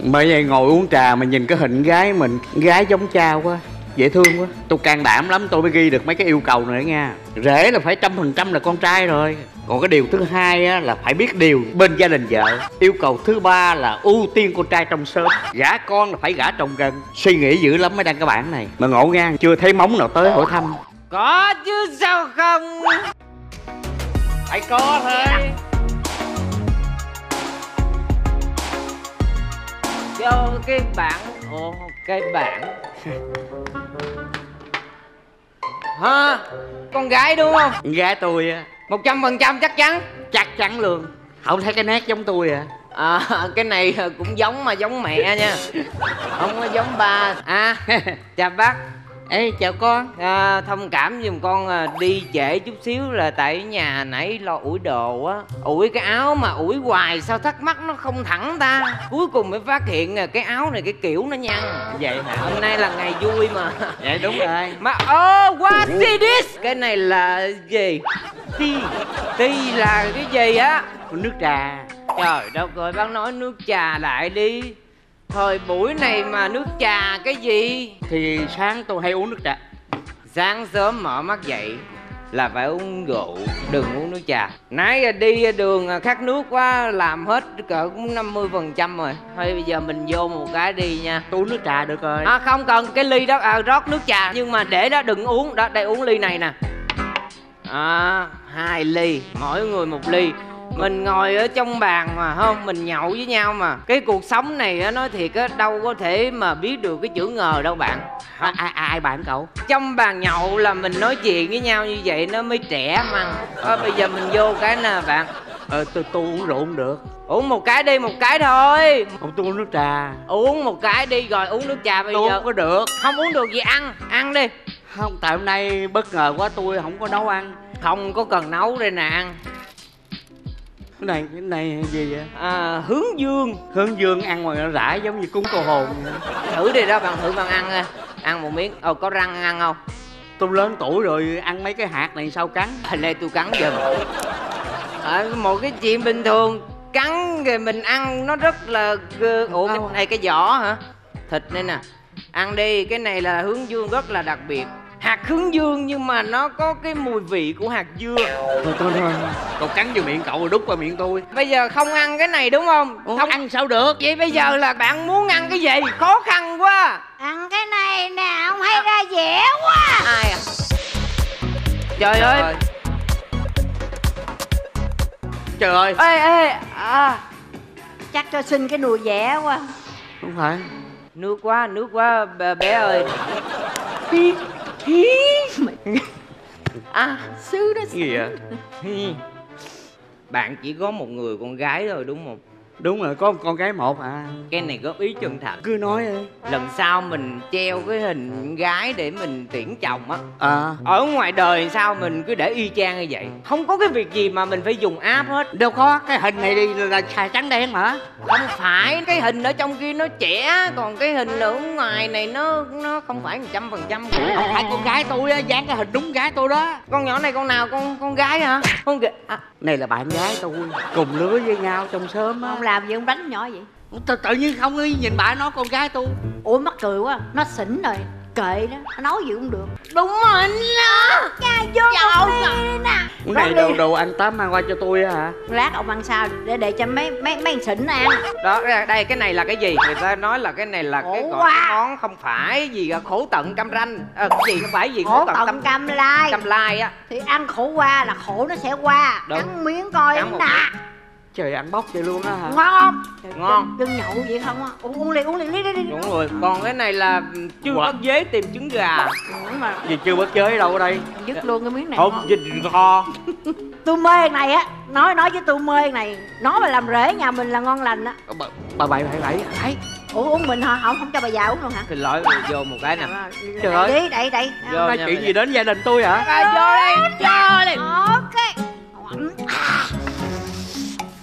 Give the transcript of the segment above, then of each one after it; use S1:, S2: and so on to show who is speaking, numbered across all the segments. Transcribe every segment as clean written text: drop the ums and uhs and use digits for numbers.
S1: Bởi vậy ngồi uống trà mà nhìn cái hình gái mình, gái giống cha quá, dễ thương quá. Tôi can đảm lắm tôi mới ghi được mấy cái yêu cầu này nha. Rể là phải 100% là con trai rồi. Còn cái điều thứ hai á, là phải biết điều bên gia đình vợ. Yêu cầu thứ ba là ưu tiên con trai trong xóm. Gả con là phải gả trồng gần. Suy nghĩ dữ lắm mới đăng cái bản này. Mà ngộ ngang chưa thấy móng nào tới hỏi thăm.
S2: Có chứ sao không.
S1: Phải có thôi.
S2: Cho cái bản. Ồ, cái bản. Hả? Con gái đúng không?
S1: Gái tôi á
S2: 100% chắc chắn.
S1: chắc chắn luôn. Không thấy cái nét giống tôi à?
S2: Cái này cũng giống mà giống mẹ nha. Không có giống ba. Chào bác.
S1: Ê chào con.
S2: Thông cảm giùm con đi trễ chút xíu là tại nhà nãy lo ủi đồ á. Ủi cái áo mà ủi hoài sao thắc mắc nó không thẳng ta. Cuối cùng mới phát hiện cái áo này cái kiểu nó nhăn.
S1: Vậy hả?
S2: Hôm nay là ngày vui mà.
S1: Vậy đúng rồi.
S2: Mà what is this? Cái này là gì? Ti là cái gì á?
S1: Nước trà.
S2: Trời đất ơi, bác nói nước trà lại đi. Thời buổi này mà nước trà cái gì?
S1: Thì sáng tôi hay uống nước trà.
S2: Sáng sớm mở mắt dậy là phải uống rượu, đừng uống nước trà. Nãy đi đường khát nước quá, làm hết cỡ cũng 50% rồi. Thôi bây giờ mình vô một cái đi nha.
S1: Tôi uống nước trà được rồi.
S2: Không cần cái ly đó, rót nước trà. Nhưng mà để đó đừng uống, đó đây uống ly này nè. 2 ly, mỗi người 1 ly. Mình ngồi ở trong bàn mà không, mình nhậu với nhau mà. Cái cuộc sống này á, nói thiệt á, đâu có thể mà biết được cái chữ ngờ đâu bạn.
S1: Ai bạn cậu?
S2: Trong bàn nhậu là mình nói chuyện với nhau như vậy nó mới trẻ măng. Bây giờ mình vô cái nè bạn.
S1: Tôi uống rượu không được.
S2: Uống một cái đi, một cái thôi.
S1: Không, tôi uống nước trà.
S2: Uống một cái đi rồi uống nước trà bây
S1: tôi
S2: giờ.
S1: Không có được.
S2: Không uống được gì ăn đi.
S1: Không, tại hôm nay bất ngờ quá tôi không có nấu ăn.
S2: Không có cần nấu đây nè ăn.
S1: Cái này gì vậy?
S2: Hướng dương.
S1: Hướng dương ăn mà nó rãi giống như cúng cô hồn vậy.
S2: Thử đi đó bạn, thử bạn ăn nha. Ăn một miếng. Có răng ăn không?
S1: Tôi lớn tuổi rồi ăn mấy cái hạt này sao cắn.
S2: Hình đây tôi cắn giùm. Một cái chuyện bình thường. Cắn rồi mình ăn nó rất là... Ủa cái này cái vỏ hả? Thịt đây nè. Ăn đi, cái này là hướng dương rất là đặc biệt. Hạt hướng dương nhưng mà nó có cái mùi vị của hạt dưa.
S1: Thôi cậu cắn vô miệng cậu rồi đút qua miệng tôi.
S2: Bây giờ không ăn cái này đúng không?
S1: Không ăn sao được.
S2: Vậy bây giờ là bạn muốn ăn cái gì? Khó khăn quá.
S3: Ăn cái này nè, ông hay ra vẻ quá.
S2: Ai à? Trời ơi.
S1: Trời ơi.
S3: Ê chắc cho xin cái nùi vẻ quá.
S1: Không phải.
S2: Nước quá bé ơi.
S3: Xứ đó.
S1: Gì vậy?
S2: Bạn chỉ có một người con gái thôi đúng không?
S1: Đúng rồi, có một con gái một à.
S2: Cái này góp ý chân thật.
S1: Cứ nói đi.
S2: Lần sau mình treo cái hình gái để mình tuyển chồng á. Ở ngoài đời sao mình cứ để y chang như vậy. Không có cái việc gì mà mình phải dùng app hết.
S1: Đâu có, cái hình này đi là xài trắng đen mà.
S2: Không phải, cái hình ở trong kia nó trẻ. Còn cái hình ở ngoài này nó không phải 100%.
S1: Không phải con gái tôi á, dán cái hình đúng gái tôi đó.
S2: Con nhỏ này con nào, con gái hả? Con kìa.
S1: Này là bạn gái tôi, cùng lứa với nhau trong xóm á.
S3: Ông làm gì ông đánh nhỏ vậy?
S1: Tự nhiên không nhìn bà nói con gái tôi.
S3: Ủa mắc cười quá, nó xỉn rồi. Kệ đó, nó nói gì cũng được.
S2: Đúng rồi đó.
S3: Cha vô một ly đi nè.
S1: Cái này đồ ăn Tám mang qua cho tôi á hả?
S3: Lát ông ăn sao để cho mấy xỉn ăn.
S2: Đó, đây cái này là cái gì? Người ta nói là cái này là cái gọi món không phải gì khổ tận cam ranh. Cái gì không phải gì
S3: khổ tận cam lai.
S2: Cam lai á.
S3: Thì ăn khổ qua là khổ nó sẽ qua.
S2: Đúng.
S3: Cắn miếng coi nè.
S1: Trời, ăn bóc vậy luôn á hả?
S3: Ngon không?
S2: Ngon.
S3: Đừng nhậu vậy không á. Uống ly đi.
S2: Đúng rồi, còn cái này là chưa bắt giới tìm trứng gà.
S3: Đúng mà.
S1: Gì chưa bắt giới đâu ở đây?
S3: Dứt luôn cái miếng này.
S2: Không, vịt kho.
S3: Tôi mê cái này á. Nói với tôi mê cái này. Nó mà làm rễ nhà mình là ngon lành á.
S1: Bà bảy.
S3: Ủa uống mình hả? Không cho bà già uống luôn hả?
S2: Thì lỗi vô một cái nè.
S1: Trời ơi.
S3: Đẩy.
S1: Nói chuyện gì đến gia đình tôi hả?
S2: Vô đây.
S3: Ok.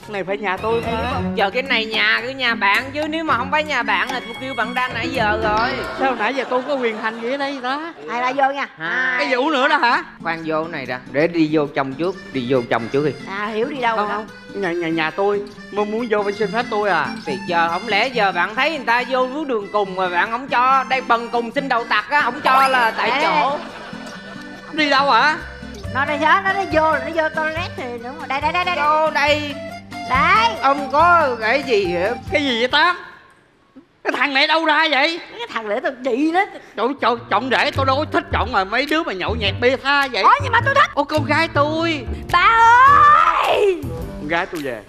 S1: này phải nhà tôi mà.
S2: Giờ cái này cái nhà bạn chứ, nếu mà không phải nhà bạn là tôi kêu bạn ra nãy giờ rồi.
S1: Sao nãy giờ tôi có quyền hành gì ở đây đó?
S3: Hai ba vô nha.
S1: Cái vụ nữa đó hả?
S2: Khoan vô này ra, để đi vô trong trước, đi vô trong trước đi.
S3: Hiểu đi đâu rồi
S1: Không, nhà tôi muốn vô phải xin phép tôi à.
S2: Thì giờ không lẽ giờ bạn thấy người ta vô với đường cùng mà bạn không cho, đây bần cùng xin đầu tặc á, không cho là tại chỗ.
S1: Đi đâu hả?
S3: Nó đây đó, nó vô rồi, nó vô toilet thì đúng rồi. Đây
S2: Vô đây.
S3: Đây.
S2: Ông có cái gì vậy?
S1: Cái gì vậy Tám? Cái thằng này đâu ra vậy?
S3: Cái thằng để tôi trị nó.
S1: Trời, chọn rể tôi đâu có thích chọn mà mấy đứa mà nhậu nhẹt bia tha vậy.
S3: Nhưng mà tôi thích.
S1: Ô, con gái tôi.
S3: Ba ơi.
S1: Con gái tôi về.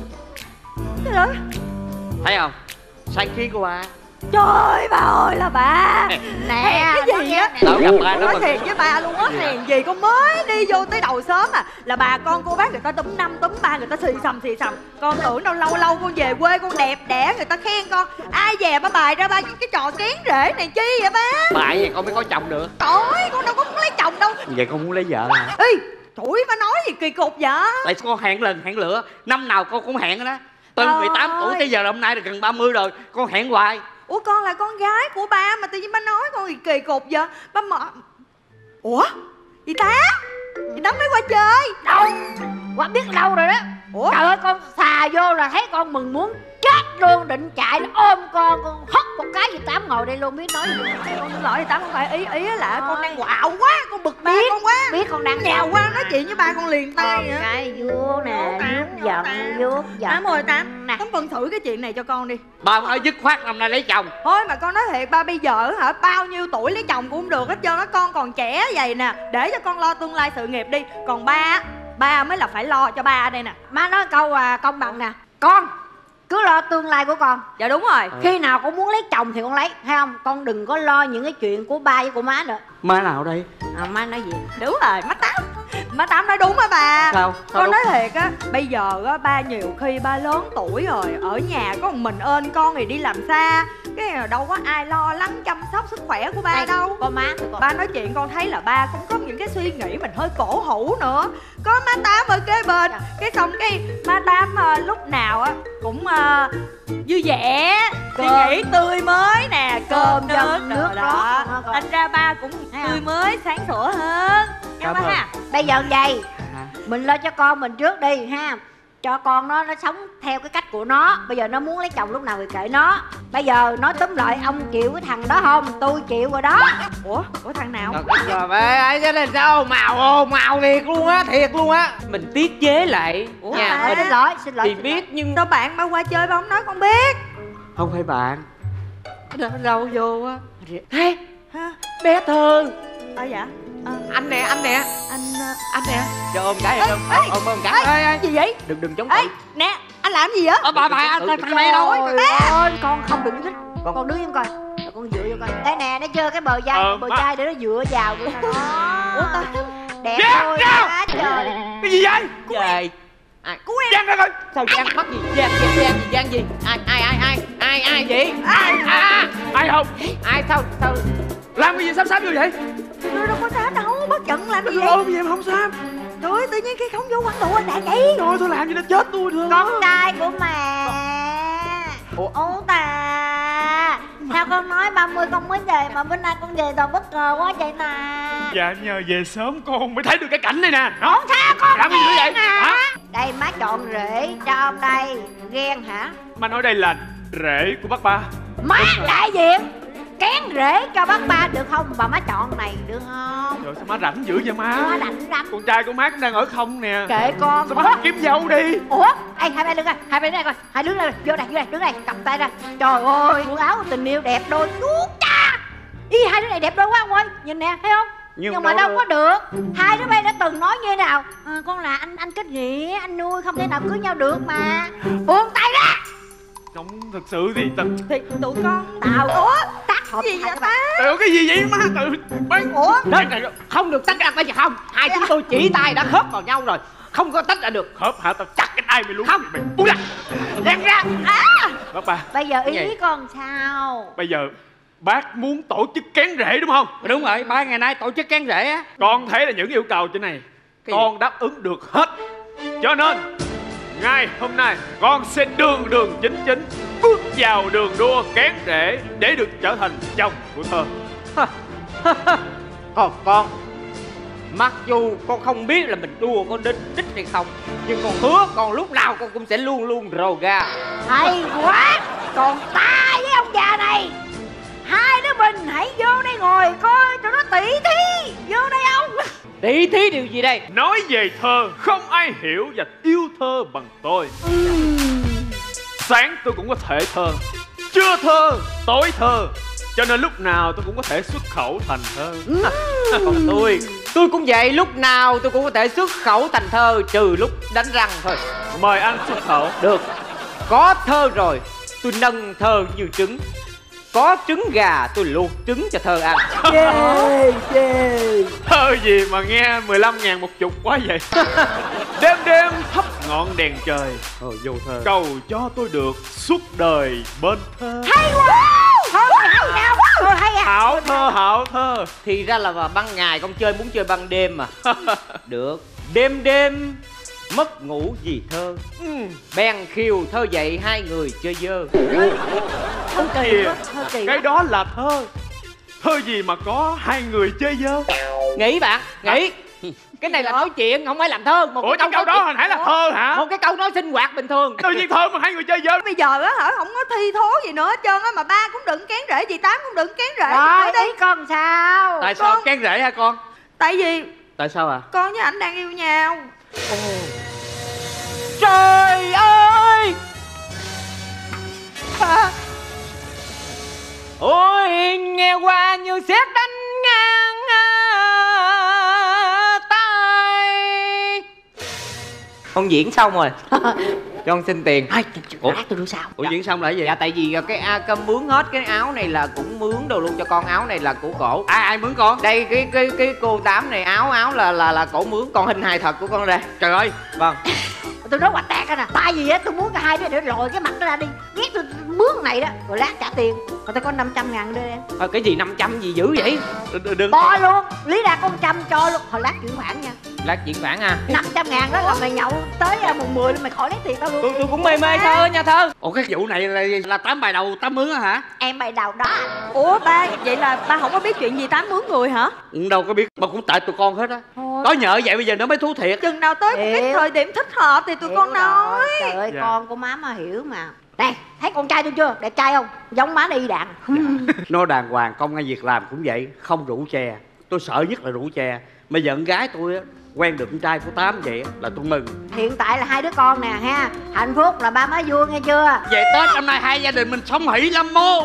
S3: Cái đó.
S1: Thấy không? Sáng kiến của ba.
S3: Trời ba ơi là ba. Nè
S4: cái gì á,
S1: Tao gặp ba nó
S4: nói
S1: mà.
S4: thiệt với bà luôn á, hèn gì con mới đi vô tới đầu sớm à là bà con cô bác người ta túm năm túm ba, người ta xì xầm con tưởng đâu lâu lâu con về quê con đẹp đẽ người ta khen con, ai về ba bài ra ba cái trò kén rể này chi vậy ba?
S1: Tại vậy con mới có chồng được.
S4: Trời ơi, con đâu có muốn lấy chồng đâu.
S1: Vậy con muốn lấy vợ hả?
S4: Ê, tuổi ba nói gì kỳ cục vậy?
S1: Tại con hẹn lần hẹn lửa, năm nào con cũng hẹn đó. Từ
S4: Trời
S1: 18 tuổi
S4: ơi.
S1: tới giờ là hôm nay là gần 30 rồi, con hẹn hoài.
S4: Ủa con là con gái của ba mà tự nhiên ba nói con gì kỳ cục vậy? Ba mở. Ủa? Chị Tám mới qua chơi.
S3: Đâu? Qua biết đâu rồi đó.
S4: Ủa?
S3: Trời ơi, con xà vô là thấy con mừng muốn chết luôn, định chạy nó ôm con hất một cái gì Tám ngồi đây luôn biết nói gì.
S4: Con xin lỗi thì Tám không phải ý là con đang quạo quá, con bực ba con quá.
S3: Biết con đang
S4: Nhào qua nói chuyện với ba con liền tay
S3: con
S4: vậy.
S3: cái vuốt nè, vuốt giận, vuốt giận.
S4: Tám ơi Tám,
S3: nè.
S4: Tám phân xử cái chuyện này cho con đi.
S1: Ba phải dứt khoát năm nay lấy chồng.
S4: Thôi mà con nói thiệt, ba bây giờ hả, bao nhiêu tuổi lấy chồng cũng được hết trơn á, con còn trẻ vậy nè, để cho con lo tương lai sự nghiệp đi. Còn ba mới là phải lo cho ba ở đây nè.
S3: Má nói câu công bằng nè. Con cứ lo tương lai của con.
S4: Dạ đúng rồi.
S3: Khi nào con muốn lấy chồng thì con lấy, thấy không? Con đừng có lo những cái chuyện của ba với của má nữa.
S1: Má nào đây?
S3: Má nói gì?
S4: Đúng rồi, má Tám nói đúng á bà.
S1: Sao
S4: Con
S1: đúng?
S4: nói thiệt á, bây giờ á ba nhiều khi ba lớn tuổi rồi, ở nhà có một mình ơn con thì đi làm xa, cái đâu có ai lo lắng chăm sóc sức khỏe của ba
S3: Đây,
S4: đâu.
S3: con má tụi con.
S4: Ba nói chuyện con thấy là ba cũng có những cái suy nghĩ mình hơi cổ hủ nữa. Có má Tám ở kế bên, cái xong cái má Tám lúc nào á cũng vui vẻ, suy nghĩ tươi mới nè, cơm nước
S3: nước
S4: đó.
S3: rót.
S4: Thành ra ba cũng
S3: Thấy
S4: tươi
S3: không?
S4: mới, sáng sủa hơn. Nghe ba ha.
S3: Bây giờ vậy,
S1: Hả?
S3: mình lo cho con mình trước đi ha. Cho con nó sống theo cái cách của nó. Bây giờ nó muốn lấy chồng lúc nào thì kệ nó. Bây giờ nói túm lại, ông chịu cái thằng đó không? Tôi chịu rồi đó.
S4: Ủa thằng nào?
S2: Rồi bê, cái này sao ồn ào thiệt luôn á. Mình tiết chế lại nha.
S4: bà?
S3: Xin lỗi, xin lỗi.
S2: Thì
S3: xin
S2: biết
S3: lỗi.
S2: nhưng
S4: Sao bạn ba qua chơi ba không nói con biết?
S1: Không phải bạn. Đâu vô á.
S2: Thế
S4: Ha?
S2: bé Thơ,
S4: Dạ.
S2: anh nè
S4: Anh
S2: nè, cho ôm cái ôm cái. Ê,
S4: gì vậy?
S2: đừng chống
S4: Ê
S2: cự.
S4: nè, anh làm gì vậy?
S1: Bà thằng này đâu?
S3: Trời ơi, con không được thích. Con đứng im coi. Rồi con dựa vô coi. Đây nè, nó chơi cái bờ vai, bờ chai để nó dựa vào vậy nè.
S4: Ủa ta?
S3: Đẹp thôi quá trời.
S1: Cái gì vậy?
S2: Trời,
S4: Cứu em.
S1: Giang ra coi.
S2: sao Giang mắc gì? Giang gì? Ai vậy?
S1: Ai không?
S2: Ai sao?
S1: Làm cái gì xám như vậy?
S4: Tôi đâu có dám đâu, bất giận làm gì vậy?
S1: Ôm gì em không xám.
S4: Trời ơi, tự nhiên cái không vô quán tụ anh đại vậy.
S1: Trời ơi, tôi làm gì nó chết tôi thương.
S3: Con trai của mẹ. Ủa ta. Sao con nói 30 con mới về mà bữa nay con về toàn bất ngờ quá vậy nè.
S5: Dạ nhờ về sớm con mới thấy được cái cảnh này nè.
S3: Không sao con
S5: Làm gì nữa vậy?
S3: nè.
S5: Hả?
S3: Đây má chọn rể cho ông đây. Ghen hả?
S5: Má nói đây là rể của bác ba.
S3: Má đại diện kén rể cho bác ba được không? Bà má chọn này được không?
S5: Trời sao má rảnh dữ vậy má?
S3: Má rảnh lắm.
S5: Con trai của má cũng đang ở không nè.
S3: Kệ con.
S5: Sao má không kiếm dâu đi?
S3: Ủa? Ê, hai bên đứng coi, hai bên đây coi. Hai đứng đây, vô đây, đứng đây, cầm tay ra. Trời ơi, quần áo của tình yêu đẹp đôi. Chúa cha. Ý, hai đứa này đẹp đôi quá ông ơi. Nhìn nè, thấy không? Nhưng mà đâu có được. Hai đứa bay đã từng nói như thế nào? Con là anh kết nghĩa, anh nuôi không thể nào cưới nhau được mà. Buông tay ra.
S5: Không, thực sự thì
S4: Thì tụi con.
S3: Tao
S4: Ủa?
S3: tác hợp
S4: Gì vậy
S3: ba?
S5: Trời cái gì vậy má?
S4: Ủa?
S2: Không được tách ra bây giờ không. Hai chúng tôi chỉ tay đã khớp vào nhau rồi, không có tách ra được.
S5: Khớp hả? Tao chặt cái tay mày luôn.
S2: Không.
S5: Mày buông ra.
S2: Giang ra.
S5: Bác ba,
S3: Bây giờ ý
S2: Gì?
S3: con sao?
S5: bây giờ bác muốn tổ chức kén rể đúng không?
S1: Đúng rồi, 3 ngày nay tổ chức kén rể á.
S5: Con thấy là những yêu cầu trên này
S1: Cái
S5: con đáp ứng được hết. Cho nên Ngày hôm nay con sẽ đường chính bước vào đường đua kén rễ để được trở thành chồng của Thơ.
S2: Còn con, mặc dù con không biết là mình đua có đến đích hay không, nhưng con hứa con lúc nào con cũng sẽ luôn luôn rồ ga.
S3: Hay quá. Còn ta với ông già này, hai đứa mình hãy vô đây ngồi coi cho nó tỉ thí. Vô đây ông.
S2: Tỉ thí điều gì đây?
S5: Nói về Thơ, không ai hiểu và yêu Thơ bằng tôi. Sáng tôi cũng có thể thơ, trưa thơ, tối thơ, cho nên lúc nào tôi cũng có thể xuất khẩu thành thơ.
S2: Còn tôi cũng vậy, lúc nào tôi cũng có thể xuất khẩu thành thơ, trừ lúc đánh răng thôi.
S5: Mời anh xuất khẩu.
S2: Được. Có thơ rồi, tôi nâng thơ như trứng. Có trứng gà, tôi luộc trứng cho Thơ ăn.
S5: Thơ gì mà nghe 15.000 một chục quá vậy? Đêm đêm thắp ngọn đèn trời,
S1: Vô Thơ.
S5: cầu cho tôi được suốt đời bên Thơ.
S3: Hay quá. Thơ này hay nào. Thơ hay à.
S5: Hảo thơ.
S2: Thì ra là vào ban ngày con chơi muốn chơi ban đêm mà. Được. Đêm đêm mất ngủ vì Thơ, bèn khiều Thơ dậy hai người chơi dơ.
S3: Thơ kỳ quá. Thơ kỳ
S5: Cái
S3: quá.
S5: đó là thơ. Thơ gì mà có hai người chơi dơ?
S2: Nghĩ bạn, nghĩ. Cái này là nói chuyện, không phải làm thơ.
S5: Ủa cái câu đó hồi nãy là thơ hả?
S2: Một cái câu nói sinh hoạt bình thường.
S5: Tự nhiên thơ mà hai người chơi dơ.
S4: Bây giờ á hả, không có thi thố gì nữa hết trơn á, mà ba cũng đừng kén rễ, dì Tám cũng đừng kén rễ.
S3: Rồi
S4: Đi.
S3: ý con sao?
S1: Tại sao kén rễ hả con?
S4: Tại vì
S1: Tại sao à?
S4: con với ảnh đang yêu nhau.
S2: Trời ơi! Ôi nghe qua như sét đánh ngang tay. Con diễn xong rồi. Cho con xin tiền.
S3: Ủa tôi đưa sao?
S1: Ủa diễn xong là cái gì?
S2: Dạ tại vì cái cơm mướn hết cái áo này là cũng mướn đồ luôn cho con, áo này là của cổ.
S1: Ai mướn con?
S2: Đây cái cô Tám này áo là cổ mướn, còn hình hài thật của con ra.
S1: Trời ơi.
S2: Vâng.
S3: Tôi nói hoạch tạc nè. Tại vì á tôi muốn cả hai đứa để lòi cái mặt nó ra đi. Ghét tôi mướn này đó. Rồi lát trả tiền. Còn tôi có 500.000 đưa em.
S2: Cái gì 500 gì dữ vậy?
S1: Đừng.
S3: Bo luôn. Lý ra con 100 cho luôn. Hồi lát chuyển khoản nha.
S2: Lát chuyển khoản à?
S3: 500.000 đó là mày nhậu tới mùng 10 mày khỏi lấy tiền tao luôn.
S2: Tôi cũng mê Thơ nha Thơ.
S1: Ủa cái vụ này là 8 bài đầu 8 mướn hả?
S3: Em bày đầu đó.
S4: Ủa ba, vậy là ba không có biết chuyện gì Tám mướn người hả?
S1: Đâu có biết, mà cũng tại tụi con hết á.
S3: Thôi.
S1: Có nhờ vậy bây giờ nó mới thú thiệt.
S4: Chừng nào tới một cái
S3: Hiểu.
S4: thời điểm thích hợp thì tụi con nói.
S3: Trời ơi
S1: Dạ.
S3: con của má mà hiểu mà. Này thấy con trai tôi chưa? Đẹp trai không? Giống má y đạn.
S1: Nó đàng hoàng, công ăn việc làm cũng vậy, không rượu chè. Tôi sợ nhất là rượu chè. Bây giờ con gái tôi á quen được con trai của Tám vậy á, là tôi mừng.
S3: Hiện tại là hai đứa con nè ha. Hạnh phúc là ba má vui nghe chưa?
S1: Về Tết năm nay hai gia đình mình sống hỷ lắm mô.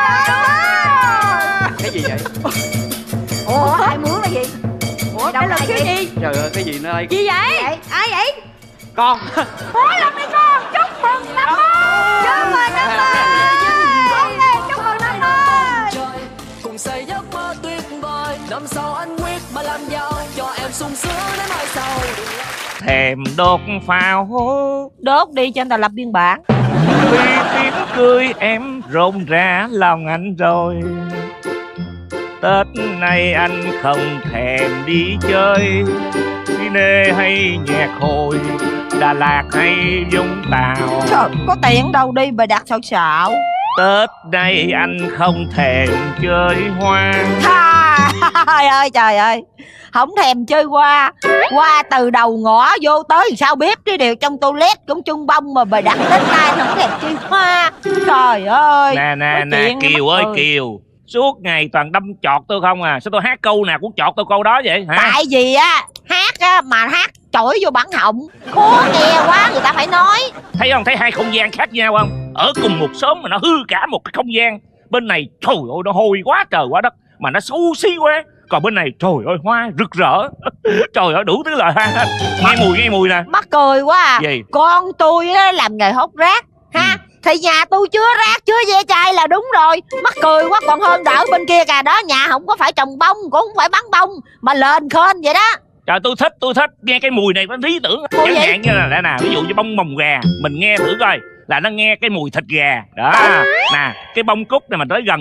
S1: Cái gì vậy?
S3: Ủa hai mướn là gì?
S4: Ủa đây là cái gì?
S1: Trời ơi cái gì nữa đây?
S4: Gì vậy?
S3: Vậy?
S4: Ai vậy?
S1: Con.
S3: Hối lắm đi con. Chúc mừng năm mới. Chúc mừng năm mới. Chúc mừng năm mới.
S6: Trời cùng xây giấc mơ tuyệt vời, năm sau anh quyết mà làm giàu cho em sung sướng đến mai sau.
S7: Thèm đốt pháo
S4: Đốt đi cho anh ta lập biên bản.
S7: vì tiếng cười em rộn rã lòng anh rồi. Tết này anh không thèm đi chơi cine hay nhạc hội, Đà Lạt hay Vũng Tàu.
S4: Trời, có tiền đâu đi mà đặt xạo xạo.
S7: Tết này anh không thèm chơi hoa.
S4: Trời ơi trời ơi, không thèm chơi hoa. Hoa từ đầu ngõ vô tới sao bếp cái điều trong toilet cũng chung bông mà bà đặt đến nay không thèm chơi hoa. Trời ơi.
S7: Nè Kiều ơi Kiều, suốt ngày toàn đâm chọt tôi không à, sao tôi hát câu nào cũng chọt tôi câu đó vậy hả?
S4: Tại vì á hát á mà hát chổi vô bản họng khó nghe quá người ta phải nói.
S7: Thấy không, thấy hai không gian khác nhau không? Ở cùng một xóm mà nó hư cả một cái không gian. Bên này trời ơi nó hôi quá trời quá đất mà nó xấu xí quá, còn bên này trời ơi hoa rực rỡ. Trời ơi đủ thứ loại hoa. Nghe mùi nè.
S4: Mắc cười quá à.
S7: Gì?
S4: Con tôi á làm nghề hốt rác ha. Thì nhà tôi chứa rác chứa ve chai là đúng rồi. Mắc cười quá, còn hơn đỡ bên kia kìa đó, nhà không có phải trồng bông cũng không phải bắn bông mà lên khên vậy đó.
S7: Trời tôi thích nghe cái mùi này có lý tưởng.
S4: Mùi
S7: Chẳng
S4: gì?
S7: hạn như là nè, ví dụ như bông mồng gà, mình nghe thử coi là nó nghe cái mùi thịt gà đó. Nè cái bông cúc này mình tới gần coi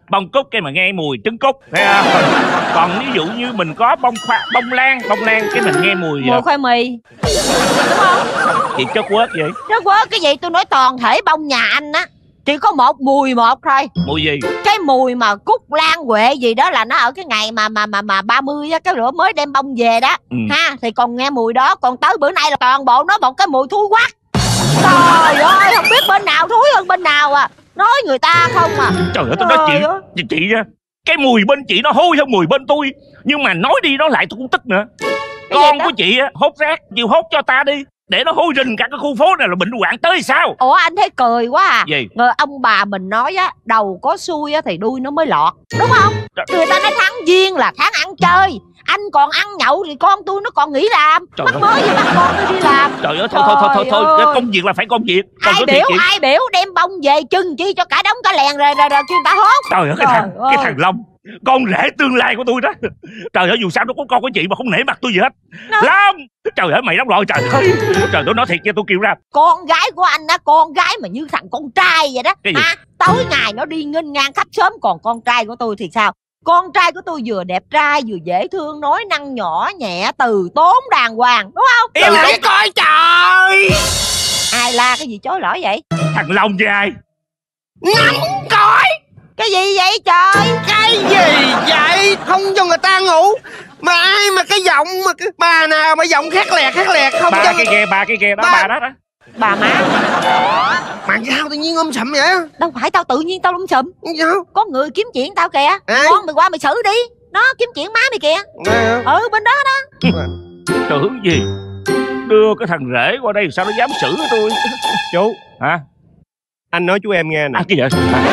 S7: Bông cúc cái mà nghe mùi trứng cút, thấy không? Còn ví dụ như mình có bông lan cái mình nghe mùi
S3: khoai mì, đúng không?
S7: Chị chất quớt vậy?
S3: Chất quớt cái gì? Tôi nói toàn thể bông nhà anh á chỉ có một mùi một thôi.
S7: Mùi gì?
S3: Cái mùi mà cúc lan huệ gì đó là nó ở cái ngày mà 30 á, cái lửa mới đem bông về đó. Ha, thì còn nghe mùi đó. Còn tới bữa nay là toàn bộ nó một cái mùi thúi quắc. Trời ơi, không biết bên nào thúi hơn bên nào à. Nói người ta không à.
S7: Trời ơi, tôi nói chị nha, cái mùi bên chị nó hôi hơn mùi bên tôi. Nhưng mà nói đi nói lại tôi cũng tức nữa. Con của chị á, hốt rác chịu hốt cho ta đi, để nó hôi rình cả cái khu phố này là bệnh hoạn tới sao? Ủa
S3: anh thấy cười quá à.
S7: Gì?
S3: Người ông bà mình nói á, đầu có xuôi á thì đuôi nó mới lọt, đúng không? Người ta nói tháng giêng là tháng ăn chơi. Anh còn ăn nhậu thì con tôi nó còn nghỉ làm. Mắc mới gì bắt con tôi đi làm.
S7: Trời ơi, thôi công việc là phải công việc.
S3: Ai biểu đem bông về chừng chi cho cả đống cả lèn rồi kêu ta hốt.
S7: Trời ơi, cái thằng Long, con rể tương lai của tôi đó. Trời ơi, dù sao nó có con của chị mà không nể mặt tôi gì hết. Long, trời ơi mày đóng rồi. Trời ơi, tôi nói thiệt nha, tôi kêu ra.
S3: Con gái của anh á, con gái mà như thằng con trai vậy đó. Tối ngày nó đi nghênh ngang khắp xóm. Còn con trai của tôi thì sao? Con trai của tôi vừa đẹp trai vừa dễ thương, nói năng nhỏ nhẹ, từ tốn đàng hoàng, đúng không?
S2: Im lặng coi trời.
S3: Ai la cái gì chối lỗi vậy?
S7: Thằng Long với ai?
S2: Ngắm coi.
S3: Cái gì vậy trời?
S2: Cái gì vậy? Không cho người ta ngủ. Mà ai mà cái giọng mà cái bà nào mà giọng khác lẹt không
S7: ba
S2: cho
S7: cái ghe đó, bà đó.
S3: Bà má.
S2: Mà sao tự nhiên sụm vậy?
S3: Đâu phải tao tự nhiên tao sụm.
S2: Sao?
S3: Có người kiếm chuyện tao kìa. Con mày qua mày xử đi. Nó kiếm chuyện má mày kìa. Bên đó đó.
S7: Tưởng gì đưa cái thằng rể qua đây sao nó dám xử với tôi.
S8: Chú.
S7: Hả?
S8: Anh nói chú em nghe nè.
S7: Cái gì vậy?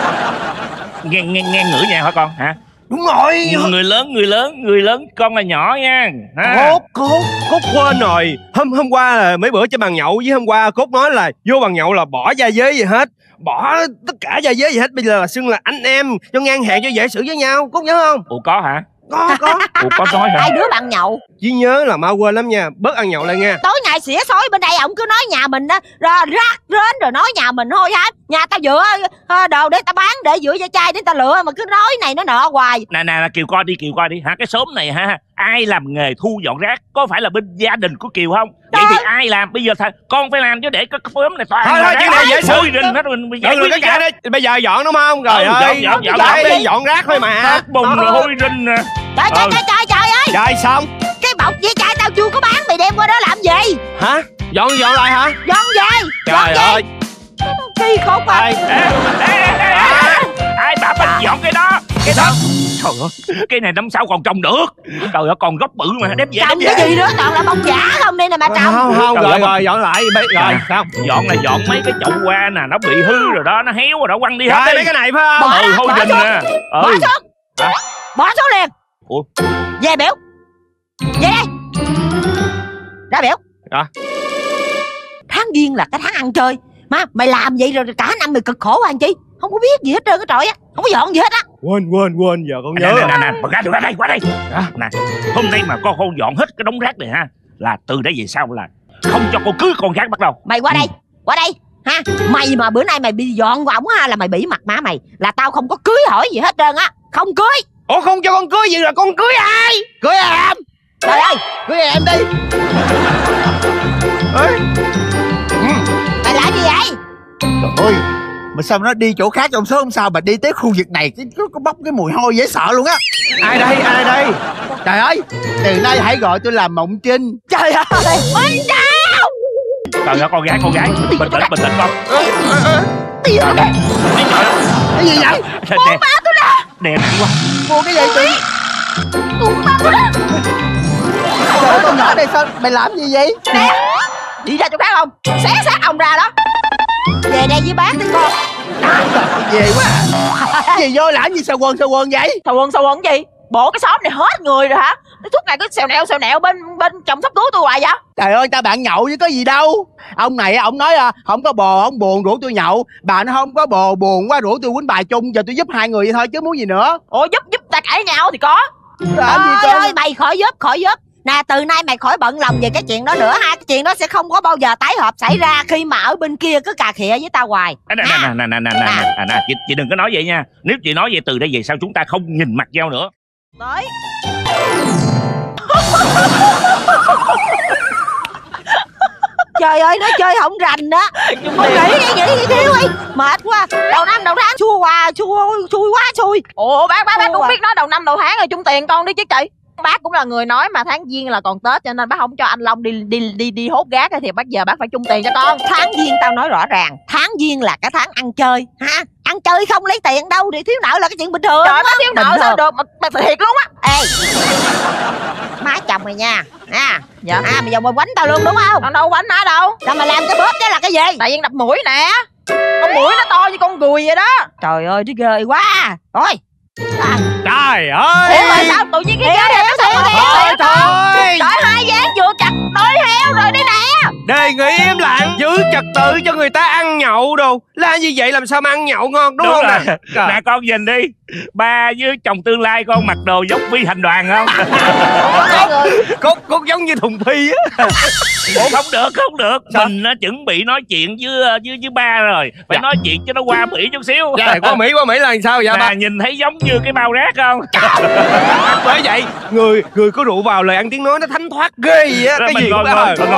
S7: Nghe ngữ nha hả con? Hả?
S2: Đúng rồi.
S7: Người lớn con là nhỏ nha.
S8: Cốt quên rồi. Hôm qua là mấy bữa cho bàn nhậu, với hôm qua Cốt nói là vô bàn nhậu là bỏ gia giới gì hết, bỏ tất cả gia giới gì hết, bây giờ là xưng là anh em cho ngang hàng cho dễ xử với nhau. Cốt nhớ không?
S7: Ủa có hả?
S8: Có.
S7: Ủa có nói hả?
S3: Hai đứa bạn nhậu.
S8: Chỉ nhớ là mau quên lắm nha, bớt ăn nhậu lại nha.
S3: Tối ngày xỉa xói bên đây ổng cứ nói nhà mình đó, rác rến rồi nói nhà mình thôi hả? Nhà tao dựa đồ để tao bán, để dựa da chai để tao lựa mà cứ nói này nói nọ hoài.
S7: Nè Kiều coi đi hả? Cái xóm này ha, ai làm nghề thu dọn rác? Có phải là bên gia đình của Kiều không? Vậy thì ai làm? Bây giờ con phải làm chứ, để cái xóm này toàn
S8: thôi chuyện này dễ xử.
S7: Mình giải quyết
S8: cái đi. Bây giờ dọn đúng không? Rồi dọn rác thôi mà.
S7: Bùng rồi hôi rinh nè.
S3: Trời ơi.
S8: Rồi xong.
S3: Cái bọc với chai tao chưa có bán, mày đem qua đó làm gì?
S8: Hả? Dọn lại hả?
S3: Dọn về.
S8: Trời ơi.
S3: Kỳ khốn à.
S7: Ai bảo mình dọn cái đó? Cái đó. Trời ơi, cái này năm sau còn trồng được. Trời ơi, còn gốc bự mà đem về.
S3: Trồng cái gì nữa, toàn là bông giả không đây nè mà trồng.
S8: Không, rồi dọn lại. Rồi sao?
S7: Dọn mấy cái chậu hoa nè, nó bị hư rồi đó, nó héo rồi đó, quăng đi hết đi.
S8: Mấy cái này phải không?
S7: Hôi rình nè.
S3: Bỏ xuống liền.
S7: Ủa?
S3: Về biểu. Về đây. Ra biểu. Tháng giêng là cái tháng ăn chơi. Má mày làm vậy rồi cả năm mày cực khổ anh chi? Không có biết gì hết trơn cái trời á, không có dọn gì hết á.
S8: Quên giờ con nhớ.
S7: Nè, qua đây. Nè, hôm nay mà con không dọn hết cái đống rác này ha, là từ đây về sau là không cho con cưới con gái bắt đầu.
S3: Mày qua đây ha. Mày mà bữa nay mày bị dọn qua ổng ha là mày bỉ mặt má mày, là tao không có cưới hỏi gì hết trơn á, không cưới.
S2: Ủa không cho con cưới gì rồi con cưới ai? Cưới em.
S3: Trời ơi,
S2: cưới em đi.
S3: Mày làm gì vậy?
S2: Trời ơi, mà sao nó đi chỗ khác trong số không sao mà đi tới khu vực này có bốc cái mùi hôi dễ sợ luôn á. Ai đây? Trời ơi, từ nay hãy gọi tôi là Mộng Trinh.
S3: Trời ơi, Minh Trào.
S7: Trời ơi, con gái, bình tĩnh con.
S3: Đi rồi kìa.
S2: Cái gì vậy?
S3: Buông ba tôi ra.
S7: Đè nặng quá.
S2: Buông cái gì chị?
S3: Buông ba tôi ra.
S2: Trời ơi, con nhỏ đây sao mày làm gì vậy?
S3: Nè, đi ra chỗ khác không? Xé xác ông ra đó. Về đây với bác đi con.
S2: Về quá à. Gì vô làm gì sao quần vậy?
S3: Sao quần gì? Bộ cái xóm này hết người rồi hả? Nó suốt ngày cứ xèo nẹo bên chồng sắp cưới tôi hoài vậy?
S2: Trời ơi, ta bạn nhậu chứ có gì đâu. Ông này ông nói không có bồ không buồn rủ tôi nhậu. Bà nó không có bồ buồn quá rủ tôi quýnh bài chung. Giờ tôi giúp hai người vậy thôi chứ muốn gì nữa.
S3: Ủa giúp ta cãi nhau thì có.
S2: Làm gì
S3: ơi mày khỏi giúp. Nè, từ nay mày khỏi bận lòng về cái chuyện đó nữa ha. Cái chuyện đó sẽ không có bao giờ tái hợp xảy ra khi mà ở bên kia cứ cà khịa với tao hoài.
S7: Nè, chị đừng có nói vậy nha. Nếu chị nói vậy từ đây về sau chúng ta không nhìn mặt nhau nữa.
S3: Tới. Trời ơi, nó chơi không rành đó. Không nghĩ thiếu đi. Mệt quá. Đầu năm đầu tháng xui quá xui.
S4: Ủa bác cũng biết nói đầu năm đầu tháng rồi chung tiền con đi chứ chị. Bác cũng là người nói mà tháng Giêng là còn Tết, cho nên bác không cho anh Long đi hốt gác thì bác giờ bác phải chung tiền cho con.
S3: Tháng Giêng tao nói rõ ràng, tháng Giêng là cái tháng ăn chơi ha. Ăn chơi không lấy tiền đâu thì thiếu nợ là cái chuyện bình thường.
S4: Trời, bác thiếu nợ sao được mà thiệt luôn á.
S3: Ê, má chồng mày nha.
S4: Dạ.
S3: Bây giờ mày quánh tao luôn đúng không?
S4: Con đâu quánh má đâu.
S3: Sao mày làm cái bóp đó là cái gì?
S4: Tại vì đập mũi nè. Con mũi nó to như con gùi vậy đó.
S3: Trời ơi, nó ghê quá. Thôi.
S8: Trời ơi.
S4: Ủa mà sao tự nhiên cái giá này nó
S8: Thôi.
S4: Trời, hai dáng vừa chặt đôi heo rồi đây nè.
S8: Đề nghị im lặng, giữ trật tự cho người ta ăn nhậu đồ. La như vậy làm sao mà ăn nhậu ngon đúng không nè?
S7: Nè con nhìn đi, ba với chồng tương lai con mặc đồ giống phi hành đoàn không?
S8: Cốt giống như thùng phi á.
S7: Ủa không được. Sao? Mình chuẩn bị nói chuyện với ba rồi. Phải nói chuyện cho nó qua Mỹ chút xíu.
S8: Dạ, qua Mỹ là làm sao vậy ba?
S7: Nhìn thấy giống như cái bao rác không?
S8: Bởi vậy người có rượu vào lời ăn tiếng nói nó thánh thoát ghê vậy á. Cái gì
S7: ngon.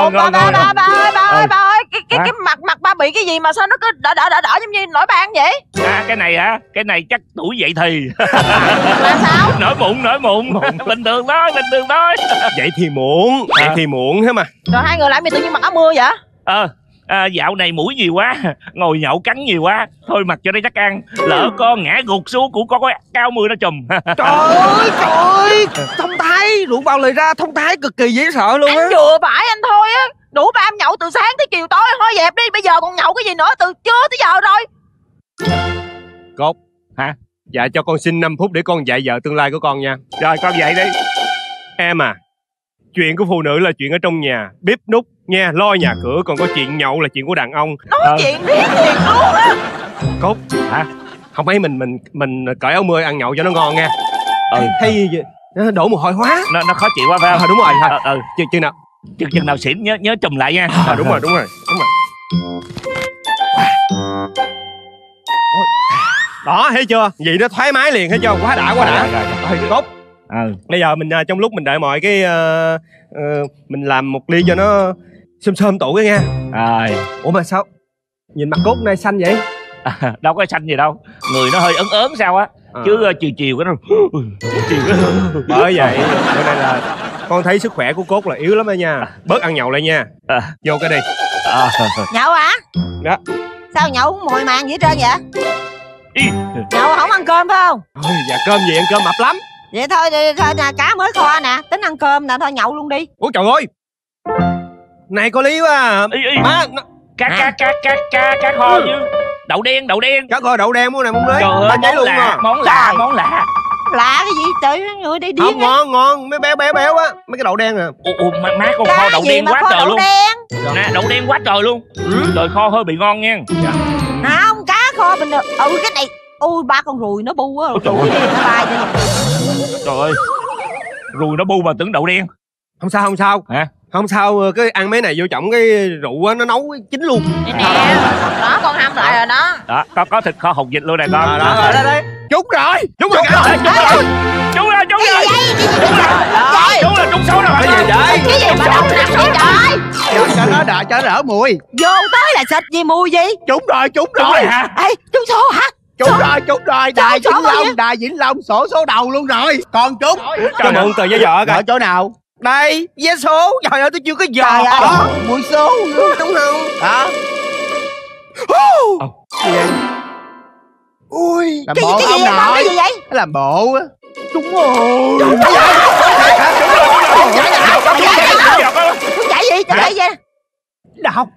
S4: Ba ơi, cái mặt ba bị cái gì mà sao nó cứ đỏ giống như nổi ban vậy?
S7: Cái này hả? Cái này chắc tuổi dậy thì.
S4: Là sao?
S7: Nổi mụn. Bình thường thôi.
S8: Vậy thì muộn thế mà.
S4: Rồi hai người làm gì tự nhiên mặc áo mưa vậy?
S7: Dạo này mũi nhiều quá, ngồi nhậu cắn nhiều quá, thôi mặc cho nó chắc ăn. Lỡ con ngã gục xuống cũng có cao mưa nó trùm.
S8: Trời ơi, thông thái, rượu vào lời ra thông thái cực kỳ dễ sợ luôn á.
S4: Anh vừa phải anh thôi á, đủ ba em nhậu từ sáng tới chiều tối, thôi dẹp đi, bây giờ còn nhậu cái gì nữa, từ trưa tới giờ rồi.
S8: Cốt
S7: hả?
S8: Dạ cho con xin 5 phút để con dạy vợ tương lai của con nha.
S7: Rồi con dậy đi.
S8: Em à, chuyện của phụ nữ là chuyện ở trong nhà, bếp núc nha, lo nhà cửa, còn có chuyện nhậu là chuyện của đàn ông.
S4: Nói chuyện riết thiệt luôn á.
S8: Cốt hả? Không mấy mình cởi áo mưa ăn nhậu cho nó ngon nha. Hay nó đổ mồ hôi hóa.
S7: Nó khó chịu quá phải không?
S8: Đúng rồi. Chừng nào
S7: chừng nào xỉn nhớ chùm lại nha.
S8: Đúng rồi. Đó, thấy chưa? Vậy nó thoải mái liền, thấy chưa? Quá đã. Rồi, Cốt. Bây giờ mình trong lúc mình đợi mọi cái mình làm một ly cho nó xôm tủ cái nha. Ủa mà sao nhìn mặt Cốt nay xanh vậy?
S7: Đâu có xanh gì đâu, người nó hơi ớn sao á. Chứ chiều cái nó
S8: bởi vậy cho nên là con thấy sức khỏe của Cốt là yếu lắm đó nha. Bớt ăn nhậu lại nha. Vô cái đi.
S3: Nhậu hả?
S8: Đó.
S3: Sao nhậu mồi màng vậy trơn vậy? Nhậu không ăn cơm phải không?
S8: Dạ cơm gì, ăn cơm mập lắm.
S3: Vậy thôi nè, cá mới kho nè, tính ăn cơm nè, thôi nhậu luôn đi.
S8: Ủa trời ơi, này có lý quá à. Má
S7: cá kho chứ. Đậu đen.
S8: Cá kho đậu đen muốn này muốn lấy.
S7: Trời ơi, món lạ.
S3: Lạ cái gì trời, người đi điên.
S8: Không, ngon mấy béo á, mấy cái đậu đen à.
S7: Má con kho đậu đen quá trời luôn.
S3: Nè,
S7: đậu đen quá trời luôn. Trời, kho hơi bị ngon nha.
S3: Không, cá kho bình thường. Cái này ui ba con ruồi nó bu á.
S7: Trời ơi, ruồi nó bu mà tưởng đậu đen.
S8: Không sao hả? Không sao, cái ăn mấy này vô trọng cái rượu á, nó nấu chín luôn.
S4: Nè, đó con hâm lại rồi đó.
S7: Đó, có thịt kho hột vịt luôn nè con.
S8: Đây. Trúng rồi.
S7: Trúng rồi. Trúng số rồi.
S8: Cái gì vậy?
S3: Cái gì mà đông nặng vậy trời?
S1: Cho nó đợi cho đỡ mùi.
S3: Vô tới là xịt gì mùi gì?
S1: Trúng rồi
S7: hả?
S3: Ê, trúng số hả?
S1: Trúng rồi. Đài Vĩnh Long số đầu luôn rồi. Còn trúng.
S8: Cho mượn tờ giấy vợ coi.
S1: Ở chỗ nào?
S8: Đây, vé số. Trời ơi, tôi chưa có giò.
S1: Mùi số nữa đúng không? Hả? Ui, làm bộ không nội.
S3: Cái gì vậy?
S1: Làm bộ á. Trúng rồi.
S3: Trúng chạy gì? Chạy gì?
S1: Đọc.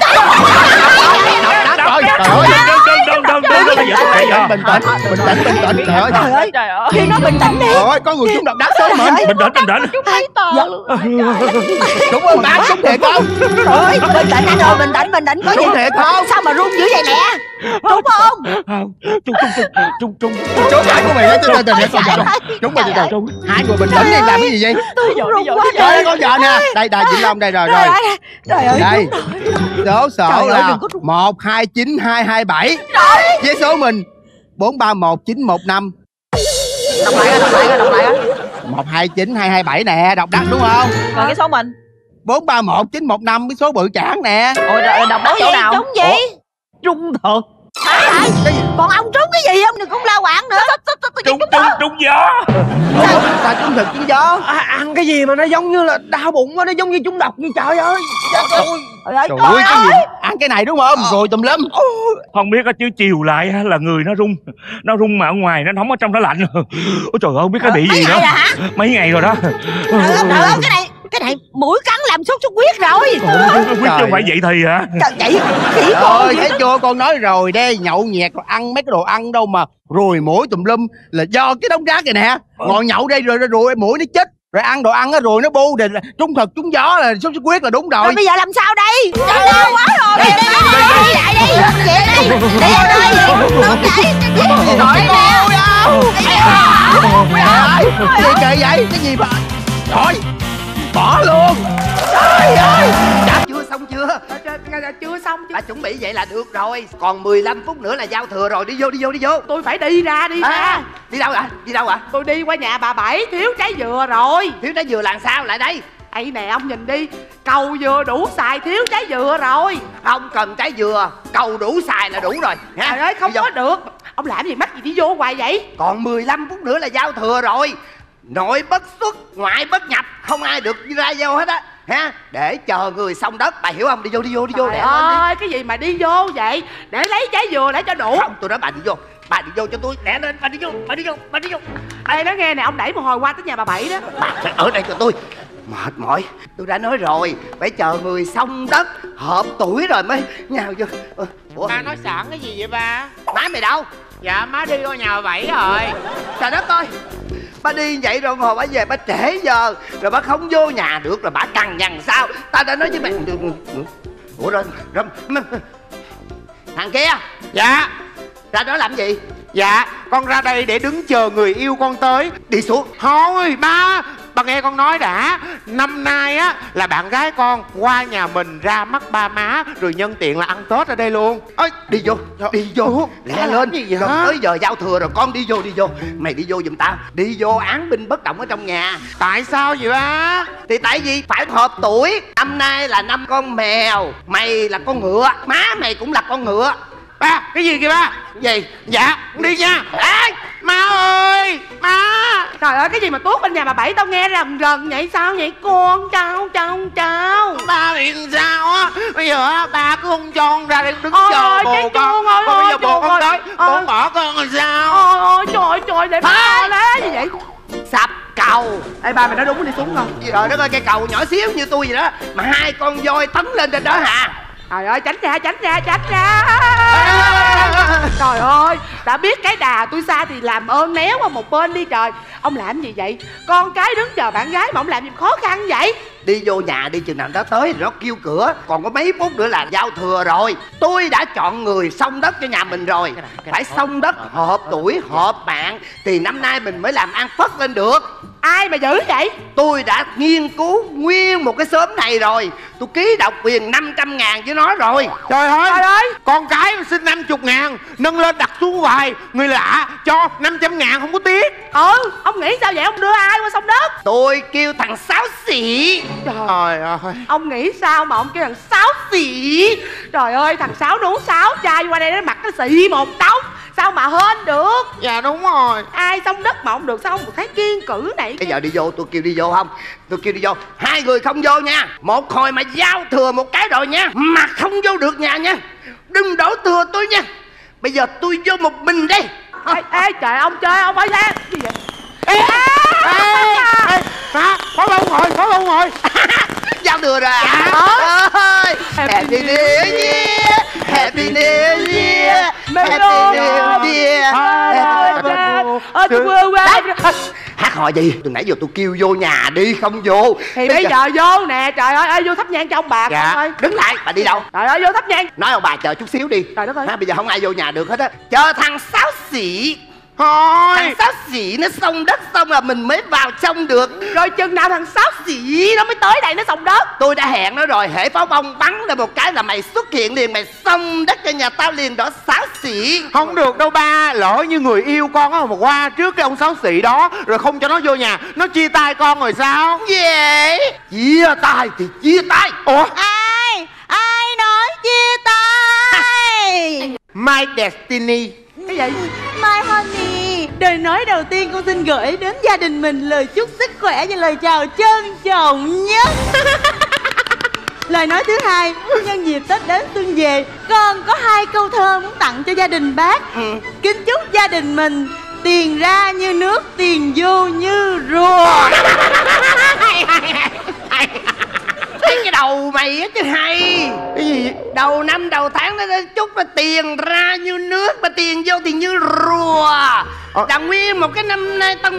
S1: Bình tĩnh.
S3: Trời ơi. Khi nó bình tĩnh đi.
S1: Ôi, có người trúng độc đắc số mình.
S7: Bình tĩnh.
S4: Trúng mấy tờ luôn.
S1: Trúng ơn bạn, trúng thiệt không?
S3: Trời ơi, bình tĩnh anh ơi, bình tĩnh có gì?
S1: Trúng thiệt không?
S3: Sao mà run dữ vậy nè? Trúng không?
S7: Không. Trúng.
S9: Trốn lại của mày đó. Trốn mày từ từ. Hai người bình tĩnh đi, làm cái gì vậy?
S3: Tôi run quá.
S9: Trời ơi, con vợ nè. Đây Vĩnh Long đây rồi.
S3: Trời ơi.
S9: Đây. Số là 129227. Với số mình 431915.
S3: Đọc lại á.
S9: 129227 nè, đọc đắt đúng không?
S3: Còn cái số mình
S9: 431915 cái số bự chảng nè.
S3: Ôi rồi đọc đó chỗ nào? Trúng gì?
S7: Trúng thật.
S3: Còn ông trúng cái gì? Ông đừng cũng la quảng nữa.
S7: Trúng gió.
S9: Sao trúng thực trúng gió?
S8: Ăn cái gì mà nó giống như là đau bụng á, nó giống như trúng độc như trời ơi.
S9: Trời ơi, cái gì? Ăn cái này đúng không? Rồi tùm lum.
S7: Không biết á, chứ chiều lại á, là người nó rung mà ở ngoài nó nóng, ở trong nó lạnh. Ôi trời ơi, không biết cái bị gì nữa. Mấy ngày rồi đó.
S3: Cái này mũi cắn làm sốt xuất huyết rồi.
S7: Huyết chứ không phải vậy thì hả?
S3: Vậy
S9: rồi thấy chưa, con nói rồi đây, nhậu nhẹt rồi ăn mấy cái đồ ăn đâu mà ruồi mũi tùm lum là do cái đống rác này nè. Ngồi nhậu đây rồi mũi nó chết, rồi ăn đồ ăn á rồi nó bu thì trúng thật trúng gió là sốt xuất huyết là đúng rồi.
S3: Rồi bây giờ làm sao đây? Đau quá rồi. Đi lại đi. Đi vô đây. Không vậy.
S9: Trời ơi. Gì kỳ vậy? Cái gì mà? Trời. Bỏ luôn. Trời ơi. Đã chưa xong chưa?
S2: Chưa xong chứ.
S9: Đã chuẩn bị vậy là được rồi. Còn 15 phút nữa là giao thừa rồi. Đi vô.
S2: Tôi phải đi ra.
S9: Đi đâu ạ?
S2: Tôi đi qua nhà bà Bảy, thiếu trái dừa rồi.
S9: Thiếu trái dừa làm sao lại đây?
S2: Ây nè ông nhìn đi, cầu dừa đủ xài, thiếu trái dừa rồi.
S9: Không cần trái dừa, cầu đủ xài là đủ rồi.
S2: Trời ơi không có được. Ông làm gì mắc gì đi vô hoài vậy?
S9: Còn 15 phút nữa là giao thừa rồi. Nội bất xuất, ngoại bất nhập, không ai được ra vô hết á. Ha, để chờ người xong đất, bà hiểu không? Đi vô.
S2: Trời ơi, cái gì mà đi vô vậy? Để lấy trái dừa để cho đủ.
S9: Không, tôi nói bà đi vô cho tôi, đẻ lên, bà đi vô.
S2: Ê nói nghe nè, ông đẩy một hồi qua tới nhà bà Bảy đó.
S9: Bà phải ở đây cho tôi. Mệt mỏi, tôi đã nói rồi, phải chờ người xong đất, hợp tuổi rồi mới nhào vô. Ủa?
S10: Ba nói sẵn cái gì vậy ba?
S9: Má mày đâu?
S10: Dạ má đi qua nhà bà Bảy rồi.
S9: Trời đất ơi, ba đi vậy rồi hồi bà về bà trễ giờ, rồi bà không vô nhà được, rồi bà cằn nhằn sao? Ta đã nói với mày. Ủa rồi thằng kia.
S10: Dạ.
S9: Ra đó làm gì?
S10: Dạ con ra đây để đứng chờ người yêu con tới.
S9: Đi xuống.
S10: Thôi ba nghe con nói đã. Năm nay á là bạn gái con qua nhà mình ra mắt ba má, rồi nhân tiện là ăn Tết ở đây luôn.
S9: Ơi đi vô lẹ lên
S10: gì
S9: rồi
S10: hả?
S9: tới giờ giao thừa rồi, con đi vô. Mày đi vô giùm tao. Đi vô án binh bất động ở trong nhà.
S10: Tại sao vậy ba?
S9: Thì tại vì phải hợp tuổi. Năm nay là năm con mèo, mày là con ngựa, má mày cũng là con ngựa.
S10: Ba cái gì kìa ba?
S9: Gì?
S10: Dạ đi nha. Má ơi má.
S2: Trời ơi cái gì mà tuốt bên nhà bà Bảy tao nghe rầm rần vậy? Sao vậy con? Cháu
S10: Ba bị sao á? Bây giờ á ba cứ không cho con ra đây đứng
S2: ôi
S10: chờ
S2: ôi,
S10: bồ con. Bây giờ bồ con tới con bỏ con rồi sao?
S2: Ôi trời để ba lá gì vậy?
S9: Sập cầu.
S2: Ê ba mày nói đúng, đi xuống con.
S9: Trời đất ơi, cây cầu nhỏ xíu như tôi vậy đó mà hai con voi tấn lên trên đó hả?
S2: Trời ơi tránh ra. Trời ơi, đã biết cái đà tôi xa thì làm ơn néo qua một bên đi trời. Ông làm gì vậy? Con cái đứng chờ bạn gái mà ông làm gì khó khăn vậy?
S9: Đi vô nhà đi, chừng nào nó tới nó kêu cửa. Còn có mấy phút nữa là giao thừa rồi. Tôi đã chọn người xong đất cho nhà mình rồi. Phải xong đất hợp tuổi hợp bạn thì năm nay mình mới làm ăn phất lên được.
S2: Ai mà dữ vậy?
S9: Tôi đã nghiên cứu nguyên một cái xóm này rồi. Tôi ký độc quyền 500.000 với nó rồi.
S10: Trời ơi, con cái xin 50.000 nâng lên đặt xuống hoài. Người lạ cho 500.000 không có tiếc.
S2: Ông nghĩ sao vậy? Ông đưa ai qua sông đất?
S9: Tôi kêu thằng Sáu Xị.
S10: Trời ơi,
S2: ông nghĩ sao mà ông kêu thằng Sáu Xị? Trời ơi thằng Sáu nó uống 6 chai qua đây nó mặc cái xị một đống, sao mà hên được?
S10: Dạ đúng rồi.
S2: Ai xong đất mà ông được, sao ông được thấy kiên cử này?
S9: Bây giờ đi vô, tôi kêu đi vô không? Tôi kêu đi vô, hai người không vô nha. Một hồi mà giao thừa một cái rồi nha, mà không vô được nhà nha, đừng đổ thừa tôi nha. Bây giờ tôi vô một mình đây.
S2: Ê trời, ông chơi ông phải ra gì vậy?
S10: Có lâu rồi.
S9: Giao thừa rồi à? Happy New Year, Happy New Year, Happy New Year. Hát bác hỏi gì? Từ nãy giờ tôi kêu vô nhà đi, không vô.
S11: Thì bây giờ vô nè. Trời ơi, vô thắp nhang cho ông bà.
S9: Dạ.
S11: Ơi.
S9: Đứng lại, bà đi đâu?
S11: Trời ơi, vô thắp nhang.
S9: Nói ông bà chờ chút xíu đi.
S11: Trời đất ơi.
S9: Bây giờ không ai vô nhà được hết á. Chờ thằng Sáu Xỉ.
S10: Thôi.
S9: Thằng Sáu Xỉ nó xông đất xong là mình mới vào trong được.
S11: Rồi chừng nào thằng Sáu Xỉ nó mới tới đây nó xông đất?
S9: Tôi đã hẹn nó rồi, hễ pháo bông bắn ra một cái là mày xuất hiện liền, mày xông đất cho nhà tao liền đó Sáu Xỉ.
S10: Không được đâu ba, lỡ như người yêu con á mà qua trước cái ông Sáu Xỉ đó rồi không cho nó vô nhà, nó chia tay con rồi sao?
S9: Vậy chia tay thì chia tay.
S10: Ủa?
S4: Ai nói chia tay?
S10: My Destiny.
S11: Cái gì?
S4: My Honey, lời nói đầu tiên con xin gửi đến gia đình mình lời chúc sức khỏe và lời chào trân trọng nhất. Lời nói thứ hai, nhân dịp Tết đến xuân về, con có 2 câu thơ muốn tặng cho gia đình bác. Kính chúc gia đình mình tiền ra như nước, tiền vô như rùa.
S9: Thấy cái đầu mày á chứ hay.
S10: Cái gì vậy?
S9: Đầu năm đầu tháng nó chúc là tiền ra như nước mà tiền vô thì như rùa. Đặng nguyên một cái năm nay tao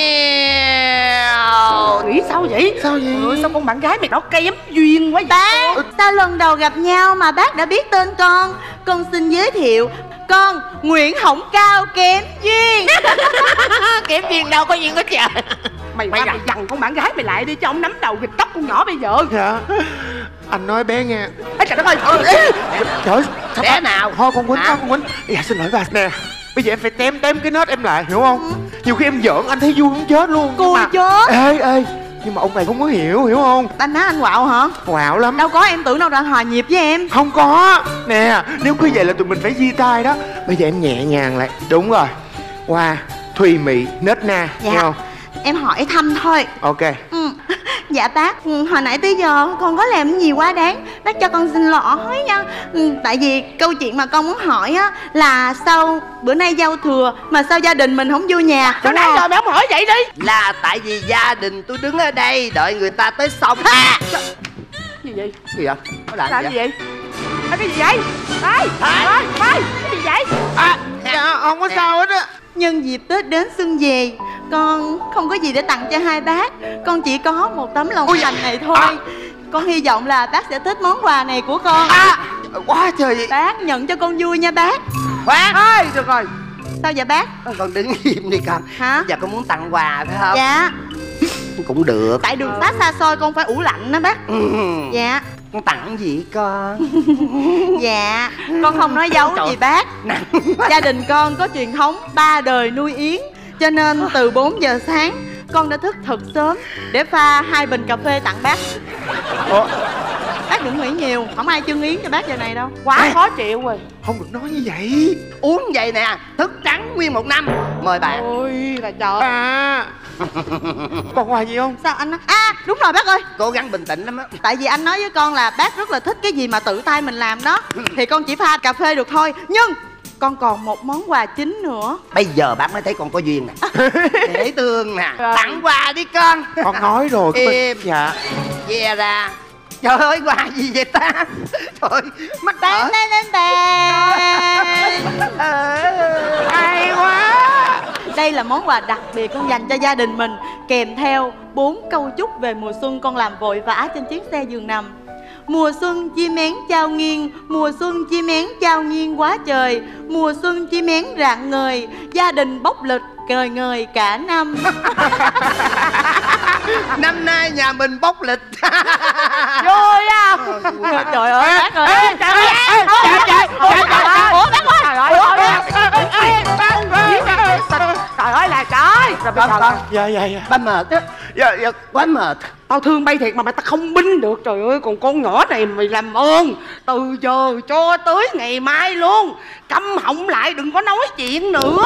S9: nghèo.
S11: Nghĩ sao vậy?
S10: Sao vậy?
S11: Sao con bạn gái mày nó kém duyên quá vậy?
S4: Bác, sao lần đầu gặp nhau mà bác đã biết tên con? Con xin giới thiệu, con Nguyễn Hồng Cao kém duyên.
S9: Kém duyên đâu có duyên có trời.
S11: Mày dằn con bạn gái mày lại đi cho ông nắm đầu gịch tóc con nhỏ bây giờ.
S10: Dạ. Anh nói bé nghe.
S11: Ê trời đất ơi.
S10: Trời ơi,
S9: Bé nào?
S10: Thôi con quýnh, con quýnh. Dạ xin lỗi bà nè. Bây giờ em phải tém cái nết em lại, hiểu không? Nhiều khi em giỡn anh thấy vui muốn chết luôn.
S4: Cùi chết.
S10: Ê, nhưng mà ông này không có hiểu không?
S4: Anh nói anh quạo hả?
S10: Quạo lắm.
S4: Đâu có, em tưởng đâu đã hòa nhịp với em.
S10: Không có. Nè, nếu cứ vậy là tụi mình phải chia tay đó. Bây giờ em nhẹ nhàng lại. Đúng rồi. Hoa, thùy mị, nết na.
S4: Dạ.
S10: Nghe không?
S4: Em hỏi thăm thôi.
S10: Ok.
S4: Dạ bác, hồi nãy tới giờ con có làm gì quá đáng, bác cho con xin lỗi nha. Tại vì câu chuyện mà con muốn hỏi á là sao bữa nay giao thừa mà sao gia đình mình không vô nhà?
S11: Hồi nãy giờ mày không hỏi vậy đi.
S9: Là tại vì gia đình tôi đứng ở đây đợi người ta tới xong.
S11: Gì vậy?
S9: Gì vậy? Có
S11: Làm
S9: gì
S11: gì vậy? Cái gì vậy? Đây, cái gì vậy?
S10: Dạ, không có sao hết á.
S4: Nhân dịp Tết đến xuân về, con không có gì để tặng cho hai bác. Con chỉ có một tấm lòng thành này thôi. Con hy vọng là bác sẽ thích món quà này của con.
S9: Quá trời vậy.
S4: Bác nhận cho con vui nha bác.
S9: Khoan.
S11: Ơi, được rồi.
S4: Sao vậy bác?
S9: Con đứng im đi con.
S4: Hả?
S9: Giờ con muốn tặng quà phải không?
S4: Dạ.
S9: Cũng được.
S4: Tại đường xá xa xôi con phải ủ lạnh đó bác. Dạ.
S9: Con tặng gì con?
S4: Dạ, con không nói giấu gì bác. Gia đình con có truyền thống 3 đời nuôi yến, cho nên từ 4 giờ sáng con đã thức thật sớm để pha 2 bình cà phê tặng bác. Bác đừng nghĩ nhiều, không ai trưng yến cho bác giờ này đâu.
S11: Quá khó chịu rồi.
S10: Không được nói như vậy.
S9: Uống vậy nè, thức trắng nguyên 1 năm. Mời bạn.
S11: Ôi là trời.
S10: Còn quà gì không?
S4: Sao anh nói? Đúng rồi bác ơi.
S9: Cố gắng bình tĩnh lắm á.
S4: Tại vì anh nói với con là bác rất là thích cái gì mà tự tay mình làm đó, thì con chỉ pha cà phê được thôi. Nhưng con còn một món quà chính nữa.
S9: Bây giờ bác mới thấy con có duyên nè. Dễ thương nè. Tặng quà đi con.
S10: Con nói rồi.
S9: Im.
S10: Dạ.
S9: Ve ra. Trời ơi, quà gì vậy ta? Trời, mắt đỏ.
S11: Hay quá.
S4: Đây là món quà đặc biệt con dành cho gia đình mình, kèm theo 4 câu chúc về mùa xuân con làm vội vã trên chiếc xe giường nằm. Mùa xuân chim én chao nghiêng, mùa xuân chim én chao nghiêng quá trời, mùa xuân chim én rạng ngời, gia đình bốc lịch ngời ngời cả năm.
S9: Năm nay nhà mình bốc lịch.
S11: Vui á.
S4: Trời ơi bác ơi.
S11: Trời ơi. Ủa bác ơi. Trời ơi là trời.
S10: Dạ.
S9: Ba mệt á.
S10: Dạ.
S9: Quá mệt.
S11: Tao thương bay thiệt mà mày ta không binh được. Trời ơi, còn con nhỏ này mày làm ơn từ giờ cho tới ngày mai luôn câm họng lại, đừng có nói chuyện nữa.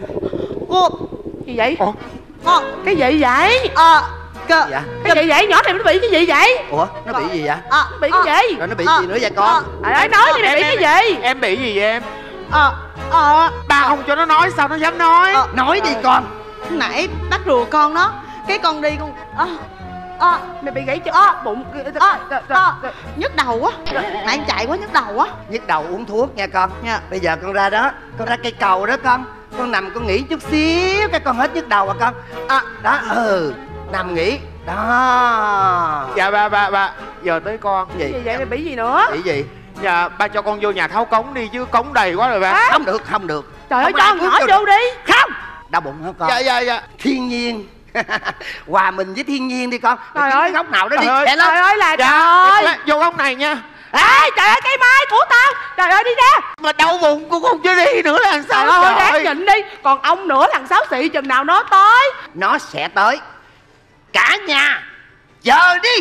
S11: Gì vậy? Cái gì vậy?
S9: Dạ.
S11: Cái gì vậy? Nhỏ này nó bị cái gì vậy?
S9: Ủa, nó bị gì vậy?
S11: Nó bị cái gì?
S9: Rồi nó bị gì nữa vậy con?
S11: Trời ơi, nói đi, mày bị cái gì?
S10: Em bị gì vậy em?
S11: Ba không cho nó nói sao nó dám nói?
S9: Nói đi con.
S4: Nãy bác rùa con đó, cái con đi con
S11: mày bị gãy chân bụng.
S4: Nhức đầu quá. Nãy em chạy quá nhức đầu quá.
S9: Nhức đầu uống thuốc nha con.
S4: Dạ.
S9: Bây giờ con ra đó, con ra cây cầu đó con.
S11: Con nằm con nghỉ chút xíu cái con hết nhức đầu à con. Đó nằm nghỉ. Đó.
S10: Dạ ba giờ tới con.
S11: Gì
S2: vậy mày bị gì nữa?
S11: Bị gì?
S10: Dạ ba cho con vô nhà tháo cống đi chứ cống đầy quá rồi ba.
S11: Không được.
S2: Trời ơi, cho nhỏ vô đi.
S11: Không. Đau bụng hả con?
S10: Dạ.
S11: Thiên nhiên. Hòa mình với thiên nhiên đi con.
S2: Trời ơi,
S11: góc nào đó đi.
S2: Trời ơi là
S10: dạ,
S2: trời.
S10: Vô góc này nha.
S2: Trời ơi, cây mai của tao. Trời ơi, đi ra.
S10: Mà đau bụng của con chưa đi nữa là sao?
S2: Trời ơi, đáng nhịn đi. Còn ông nữa, thằng Sáu Xị chừng nào nó tới?
S11: Nó sẽ tới. Cả nhà chờ đi.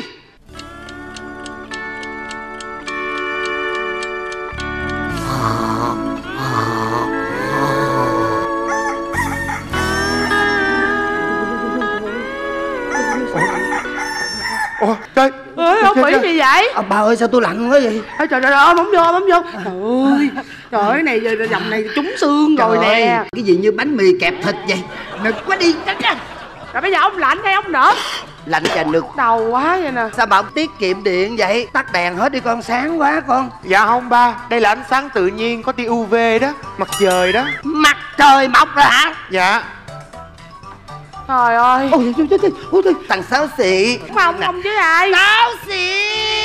S10: Ủa trời
S2: ơi, ông bị gì vậy?
S11: Bà ơi sao tôi lạnh quá vậy?
S2: Trời ơi, bấm vô. Trời ơi, này giờ dòng này trúng xương rồi nè.
S11: Cái gì như bánh mì kẹp thịt vậy? Nực quá đi.
S2: Rồi bây giờ ông lạnh hay ông nở?
S11: Lạnh và nực
S2: đầu quá vậy nè.
S11: Sao bà ông tiết kiệm điện vậy? Tắt đèn hết đi con, sáng quá con.
S10: Dạ không ba, đây là ánh sáng tự nhiên, có tia UV đó, mặt trời đó.
S11: Mặt trời mọc rồi hả?
S10: Dạ.
S2: Trời ơi.
S11: Ôi, thằng Sáu Xị.
S2: Ông chứ ai?
S11: Sáu Xị.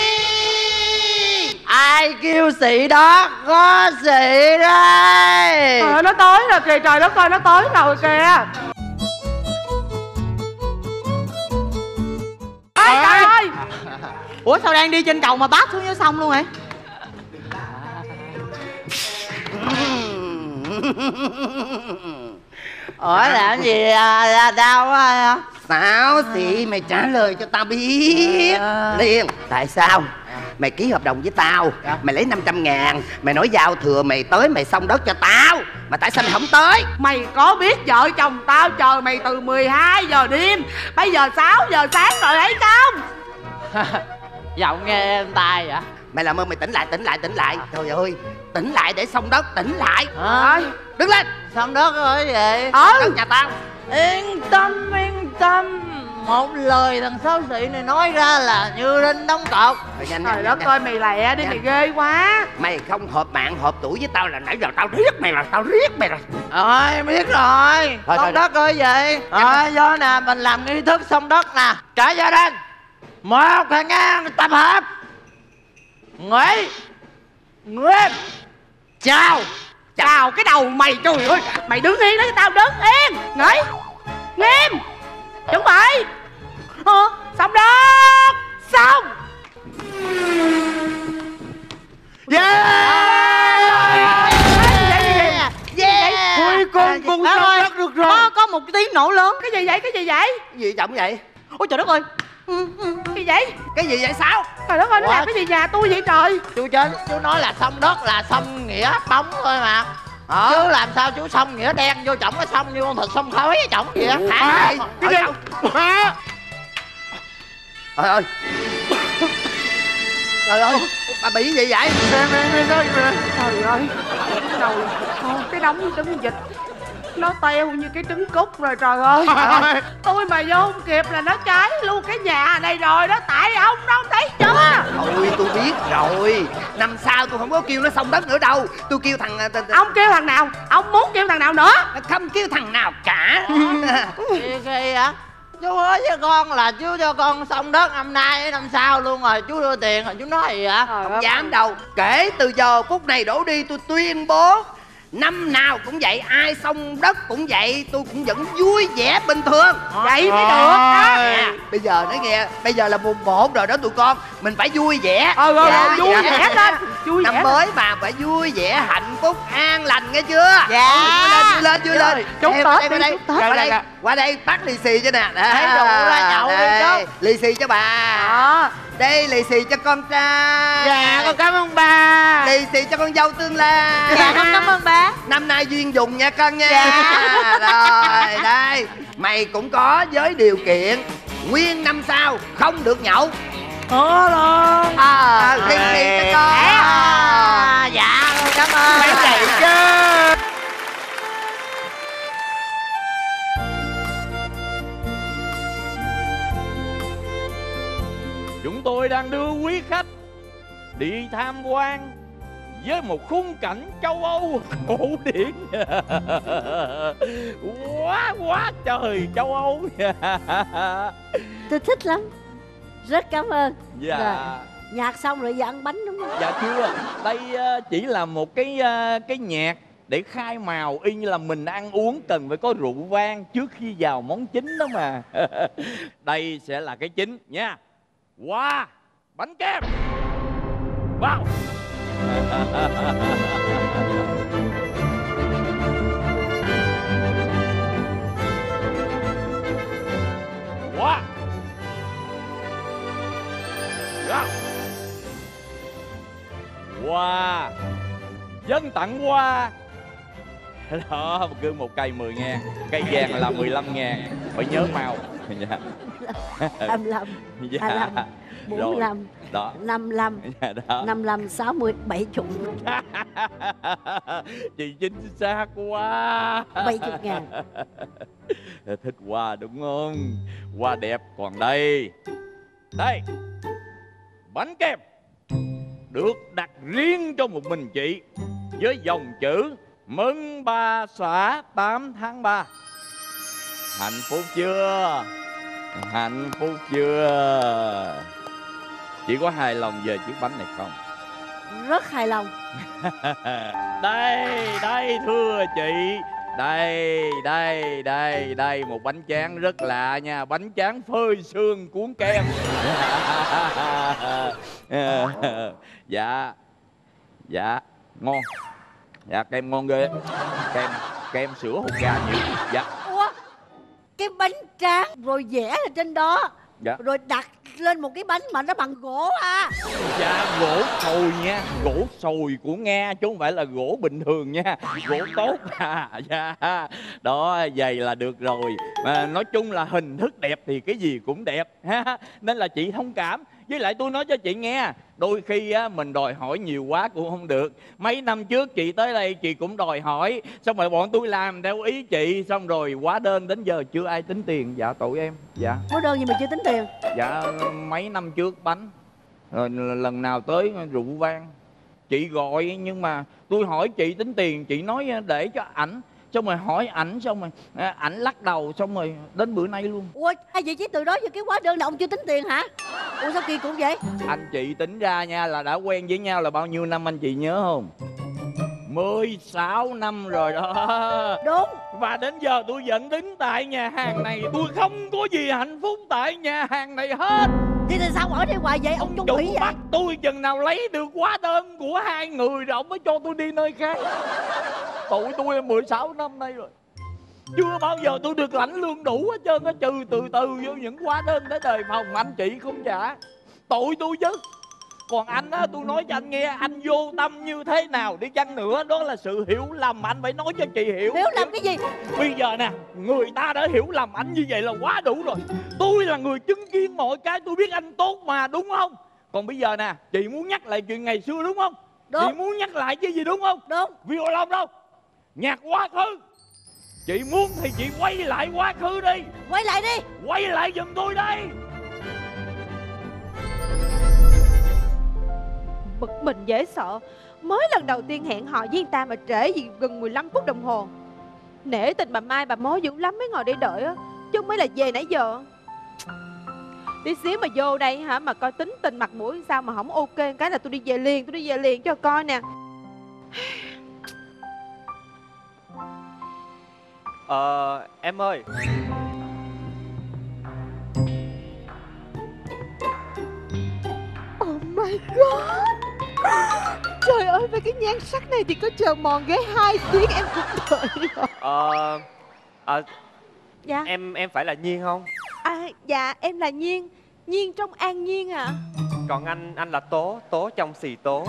S11: Ai kêu Xị đó? Có Xị đây.
S2: Trời ơi, nó tới rồi kìa, trời đất ơi, nó tới rồi kìa. Trời ơi.
S12: Ủa sao đang đi trên cầu mà bát xuống dưới sông luôn vậy?
S11: Ủa làm gì đau quá? Sáu Xị mày trả lời cho tao biết liền. Tại sao mày ký hợp đồng với tao, mày lấy 500.000, mày nói giao thừa mày tới mày xong đất cho tao, mà tại sao mày không tới?
S2: Mày có biết vợ chồng tao chờ mày từ 12 giờ đêm, bây giờ 6 giờ sáng rồi hay không?
S12: Giọng nghe êm tai vậy.
S11: Mày làm ơn mày tỉnh lại. Trời ơi, tỉnh lại để xong đất, tỉnh lại. Đứng lên.
S12: Xong đất rồi vậy?
S11: Đất nhà tao.
S12: Yên tâm. Một lời thằng Sáu Xị này nói ra là như đinh đóng cột.
S2: Trời đất ơi, mày lẹ đi, mày ghê quá.
S11: Mày không hợp mạng hợp tuổi với tao là nãy giờ tao riết mày rồi.
S12: Rồi biết rồi. Xong đất rồi vậy. Rồi do nè, mình làm nghi thức xong đất nè. Cả gia đình một thằng ngang tập hợp. Nghỉ. Nghiêm. Chào
S2: cái đầu mày, trời ơi. Mày đứng yên đó cho tao đứng yên. Nghỉ. Nghiêm. Chuẩn bị. Xong đất. Xong.
S11: Cuối cùng cũng xong đất được rồi.
S12: Có một tiếng nổ lớn.
S2: Cái gì vậy?
S11: Gì chậm vậy?
S12: Ôi trời đất ơi.
S11: Cái gì vậy Sáu?
S2: Trời đất ơi, nó làm cái gì nhà tôi vậy trời?
S12: Chú nói là xong đất là xong nghĩa bóng thôi mà. Chứ làm sao chú xong nghĩa đen vô chổng cái xong như con thịt xong khói chổng vậy á.
S11: Cái gì? Trời ơi, bà bị gì vậy?
S2: Trời ơi, cái đống trứng vịt nó teo như cái trứng cút rồi, trời ơi. Tôi mà vô không kịp là nó cháy luôn cái nhà này rồi đó. Tại ông đó, ông thấy chưa?
S11: Thôi tôi biết rồi. Năm sau tôi không có kêu nó xong đất nữa đâu. Tôi kêu thằng...
S2: Ông kêu thằng nào? Ông muốn kêu thằng nào nữa?
S11: Không kêu thằng nào cả.
S12: Khi á chú hứa với con là chú cho con xong đất năm nay với năm sau luôn rồi. Chú đưa tiền rồi chú nói gì hả?
S11: Không dám đâu. Kể từ giờ phút này đổ đi tôi tuyên bố năm nào cũng vậy, ai xong đất cũng vậy, tôi cũng vẫn vui vẻ bình thường.
S2: Vậy mới được đó.
S11: Bây giờ nói nghe, bây giờ là mùng 1 rồi đó tụi con, mình phải vui vẻ.
S2: Vui vẻ lên.
S11: Năm mới mà phải vui vẻ, hạnh phúc, an lành, nghe chưa? Vui lên.
S2: Chúc Tết đi, chúc Tết.
S11: Qua đây bắt lì xì cho nè.
S12: Thấy đủ ra nhậu đi chứ.
S11: Lì xì cho bà. Đây lì xì cho con trai.
S10: Dạ con cảm ơn ba.
S11: Lì xì cho con dâu tương lai.
S12: Dạ con cảm ơn ba.
S11: Năm nay duyên dùng nha con nha. Rồi đây, mày cũng có với điều kiện nguyên năm sau không được nhậu.
S12: Luôn.
S11: Lì xì cho con.
S12: Dạ con cảm ơn.
S11: Phải vậy chứ.
S7: Chúng tôi đang đưa quý khách đi tham quan với một khung cảnh châu Âu cổ điển. Quá trời châu Âu.
S3: Tôi thích lắm. Rất cảm ơn.
S7: Dạ.
S3: Rồi, nhạc xong rồi giờ ăn bánh đúng không?
S7: Dạ chưa. Đây chỉ là một cái nhạc để khai mào, y như là mình ăn uống cần phải có rượu vang trước khi vào món chính đó mà. Đây sẽ là cái chính nha. Wow, bánh kem. Wow. Wow. Wow. Wow. Dân tặng hoa. Đó, cứ một cây 10.000, cây vàng là 15.000. Phải nhớ màu. Dạ.
S3: 25,
S7: Dạ.
S3: 25, 45,
S7: đó.
S3: 55,
S7: Dạ, đó.
S3: 55, 60, 70.
S7: Chị chính xác quá.
S3: 70.000.
S7: Thích hoa đúng không? Hoa đẹp còn đây. Đây, bánh kem được đặt riêng cho một mình chị, với dòng chữ mừng bà xã 8 tháng 3. Hạnh phúc chưa? Hạnh phúc chưa? Chị có hài lòng về chiếc bánh này không?
S3: Rất hài lòng.
S7: Đây thưa chị. Đây một bánh tráng rất lạ nha. Bánh tráng phơi sương cuốn kem. Dạ ngon. Dạ kem ngon ghê. Kem sữa hột gà nhiều. Dạ.
S3: Ủa, cái bánh tráng rồi vẽ ở trên đó.
S7: Dạ.
S3: Rồi đặt lên một cái bánh mà nó bằng gỗ à?
S7: Dạ gỗ sồi nha. Gỗ sồi của Nga chứ không phải là gỗ bình thường nha. Gỗ tốt à. Dạ. Đó, vậy là được rồi. Mà nói chung là hình thức đẹp thì cái gì cũng đẹp ha. Nên là chị thông cảm. Với lại tôi nói cho chị nghe, đôi khi á, mình đòi hỏi nhiều quá cũng không được. Mấy năm trước chị tới đây chị cũng đòi hỏi, xong rồi bọn tôi làm theo ý chị, xong rồi quá đơn đến giờ chưa ai tính tiền. Dạ tội em. Dạ.
S3: Hóa đơn gì mà chưa tính tiền?
S7: Dạ mấy năm trước bánh, rồi lần nào tới rượu vang chị gọi, nhưng mà tôi hỏi chị tính tiền, chị nói để cho ảnh. Xong rồi hỏi ảnh, xong rồi ảnh lắc đầu, xong rồi đến bữa nay luôn.
S3: Ủa, hay vậy chứ từ đó giờ cái hóa đơn là ông chưa tính tiền hả? Ủa sao kỳ cục vậy?
S7: Anh chị tính ra nha, là đã quen với nhau là bao nhiêu năm anh chị nhớ không? 16 năm rồi đó.
S3: Đúng.
S7: Và đến giờ tôi vẫn đứng tại nhà hàng này. Tôi không có gì hạnh phúc tại nhà hàng này hết.
S3: Thì sao ở đây hoài vậy? Ông chung thủy vậy?
S7: Bắt tôi chừng nào lấy được hóa đơn của hai người rồi ông mới cho tôi đi nơi khác. Tụi tôi 16 năm nay rồi, chưa bao giờ tôi được lãnh lương đủ hết trơn á, trừ từ từ vô những hóa đơn tới đời phòng anh chị không trả. Tội tôi chứ. Còn anh á, tôi nói cho anh nghe, anh vô tâm như thế nào đi chăng nữa, đó là sự hiểu lầm, anh phải nói cho chị hiểu.
S3: Hiểu lầm cái gì?
S7: Bây giờ nè, người ta đã hiểu lầm anh như vậy là quá đủ rồi. Tôi là người chứng kiến mọi cái, tôi biết anh tốt mà, đúng không? Còn bây giờ nè, chị muốn nhắc lại chuyện ngày xưa đúng không?
S3: Đúng.
S7: Chị muốn nhắc lại chứ gì đúng không?
S3: Đúng.
S7: Violon đâu? Nhạc quá khứ. Chị muốn thì chị quay lại quá khứ đi.
S3: Quay lại đi.
S7: Quay lại giùm tôi đây.
S4: Bực mình dễ sợ. Mới lần đầu tiên hẹn hò với anh ta mà trễ gì gần 15 phút đồng hồ. Nể tình bà Mai bà Mối dữ lắm mới ngồi để đợi á, chứ không mấy là về nãy giờ. Tí xíu mà vô đây hả, mà coi tính tình mặt mũi sao mà không ok, cái là tôi đi về liền cho coi nè.
S13: Em ơi.
S4: Oh my god. Trời ơi, với cái nhan sắc này thì có chờ mòn ghế 2 tiếng em cũng đợi rồi. Dạ.
S13: Em phải là Nhiên không?
S4: Dạ em là Nhiên. Nhiên trong An Nhiên à.
S13: Còn anh là Tố. Tố trong Xì Tố.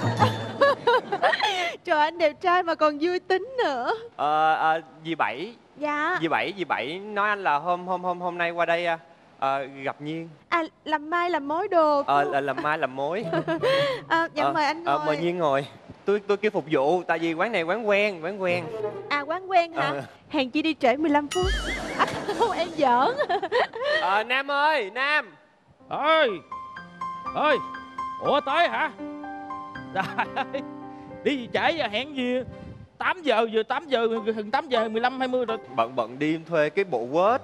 S4: Trời, anh đẹp trai mà còn vui tính nữa.
S13: Dì Bảy.
S4: Dạ.
S13: Dì Bảy nói anh là hôm nay qua đây gặp Nhiên.
S4: Làm mai làm mối đồ.
S13: Làm mai làm mối.
S4: Dạ mời anh ngồi.
S13: Mời Nhiên ngồi. Tôi kêu phục vụ, tại vì quán này quán quen.
S4: Quán quen hả? Hèn chi đi trễ 15 phút. Không, em giỡn.
S13: Nam ơi, Nam.
S7: Ơi. Ủa tới hả? Trời ơi, Đi gì trễ giờ, hẹn gì 8 giờ, giờ 8 giờ, gần 8 giờ 15, 20 rồi.
S13: Bận đi em thuê cái bộ Word.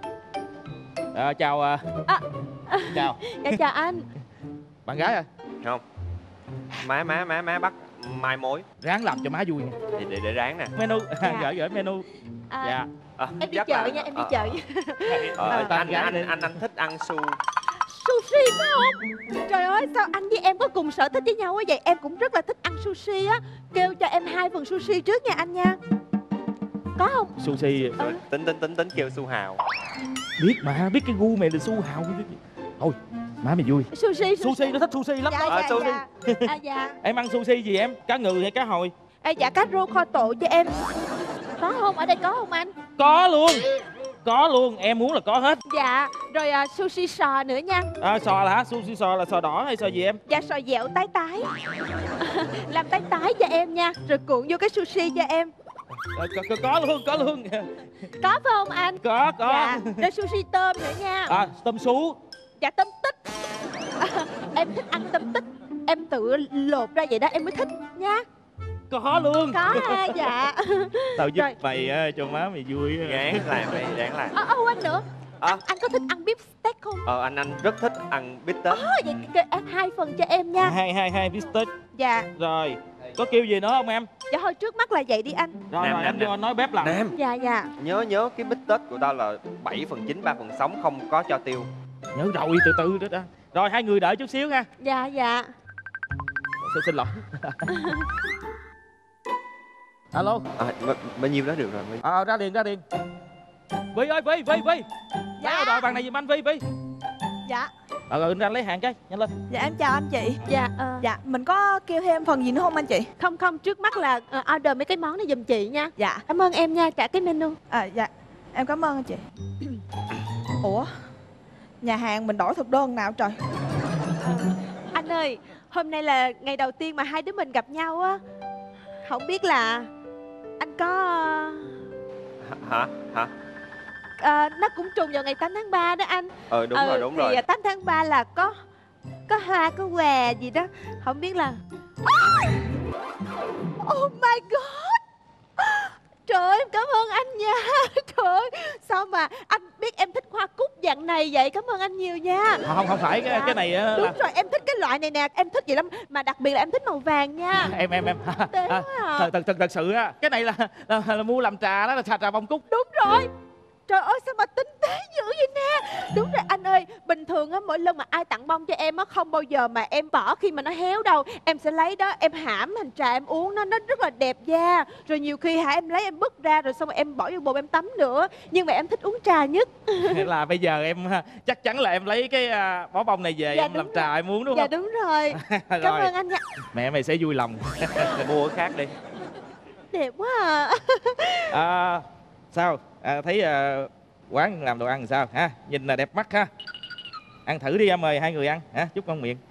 S7: Chào chào.
S14: Dạ chào anh.
S7: Bạn gái à?
S13: Không. Má bắt mai mối.
S7: Ráng làm cho má vui nha.
S13: Thì để ráng nè.
S7: Menu,
S14: Dạ.
S7: gửi menu. Dạ.
S14: Em đi chợ nha, em đi chợ.
S13: Anh thích ăn
S14: Sushi phải không? Trời ơi, sao anh với em có cùng sở thích với nhau á vậy? Em cũng rất là thích ăn sushi á. Kêu cho em 2 phần sushi trước nha anh nha. Có không?
S7: Sushi.
S13: Tính kêu su hào.
S7: Biết mà, biết cái gu mày là su hào. Thôi, má mày vui.
S14: Sushi
S7: nó thích sushi lắm đó.
S14: Dạ.
S7: Em ăn sushi gì em? Cá ngừ hay cá hồi?
S14: Dạ cá rô kho tộ cho em. Có không? Ở đây có không anh?
S7: Có luôn, em muốn là có hết.
S14: Dạ, rồi sushi sò nữa nha.
S7: Sò là hả? Sushi sò là sò đỏ hay sò gì em?
S14: Dạ sò dẻo tái. Làm tái cho em nha. Rồi cuộn vô cái sushi cho em.
S7: Có luôn.
S14: Có phải không anh?
S7: Có.
S14: Dạ, rồi sushi tôm nữa nha.
S7: Tôm sú.
S14: Dạ tôm tích. Em thích ăn tôm tích. Em tự lột ra vậy đó em mới thích nha.
S7: Có luôn.
S14: Có dạ.
S7: Tao giúp mày cho má mày vui.
S13: Ráng làm.
S14: Anh nữa. Anh có thích ăn beef steak không?
S13: Anh rất thích ăn bít tết.
S14: Vậy em 2 phần cho em nha.
S7: Hai bít tết.
S14: Dạ.
S7: Rồi, có kêu gì nữa không em?
S14: Dạ thôi trước mắt là vậy đi anh.
S7: Rồi em vô nói bếp làm.
S13: Nam.
S14: Dạ.
S13: Nhớ cái bít tết của tao là 7 phần chín 3 phần sống, không có cho tiêu.
S7: Nhớ rồi, từ từ đó. Rồi hai người đợi chút xíu nha.
S14: Dạ.
S7: Xin lỗi. Alo.
S13: Bao nhiêu đó được rồi.
S7: Ra liền. Vi ơi, Vi. Dạ. Đòi bàn này giùm anh Vi.
S4: Dạ.
S7: Rồi ra lấy hàng cái, nhanh lên.
S4: Dạ em chào anh chị.
S14: Dạ.
S4: Mình có kêu thêm phần gì nữa không anh chị?
S14: Không, trước mắt là order mấy cái món này giùm chị nha.
S4: Dạ.
S14: Cảm ơn em nha, trả cái menu.
S4: Dạ. Em cảm ơn anh chị. Ủa? Nhà hàng mình đổi thực đơn nào trời?
S14: Anh ơi, hôm nay là ngày đầu tiên mà hai đứa mình gặp nhau á. Không biết là anh có...
S13: Hả?
S14: Nó cũng trùng vào ngày 8 tháng 3 đó anh.
S13: Đúng rồi.
S14: Thì 8 tháng 3 là có hoa, có quà gì đó. Không biết là... Oh my god! Trời ơi, em cảm ơn anh nha. Trời ơi, sao mà anh biết em thích hoa cúc dạng này vậy? Cảm ơn anh nhiều nha.
S7: Không phải cái này
S14: đúng rồi, em thích cái loại này nè. Em thích vậy lắm. Mà đặc biệt là em thích màu vàng nha.
S7: Em thật sự á, cái này là mua làm trà đó, là trà bông cúc.
S14: Đúng rồi. Trời ơi sao mà tinh tế dữ vậy nè. Đúng rồi anh ơi, bình thường á mỗi lần mà ai tặng bông cho em á không bao giờ mà em bỏ khi mà nó héo đâu. Em sẽ lấy đó em hãm thành trà em uống, nó rất là đẹp da. Rồi nhiều khi em lấy em bứt ra rồi xong rồi em bỏ vô bồn em tắm nữa. Nhưng mà em thích uống trà nhất.
S7: Là bây giờ em chắc chắn là em lấy cái bó bông này về em làm trà em uống đúng không?
S14: Dạ đúng rồi. Cảm ơn anh nha.
S7: Mẹ mày sẽ vui lòng.
S13: Mua cái khác đi.
S14: Đẹp quá
S7: Sao? Thấy quán làm đồ ăn sao ha? Nhìn là đẹp mắt ha. Ăn thử đi, mời hai người ăn ha, chúc ngon miệng.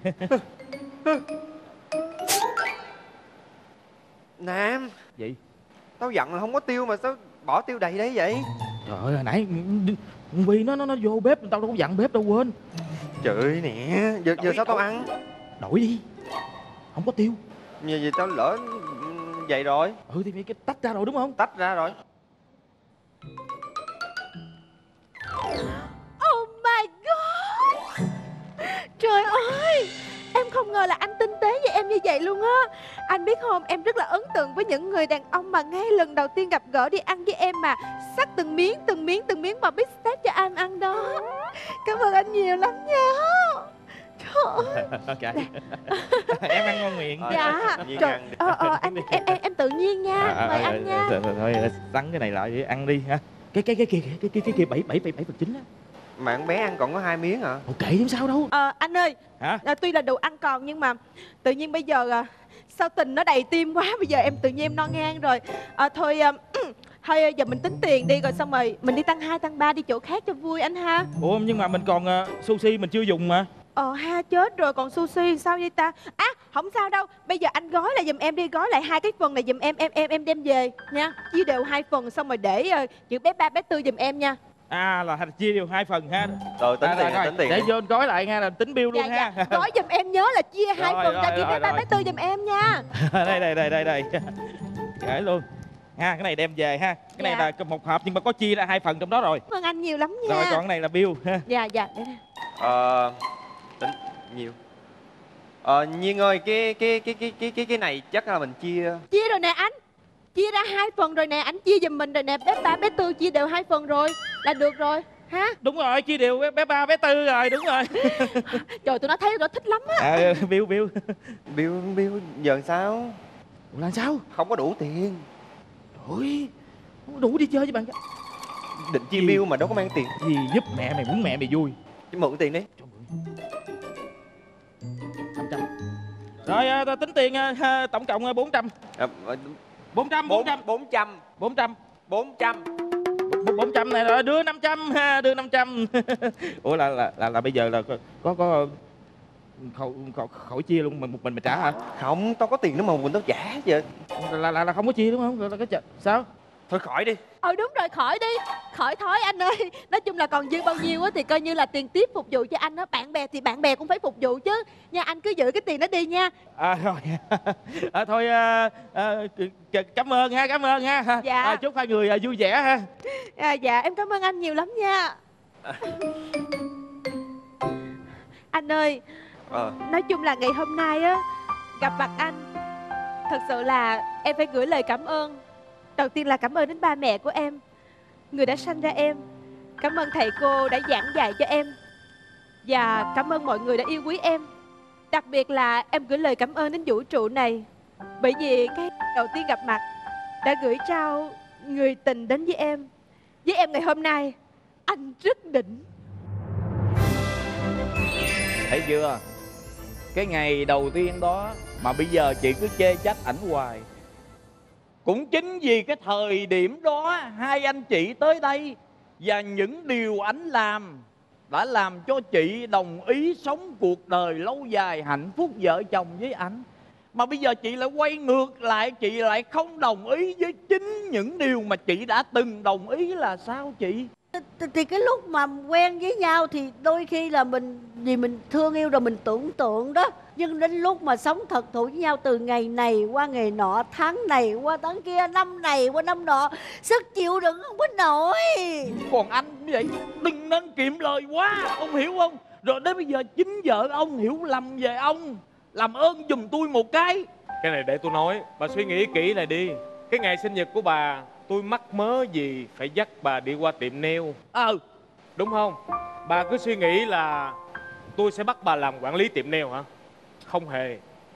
S13: Nam.
S7: Gì?
S13: Tao dặn là không có tiêu mà sao bỏ tiêu đầy đấy vậy?
S7: Trời ơi, hồi nãy vì nó vô bếp, tao đâu có dặn bếp đâu, quên.
S13: Trời ơi nè, giờ sao tao ăn?
S7: Đổi đi. Không có tiêu.
S13: Vậy tao lỡ vậy rồi.
S7: Thì mày tách ra rồi đúng không?
S13: Tách ra rồi.
S14: Oh my god! Trời ơi, em không ngờ là anh tinh tế với em như vậy luôn á. Anh biết không, em rất là ấn tượng với những người đàn ông mà ngay lần đầu tiên gặp gỡ đi ăn với em mà xắt từng miếng mà bít tết cho anh ăn đó. Cảm ơn anh nhiều lắm nha. Trời ơi.
S7: Okay. Em ăn ngon miệng.
S14: Dạ. Trời, em tự nhiên nha. Mời anh nha.
S7: Thôi sắn cái này lại để ăn đi ha. Cái kia 7/9 á.
S13: Mà con bé ăn còn có 2 miếng hả?
S7: Ok chứ sao đâu.
S14: Anh ơi.
S7: Hả?
S14: Tuy là đồ ăn còn nhưng mà tự nhiên bây giờ sao tình nó đầy tim quá. Bây giờ em tự nhiên em no ngang rồi. Thôi giờ mình tính tiền đi rồi xong rồi mình đi tăng 2 tăng 3 đi chỗ khác cho vui anh ha.
S7: Ủa nhưng mà mình còn sushi mình chưa dùng mà.
S14: Chết rồi, còn sushi sao vậy ta? Không sao đâu, bây giờ anh gói lại giùm em đi, gói lại 2 cái phần này giùm em đem về nha. Chia đều 2 phần xong rồi để những bé 3 bé 4 giùm em nha.
S7: À là chia đều 2 phần ha.
S13: Rồi tính tiền, tính tiền.
S7: Để vô gói lại ha, là tính bill luôn ha.
S14: Gói giùm em nhớ là chia 2 phần ra, chia bé 3 bé 4 giùm em nha.
S7: Đây. Gửi luôn. Ha, cái này đem về ha. Cái này là một hộp nhưng mà có chia ra 2 phần trong đó rồi.
S14: Cảm ơn anh nhiều lắm nha.
S7: Rồi còn cái này là bill ha.
S14: Dạ.
S13: Tính nhiều. Nhiên ơi, cái này chắc là mình chia.
S14: Chia rồi nè anh. Chia ra 2 phần rồi nè, anh chia giùm mình rồi nè, bé 3 bé 4 chia đều 2 phần rồi là được rồi. Ha?
S7: Đúng rồi, chia đều bé 3 bé 4 rồi, đúng rồi.
S14: Trời, tụi nó thấy tụi nó thích lắm á.
S13: Bill giờ sao?
S7: Làm sao?
S13: Không có đủ tiền.
S7: Ôi, không đủ đi chơi với bạn.
S13: Định chia bill mà đâu có mang tiền.
S7: Gì giúp mẹ mày, muốn mẹ mày vui.
S13: Chứ mượn tiền đi.
S7: 500. Rồi ta tính tiền tổng cộng 400. 400 này rồi, đưa 500 ha, đưa 500. Ủa là bây giờ là có khỏi chia luôn, một mình mày trả hả?
S13: Không, tao có tiền nữa mà mình tao trả vậy.
S7: Là không có chia đúng không? Là cái sao?
S13: Thôi khỏi đi.
S14: Đúng rồi, khỏi đi. Khỏi thói anh ơi. Nói chung là còn dư bao nhiêu á thì coi như là tiền tiếp phục vụ cho anh á. Bạn bè thì bạn bè cũng phải phục vụ chứ. Nha, anh cứ giữ cái tiền đó đi nha.
S7: Rồi. Thôi cảm ơn ha.
S14: Dạ.
S7: Chúc hai người vui vẻ ha.
S14: Dạ, em cảm ơn anh nhiều lắm nha. Anh ơi, nói chung là ngày hôm nay á, gặp mặt anh, thật sự là em phải gửi lời cảm ơn. Đầu tiên là cảm ơn đến ba mẹ của em, người đã sanh ra em. Cảm ơn thầy cô đã giảng dạy cho em. Và cảm ơn mọi người đã yêu quý em. Đặc biệt là em gửi lời cảm ơn đến vũ trụ này, bởi vì cái đầu tiên gặp mặt đã gửi trao người tình đến với em. Với em ngày hôm nay, anh rất đỉnh.
S15: Thấy chưa? Cái ngày đầu tiên đó mà bây giờ chị cứ chê trách ảnh hoài. Cũng chính vì cái thời điểm đó hai anh chị tới đây, và những điều ảnh làm đã làm cho chị đồng ý sống cuộc đời lâu dài hạnh phúc vợ chồng với ảnh. Mà bây giờ chị lại quay ngược lại, chị lại không đồng ý với chính những điều mà chị đã từng đồng ý là sao chị?
S11: Thì cái lúc mà quen với nhau thì đôi khi là mình thương yêu rồi mình tưởng tượng đó. Nhưng đến lúc mà sống thật thụ với nhau, từ ngày này qua ngày nọ, tháng này qua tháng kia, năm này qua năm nọ, sức chịu đựng không có nổi.
S15: Còn anh như vậy đừng nên kiệm lời quá, ông hiểu không? Rồi đến bây giờ chính vợ ông hiểu lầm về ông, làm ơn giùm tôi một cái.
S5: Cái này để tôi nói, bà suy nghĩ kỹ lại đi. Cái ngày sinh nhật của bà, tôi mắc mớ gì phải dắt bà đi qua tiệm nail. Đúng không? Bà cứ suy nghĩ là tôi sẽ bắt bà làm quản lý tiệm nail hả? Không hề.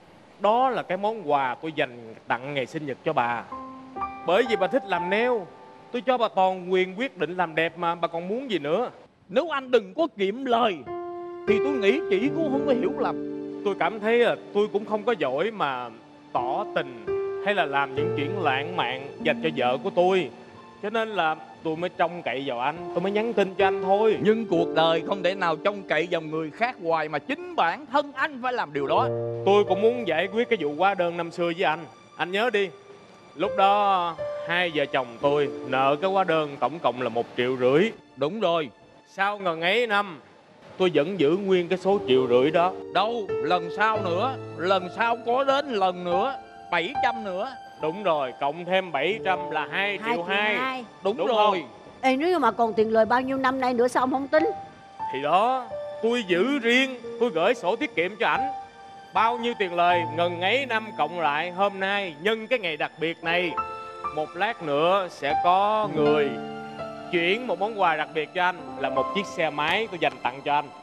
S5: Đó là cái món quà tôi dành tặng ngày sinh nhật cho bà. Bởi vì bà thích làm nail, tôi cho bà toàn quyền quyết định làm đẹp mà, bà còn muốn gì nữa.
S15: Nếu anh đừng có kiệm lời thì tôi nghĩ chị cũng không có hiểu lầm.
S5: Tôi cảm thấy là tôi cũng không có giỏi mà tỏ tình hay là làm những chuyện lãng mạn dành cho vợ của tôi. Cho nên là tôi mới trông cậy vào anh, tôi mới nhắn tin cho anh thôi.
S15: Nhưng cuộc đời không thể nào trông cậy vào người khác hoài, mà chính bản thân anh phải làm điều đó.
S5: Tôi cũng muốn giải quyết cái vụ hóa đơn năm xưa với anh. Anh nhớ đi, lúc đó hai vợ chồng tôi nợ cái hóa đơn tổng cộng là 1,5 triệu.
S15: Đúng rồi.
S5: Sau ngần ấy năm tôi vẫn giữ nguyên cái số 1,5 triệu đó.
S15: Đâu, lần sau nữa, lần sau có đến lần nữa 700 nữa.
S5: Đúng rồi, cộng thêm 700 là 2,2 triệu.
S15: Đúng rồi.
S11: Ê, nếu mà còn tiền lời bao nhiêu năm nay nữa sao ông không tính?
S5: Thì đó, tôi giữ riêng, tôi gửi sổ tiết kiệm cho ảnh. Bao nhiêu tiền lời ngần ấy năm cộng lại, hôm nay nhân cái ngày đặc biệt này, một lát nữa sẽ có người chuyển một món quà đặc biệt cho anh, là một chiếc xe máy tôi dành tặng cho anh.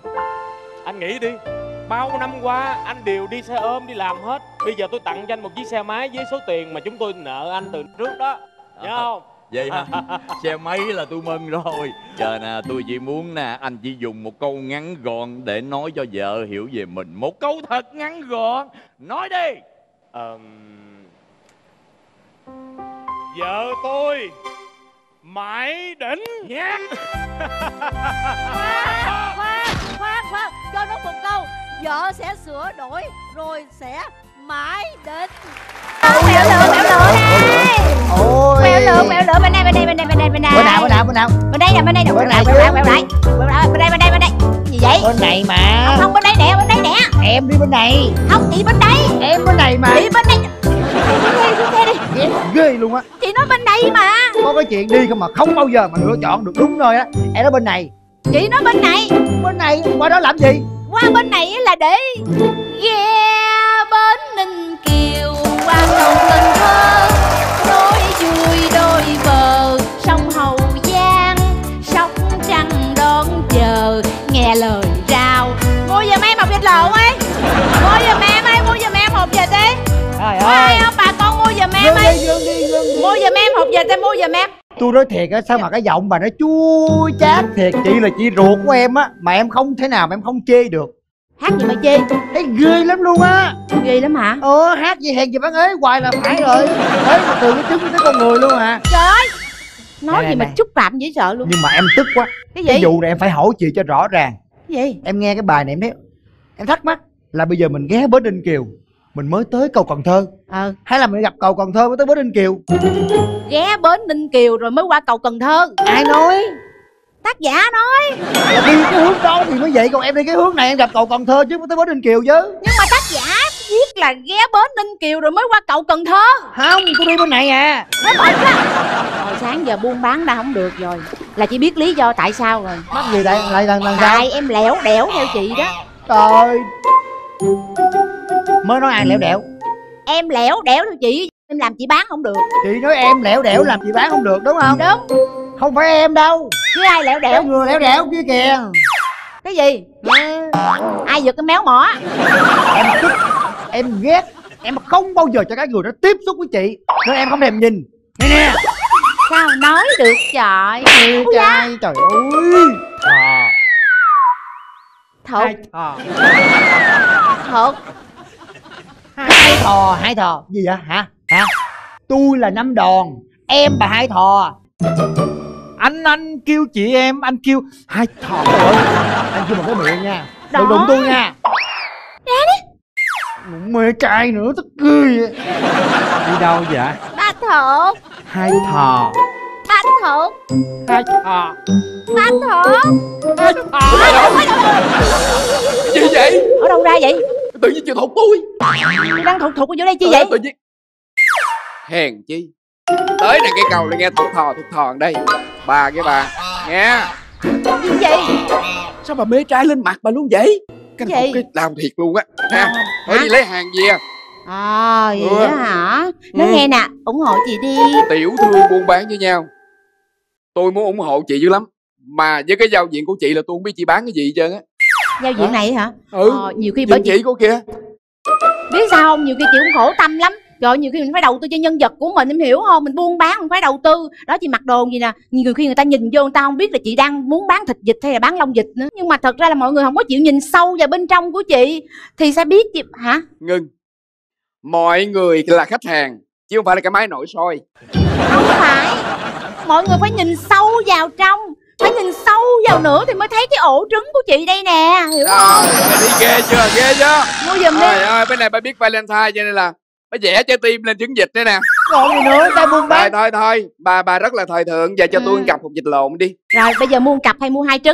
S5: Anh nghĩ đi, bao năm qua anh đều đi xe ôm đi làm hết, bây giờ tôi tặng cho anh một chiếc xe máy với số tiền mà chúng tôi nợ anh từ trước đó, nhớ không?
S15: Vậy hả? Xe máy là tôi mừng rồi. Chờ nè, tôi chỉ muốn nè, anh chỉ dùng một câu ngắn gọn để nói cho vợ hiểu về mình. Một câu thật ngắn gọn, nói đi.
S5: Vợ tôi mãi đỉnh nhé.
S11: Khoan, cho nó một câu. Vợ sẽ sửa đổi rồi sẽ
S14: mãi định.
S3: Quẹo lửa đây.
S9: Ôi.
S3: Quẹo lửa bên đây.
S9: Bên nào?
S3: Bên đây nè, bên đây nè. Quẹo lại. Bên đây. Gì vậy?
S9: Bên này mà.
S3: Không, bên đây nè.
S9: Em đi bên này.
S3: Không, chị bên đây.
S9: Em bên này mà.
S3: Chị bên đây. Xuống xe đi.
S9: Ghê luôn á.
S3: Chị nói bên đây mà.
S9: Có cái chuyện đi không mà không bao giờ mà lựa chọn được đúng nơi á. Em nói bên này.
S3: Chị nói bên này.
S9: Bên này qua đó làm gì?
S3: Qua bên này là để ghe bến Ninh Kiều qua cầu Cần Thơ, nối vui đôi bờ sông Hậu Giang, Sóc Trăng đón chờ nghe lời rao. Mua giùm em hộp vịt lộn ấy. Mua giùm em hộp vịt đi. Có ai không bà con mua giùm em đi. Mua giùm em hộp vịt đi, mua giùm em.
S9: Tôi nói thiệt á, sao mà cái giọng bà nó chua chát thiệt. Chị là chị ruột của em á, mà em không thể nào mà em không chê được.
S3: Hát gì mà chê?
S9: Thấy ghê lắm luôn á.
S3: Ghê lắm hả?
S9: Hát gì hèn gì bán ế hoài là phải rồi. Đấy mà từ cái trứng tới con người luôn à.
S3: Trời ơi, nói
S9: Nè,
S3: gì
S9: nè,
S3: mà
S9: nè.
S3: chút phạm dễ sợ luôn.
S9: Nhưng mà em tức quá.
S3: Cái gì?
S9: Cái vụ này em phải hỏi chị cho rõ ràng.
S3: Cái gì?
S9: Em nghe cái bài này em thấy em thắc mắc là bây giờ mình ghé bến Ninh Kiều, mình mới tới cầu Cần Thơ, hay là mình gặp cầu Cần Thơ mới tới bến Ninh Kiều?
S3: Ghé bến Ninh Kiều rồi mới qua cầu Cần Thơ.
S9: Ai nói?
S3: Tác giả nói.
S9: Là đi cái hướng đó thì mới vậy, còn em đi cái hướng này em gặp cầu Cần Thơ chứ mới tới bến Ninh Kiều chứ.
S3: Nhưng mà tác giả viết là ghé bến Ninh Kiều rồi mới qua cầu Cần Thơ.
S9: Không, tôi đi bên này à.
S3: Nó mệt quá. Hồi sáng giờ buôn bán đã không được rồi, là chị biết lý do tại sao rồi.
S9: Mắc gì đây? Lại lần sao?
S3: Tại em lẻo đẻo theo chị đó.
S9: Trời. Mới nói ai lẻo đẻo?
S3: Em lẻo đẻo theo chị, em làm chị bán không được.
S9: Chị nói em lẻo đẻo làm chị bán không được đúng không?
S3: Đúng.
S9: Không phải em đâu.
S3: Chứ ai lẻo đẻo?
S9: Cái người lẻo đẻo kia kìa.
S3: Cái gì? Ai giật cái méo mỏ?
S9: Em tức, em ghét, em không bao giờ cho các người đó tiếp xúc với chị, nên em không thèm nhìn. Nghe nè.
S3: Sao nói được trời?
S9: Trai trời ơi.
S3: Thật. Thật.
S9: Hai thò gì vậy hả? Tôi là Năm Đòn, em bà Hai Thò. Anh kêu chị em, anh kêu Hai Thò. Anh kêu bằng cái miệng nha, đừng đụng tôi nha. Mê trai nữa tức ghê vậy. Đi đâu vậy?
S3: Ba Thật.
S9: Hai Thò.
S3: Ba Thật.
S9: Hai Thò.
S3: Ba Thật.
S9: Hai Thò.
S13: Gì vậy?
S3: Ở đâu ra vậy?
S13: Tự nhiên chịu thục tôi.
S3: Tôi đang thục ở chỗ đây chi vậy?
S13: Tự nhiên hèn chi tới này cây cầu là nghe thục thò đây. Bà cái bà nghe
S3: Gì vậy?
S13: sao bà mê trai lên mặt bà luôn vậy? Cái
S3: Gì?
S13: này cái làm thiệt luôn á ha. Thôi đi lấy hàng về.
S3: Vậy đó hả? Nói nghe nè, ủng hộ chị đi.
S13: Tiểu thương buôn bán với nhau, tôi muốn ủng hộ chị dữ lắm, mà với cái giao diện của chị là tôi không biết chị bán cái gì hết trơn á.
S3: Giao diện này hả? Nhiều khi
S13: bởi chị của kìa.
S3: Biết sao không? Nhiều khi chị cũng khổ tâm lắm. Rồi nhiều khi mình phải đầu tư cho nhân vật của mình, em hiểu không? Mình buôn bán mình phải đầu tư. Đó, chị mặc đồ gì nè, nhiều khi người ta nhìn vô người ta không biết là chị đang muốn bán thịt vịt hay là bán lông vịt nữa. Nhưng mà thật ra là mọi người không có chịu nhìn sâu vào bên trong của chị thì sẽ biết chị hả?
S13: Ngưng. Mọi người là khách hàng chứ không phải là cái máy nội soi.
S3: Không phải. Mọi người phải nhìn sâu vào trong, phải nhìn sâu vào nữa thì mới thấy cái ổ trứng của chị đây nè, hiểu không?
S13: Đi ghê chưa?
S3: Mua giùm đi.
S13: Trời ơi, bên này bà biết Valentine cho nên là bà vẽ trái tim lên trứng vịt đây nè.
S9: Còn gì nữa, ta buôn bán.
S13: Thôi, bà rất là thời thượng, giờ cho tôi một cặp hột vịt lộn đi.
S3: Rồi bây giờ mua một cặp hay mua 2 trứng?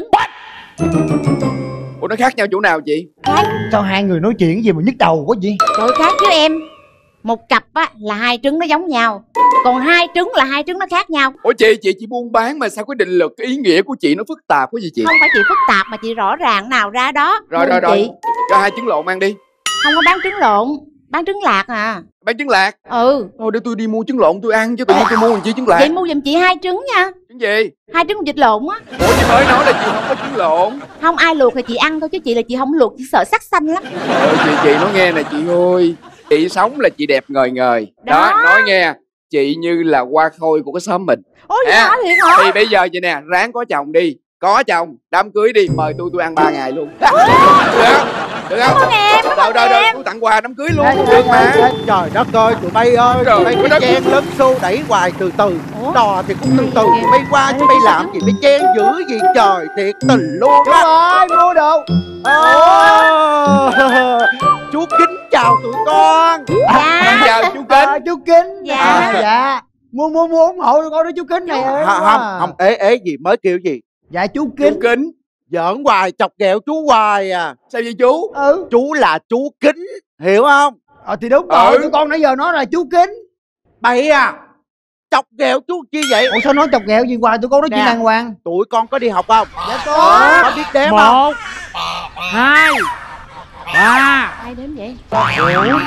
S13: Ủa nó khác nhau chỗ nào chị?
S3: Khác.
S9: Sao hai người nói chuyện gì mà nhức đầu quá vậy?
S3: Trời, khác chứ em. Một cặp á là 2 trứng nó giống nhau, còn 2 trứng là 2 trứng nó khác nhau.
S13: Ủa chị buôn bán mà sao cái định lực, cái ý nghĩa của chị nó phức tạp quá vậy chị?
S3: Không phải chị phức tạp mà chị rõ ràng nào ra đó.
S13: Rồi
S3: chị
S13: cho 2 trứng lộn ăn đi.
S3: Không có bán trứng lộn, bán trứng lạc à.
S13: Bán trứng lạc?
S3: Thôi
S13: để tôi đi mua trứng lộn tôi ăn chứ tự nhiên tôi mua làm chi trứng lạc.
S3: Vậy mua giùm chị 2 trứng nha.
S13: Trứng gì?
S3: 2 trứng vịt lộn á.
S13: Ủa chị mới nói là chị không có trứng lộn.
S3: Không, ai luộc thì chị ăn thôi chứ chị là chị không luộc, chị sợ sắc xanh lắm.
S13: Chị nói nghe nè chị ơi, chị sống là chị đẹp ngời ngời đó, nói nghe chị như là hoa khôi của cái xóm mình.
S3: Ôi vậy hả? Thiệt hả?
S13: Thì bây giờ vậy nè, ráng có chồng đi, có chồng đám cưới đi, mời tôi ăn 3 ngày luôn. Được không?
S3: Cảm ơn em.
S13: Rồi tôi tặng quà đám cưới luôn. Được mà.
S16: Trời đất ơi tụi bay ơi, tụi bay cứ chen lấn xô đẩy hoài từ từ. Đò thì cũng từ từ, tụi bay qua chứ bay làm gì bay chen dữ gì trời, thiệt tình luôn á.
S9: Ơi mua đồ.
S16: Chú kính chào chào tụi con.
S13: Con chào chú Kính.
S16: Chú Kính.
S14: Dạ.
S16: Dạ. Mua ủng hộ con đó chú Kính này. Không, ế gì mới kêu gì? Dạ chú Kính.
S13: Chú Kính.
S16: Giỡn hoài, chọc ghẹo chú hoài à.
S13: Sao vậy chú?
S16: Chú là chú Kính, hiểu không? Thì đúng rồi, tụi con nãy giờ nói là chú Kính. Bậy à, chọc ghẹo chú chi vậy? Ủa sao nói chọc ghẹo gì hoài, tụi con nói chuyện đàng hoàng. Tụi con có đi học không? Dạ có biết đếm không?
S17: 1 2 3.
S14: Ai đếm vậy?
S17: 4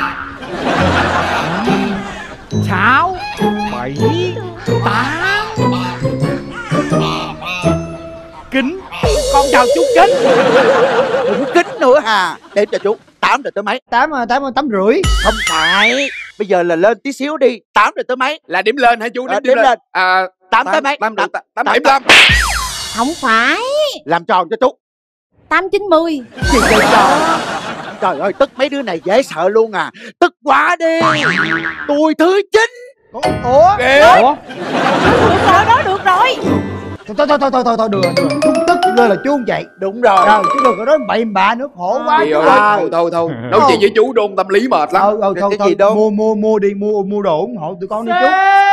S17: 6 7 8. Kính. Con chào chú Kính.
S16: Đừng Kính nữa à. Đếm cho chú. 8 rồi tới mấy? 8 rưỡi. Không phải. Bây giờ là lên tí xíu đi. 8 rồi tới mấy?
S13: Là điểm lên hả chú?
S16: Đếm lên. 8 tới mấy?
S13: 8,75.
S14: Không phải.
S16: Làm tròn cho chú.
S14: 890.
S16: Gì vậy trời? Trời ơi, tức mấy đứa này dễ sợ luôn à. Tức quá đi. Tôi thứ 9. Ủa?
S4: Được rồi, nói được rồi.
S16: Thôi được. Chú tức lên là chú không vậy. Đúng rồi. Rồi chú đừng có nói bậy bạ nữa, khổ quá.
S13: Thôi nói chuyện với chú đôn tâm lý mệt lắm.
S16: Thôi mua đồ ủng hộ tụi con đi chú.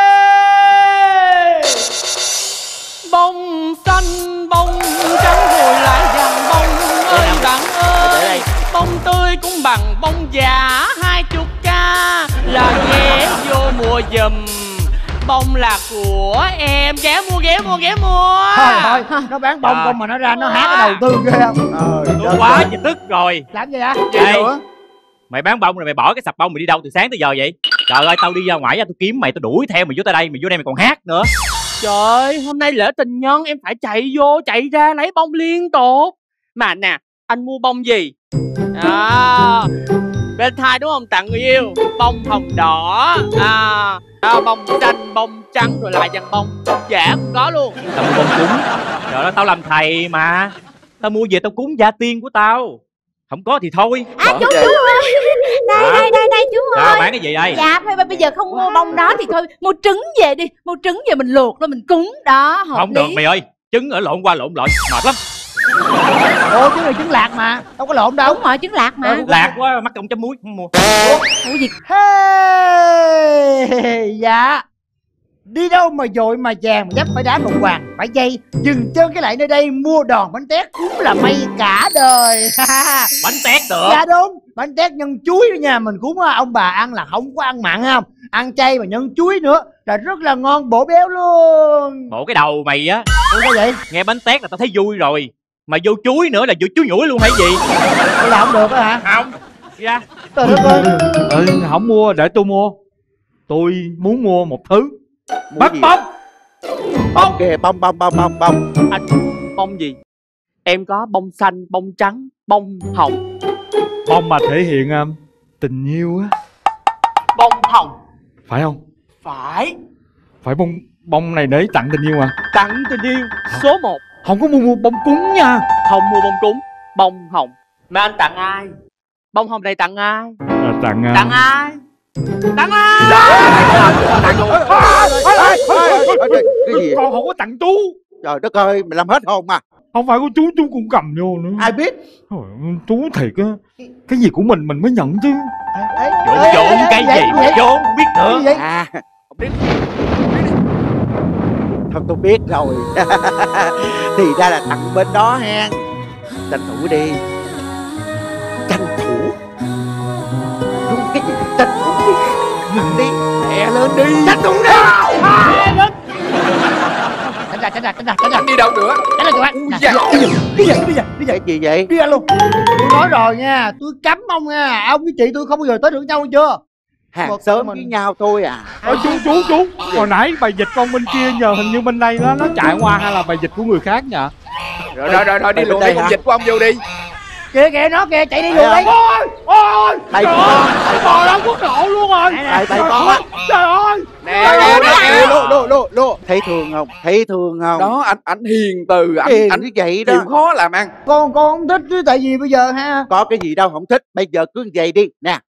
S18: Bông xanh bông trắng rồi lại rằng bông ơi bạn ơi, bông tươi cũng bằng bông già 20k là ghé vô mua giùm. Bông là của em, ghé mua.
S16: Thôi nó bán bông mà nó ra nó hát cái đầu tư ghê không?
S7: Tôi quá trời tức rồi.
S16: Làm gì vậy?
S7: Ê, mày bán bông rồi mày bỏ cái sạp bông mày đi đâu từ sáng tới giờ vậy? Trời ơi, tao đi ra ngoài tôi kiếm mày, tôi đuổi theo mày vô tới đây, mày vô đây mày còn hát nữa.
S18: Trời ơi, hôm nay lễ tình nhân em phải chạy ra lấy bông liên tục. Mà nè, anh mua bông gì? Bên thai đúng không? Tặng người yêu. Bông hồng đỏ, bông xanh, bông trắng rồi lại dàn bông giả cũng có luôn.
S7: Tao mua bông cúng. Trời ơi, tao làm thầy mà. Tao mua về tao cúng gia tiên của tao. Không có thì thôi.
S14: Chú ơi. Đây chú ơi.
S7: Sao bán cái gì đây?
S14: Dạ bây giờ không mua bông đó thì thôi mua trứng về đi. Mua trứng về mình luộc rồi mình cúng đó.
S7: Không được mày ơi. Trứng ở lộn qua lộn lại mệt lắm.
S16: Ủa trứng này trứng lạc mà. Đâu có lộn đâu.
S14: Đúng rồi, trứng lạc mà.
S7: Lạc quá mắc công chấm muối không mua.
S14: Ủa gì?
S16: Dạ. Đi đâu mà dội mà chàng mà dắt phải đá Ngọc Hoàng phải dây. Dừng chân cái lại nơi đây mua đòn bánh tét cũng là may cả đời.
S7: Bánh tét được.
S16: Dạ đúng. Bánh tét nhân chuối đó nha. Mình cúng ông bà ăn là không có ăn mặn không. Ăn chay mà nhân chuối nữa là rất là ngon bổ béo luôn.
S7: Bộ cái đầu mày á.
S16: Sao vậy?
S7: Nghe bánh tét là tao thấy vui rồi. Mà vô chuối nữa là vô chuối nhủi luôn hay gì?
S16: Tôi làm không được á hả?
S7: Không. Ra.
S16: Trời đất ơi.
S17: Không mua, để tôi mua. Tôi muốn mua một thứ. Bắt bông.
S16: Bông kìa, bông.
S18: Anh bông gì? Em có bông xanh, bông trắng, bông hồng.
S17: Bông mà thể hiện tình yêu á.
S18: Bông hồng.
S17: Phải không?
S18: Phải.
S17: Phải bông này để tặng tình yêu à?
S18: Tặng tình yêu số 1.
S17: Không có mua bông cúng nha.
S18: Không mua bông cúng, bông hồng. Mà anh tặng ai? Bông hồng này tặng ai?
S17: Tặng
S18: ai? Tặng ai?
S16: Cái gì?
S17: Con không có tặng chú.
S16: Trời đất ơi, mày làm hết hồn mà.
S17: Không phải của chú cũng cầm vô nữa.
S16: Ai biết?
S17: Chú thiệt á. Cái gì của mình mới nhận chứ.
S7: Trộn cái gì mà trốn không biết nữa.
S16: Không biết. Thôi tôi biết rồi. Thì ra là tặng bên đó ha. Tranh thủ đi. Tranh thủ. Đúng cái gì? Tranh thủ đi. Đi. Đè lên đi. Tranh thủ đi. Tránh ra.
S13: Đi đâu nữa?
S16: Tránh ra tụi bạn. Đi về. Gì vậy? Đi ra luôn. Tôi nói rồi nha. Tôi cấm ông nha. Ông với chị tôi không bao giờ tới được nhau chưa? Hàng sớm với nhau thôi à.
S17: Chú hồi nãy bài dịch con bên kia nhờ hình như bên đây nó chạy qua hay là bài dịch của người khác nhờ?
S13: Rồi đi luôn đi, con dịch của ông vô đi.
S16: Kìa nó kìa, chạy đi luôn đi.
S17: Ôi trời ơi, trời ơi quốc lộ luôn rồi.
S16: Bày con á.
S17: Trời ơi.
S13: Nè.
S16: Lô. Thấy thương không?
S13: Đó anh hiền từ, anh
S16: như vậy đó.
S13: chịu khó làm ăn.
S16: Con không thích chứ, tại vì bây giờ ha. Có cái gì đâu không thích, bây giờ cứ vậy đi. Nè,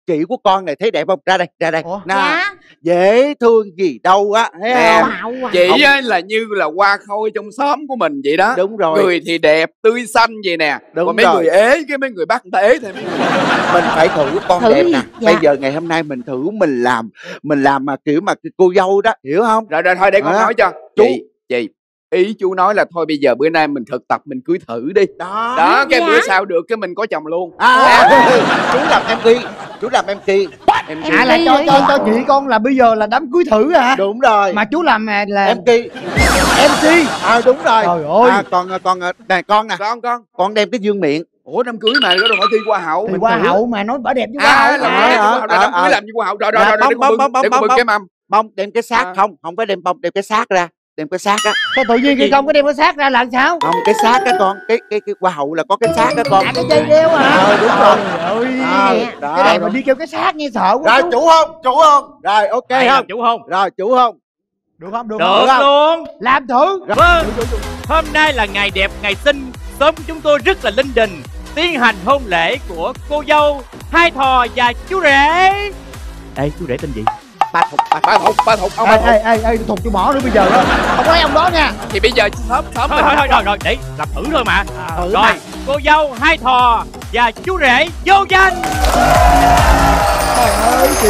S16: chị của con này thấy đẹp không? Ra đây, ra đây. Nè,
S14: Dạ.
S16: dễ thương gì đâu á, thấy
S13: Em,
S16: không?
S13: chị á là như là hoa khôi trong xóm của mình vậy đó.
S16: Đúng rồi.
S13: Người thì đẹp, tươi xanh vậy nè.
S16: Đúng
S13: còn mấy
S16: rồi.
S13: người ế, cái mấy người bắt người ta ế thêm.
S16: Mình phải thử con
S14: Thử
S16: đẹp
S14: đi.
S16: nè.
S14: Dạ.
S16: Bây giờ ngày hôm nay mình thử mình làm mà kiểu mà cô dâu đó, hiểu không?
S13: Rồi rồi thôi để con
S16: Đó.
S13: nói cho.
S16: Chú.
S13: Chị, ý chú nói là thôi bây giờ bữa nay mình thực tập mình cưới thử đi.
S16: Đó.
S13: Đó, cái
S14: Dạ.
S13: bữa sau được cái mình có chồng luôn.
S16: Chú làm MC, chú làm MC.
S13: MC.
S9: À là cho chị con là bây giờ là đám cưới thử hả?
S16: Đúng rồi.
S9: Mà chú làm là
S16: MC. Đúng rồi.
S9: Trời ơi.
S16: Còn này con nè. Con đem cái dương miệng.
S13: Ủa đám cưới mà có đâu phải thi hoa hậu.
S9: thì hoa hậu mà nói bả đẹp với hoa hậu.
S13: Đám cưới làm như hoa hậu. Rồi để con bưng cái mâm.
S16: Bông đem cái xác, không phải đem bông, đem cái xác ra. Đem cái xác á.
S9: Sao tự nhiên khi không có đem cái xác ra là sao?
S16: Không, cái xác á con, cái hoa hậu là có cái xác á con.
S9: Cái dây đeo hả?
S16: Đúng rồi.
S9: Cái này mà đi kêu cái xác nghe sợ quá.
S16: Rồi chủ không? Rồi ok không?
S7: Chủ không?
S16: Rồi chủ không?
S9: Được không?
S7: Được luôn.
S9: Làm thử.
S7: Vâng. Hôm nay là ngày đẹp, ngày sinh. Xóm của chúng tôi rất là linh đình. Tiến hành hôn lễ của cô dâu, hai thò và chú rể. Ê, chú rể tên gì?
S16: Ba Thục.
S13: Ông
S9: Ê, Thục cho bỏ nữa bây giờ đó. Không có lấy ông đó nha.
S13: Thì bây giờ sớm
S7: Thôi rồi, để làm thử thôi mà.
S9: Thử
S7: Rồi,
S9: mà.
S7: cô dâu, hai thò và chú rể vô danh.
S9: Trời ơi, chị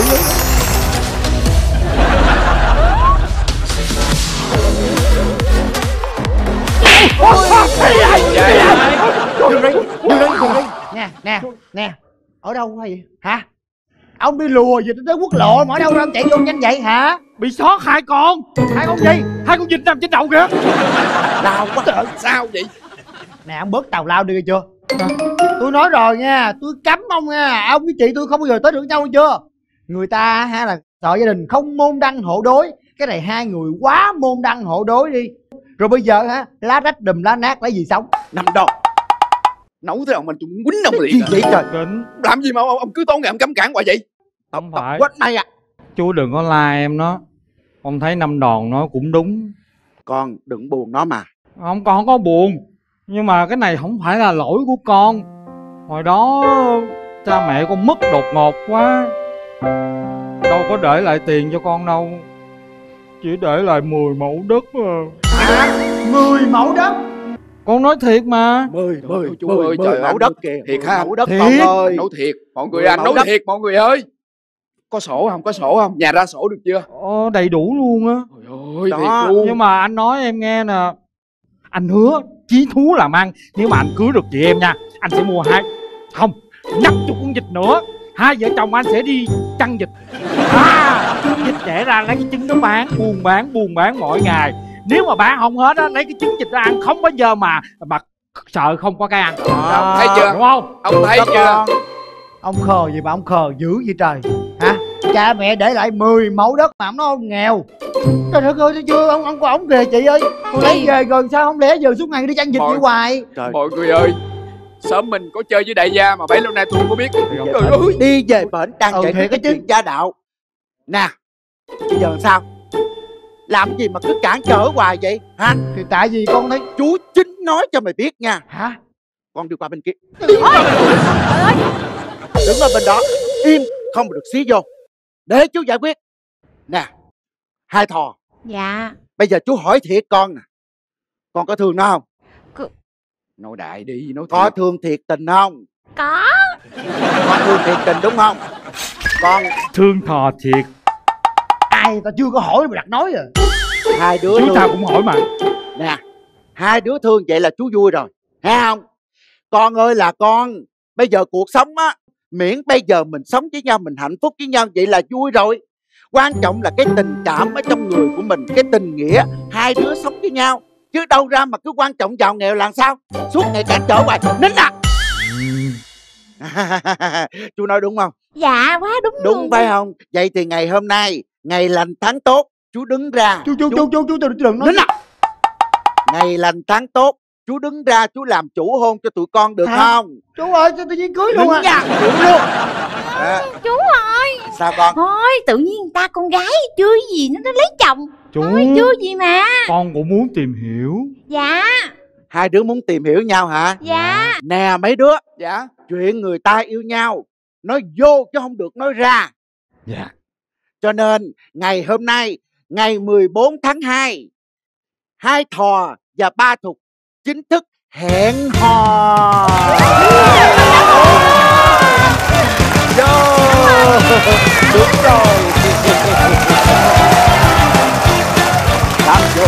S9: Nè, ở đâu vậy hả? Ông đi lùa gì tới quốc lộ mà ở đâu ra ông chạy vô nhanh vậy hả?
S17: Bị sót hai con gì? Hai con vịt nằm trên đầu kìa.
S9: Đau quá.
S13: Trời, sao vậy?
S9: Nè ông bớt tào lao đi nghe chưa? Tôi nói rồi nha, tôi cấm ông nha. Ông với chị tôi không bao giờ tới được nhau chưa? Người ta ha là sợ gia đình không môn đăng hộ đối. Cái này hai người quá môn đăng hộ đối đi. Rồi bây giờ hả, lá rách đùm lá nát lấy gì sống?
S16: Nằm đòn.
S13: Nấu thế ông mình tôi quýnh ông liền.
S16: Gì vậy trời?
S13: Làm gì mà ông cứ tốn ngày ông cấm cản hoài vậy?
S17: Không phải.
S16: Quất mày à.
S17: Chú đừng có la em nó. Ông thấy năm đòn nó cũng đúng.
S16: Con đừng buồn nó mà.
S17: Không, con có buồn. Nhưng mà cái này không phải là lỗi của con. Hồi đó cha mẹ con mất đột ngột quá, đâu có để lại tiền cho con đâu. Chỉ để lại 10 mẫu đất à.
S9: 10 mẫu đất?
S17: Con nói thiệt mà.
S16: 10
S13: chú ơi, trời
S16: mẫu đất kìa.
S13: Thiệt ha.
S16: Mẫu đất con ơi.
S13: Nói thiệt mọi người, anh nói thiệt mọi người ơi. Có sổ không? Có sổ không? Nhà ra sổ được chưa?
S17: Đầy đủ luôn á.
S13: Trời ơi, thiệt luôn.
S17: Nhưng mà anh nói em nghe nè, anh hứa chí thú làm ăn, nếu mà anh cưới được chị em nha, anh sẽ mua 50 con vịt nữa. Hai vợ chồng anh sẽ đi chăn vịt. Trứng vịt đẻ ra lấy cái trứng đó bán, buôn bán mỗi ngày. Nếu mà bán không hết á, lấy cái trứng vịt ra ăn không bao giờ mà sợ không có cái ăn.
S13: Thấy chưa?
S17: Đúng không?
S13: Ông thấy chưa?
S9: Ông khờ gì mà ông khờ dữ vậy trời hả? Cha mẹ để lại 10 mẫu đất mà ông nói ông nghèo. Trời đất ơi, thấy chưa? Ông kìa chị ơi. Con lấy về rồi sao không lẽ giờ suốt ngày đi chăn vịt vậy hoài?
S13: Mọi người ơi, sớm mình có chơi với đại gia mà bấy lâu nay tôi không có biết. Trời ơi.
S16: Đi về bển đang chạy
S9: thiệt
S16: cái chuyện gia đạo. Nè, bây giờ sao? Làm gì mà cứ cản trở hoài vậy hả?
S9: Thì tại vì con thấy
S16: chú chính nói cho mày biết nha.
S9: Hả?
S16: Con đi qua bên kia. Đứng ở bên đó im, không được xí vô, để chú giải quyết. Nè, hai thò.
S14: Dạ.
S16: Bây giờ chú hỏi thiệt con nè, con có thương nó không?
S13: Nói đại đi, nói
S16: Có
S13: thiệt.
S16: thương thiệt tình không?
S14: Có.
S16: Con thương thiệt tình đúng không? Con
S17: thương thò thiệt.
S9: Ai ta chưa có hỏi mà đặt nói rồi.
S16: Hai đứa
S17: Chú
S16: thương.
S17: tao cũng hỏi mà.
S16: Nè, hai đứa thương vậy là chú vui rồi, thấy không? Con ơi là con, bây giờ cuộc sống á, miễn bây giờ mình sống với nhau, mình hạnh phúc với nhau vậy là vui rồi. Quan trọng là cái tình cảm ở trong người của mình, cái tình nghĩa hai đứa sống với nhau. Chứ đâu ra mà cứ quan trọng giàu nghèo làm sao? Suốt ngày cản trở hoài, nín à. Chú nói đúng không?
S14: Dạ, quá đúng luôn.
S16: Đúng phải không? Vậy thì ngày hôm nay, ngày lành tháng tốt, chú đứng ra.
S9: Chú đừng nói.
S16: Nín à. Ngày lành tháng tốt, chú đứng ra chú làm chủ hôn cho tụi con được không?
S9: Chú ơi, sao tự nhiên cưới luôn
S16: Đứng nha, cưới luôn.
S14: Chú ơi.
S16: Sao con?
S14: Thôi, tự nhiên người ta con gái chưa gì nó lấy chồng.
S17: Chú,
S14: Thôi, chưa gì mà.
S17: con cũng muốn tìm hiểu.
S14: Dạ.
S16: Hai đứa muốn tìm hiểu nhau hả?
S14: Dạ.
S16: Nè mấy đứa.
S13: Dạ.
S16: Chuyện người ta yêu nhau nói vô chứ không được nói ra.
S17: Dạ.
S16: Cho nên ngày hôm nay, ngày 14 tháng 2, hai Thò và ba Thục chính thức hẹn hò. Vô. Đúng rồi. Làm vô.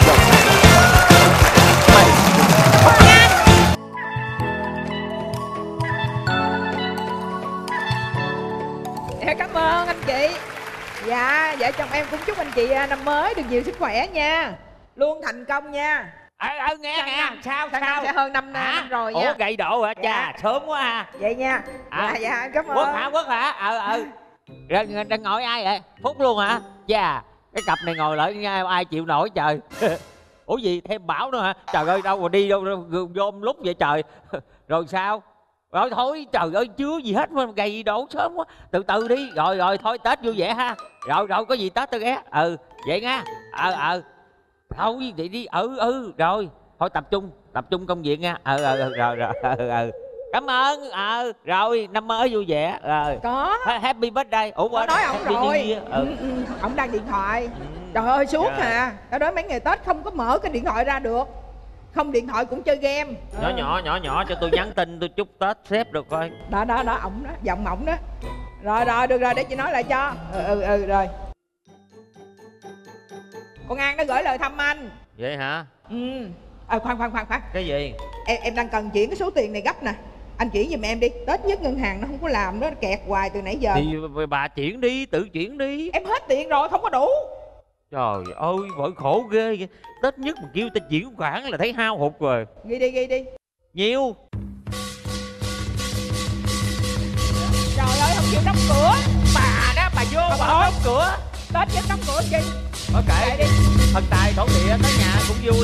S19: Dạ, cảm ơn anh chị. Dạ, vợ chồng em cũng chúc anh chị năm mới được nhiều sức khỏe nha, luôn thành công nha.
S15: Nghe sao
S19: sẽ hơn năm rồi nha.
S15: Ủa gầy độ hả? Chà, sớm quá ha.
S19: Vậy nha. Dạ, em cảm ơn.
S15: Quốc hả? Đang ngồi ai vậy? Phúc luôn hả? Chà, cái cặp này ngồi lại ai chịu nổi trời. Ủa gì thêm Bảo nữa hả? Trời ơi, đâu mà đi đâu vô lúc vậy trời. Rồi sao? Rồi thôi, trời ơi, chưa gì hết mà gầy đổ sớm quá. Từ từ đi. Rồi thôi Tết vui vẻ ha. Rồi có gì Tết tôi ghé. Vậy nha. Thôi đi. Rồi thôi tập trung công việc nha. Rồi. Cảm ơn. Rồi năm mới vui vẻ. Rồi
S19: có
S15: happy birthday. Ủa
S19: có nói ông rồi. Ông đang điện thoại. Trời ơi suốt à. Tao nói mấy ngày Tết không có mở cái điện thoại ra được. Không điện thoại cũng chơi game.
S15: Nhỏ cho tôi nhắn tin tôi chúc Tết sếp được coi.
S19: Đó ổng đó, giọng ổng đó. Rồi được rồi, để chị nói lại cho. Rồi. Con An nó gửi lời thăm anh.
S15: Vậy hả?
S19: Khoan.
S15: Cái gì?
S19: Em đang cần chuyển cái số tiền này gấp nè. Anh chuyển giùm em đi. Tết nhất ngân hàng nó không có làm, nó kẹt hoài từ nãy giờ.
S15: Thì bà chuyển đi, tự chuyển đi.
S19: Em hết tiền rồi, không có đủ.
S15: Trời ơi, bởi khổ ghê vậy. Tết nhất mà kêu ta chuyển khoản là thấy hao hụt rồi.
S19: Ghi đi. Nhiều. Trời ơi, không chịu đóng cửa.
S15: Bà đó, bà vô bà không đóng cửa.
S19: Tết nhất đóng cửa chi.
S15: Thôi kệ đi. Thần tài thổ địa tới nhà cũng vui.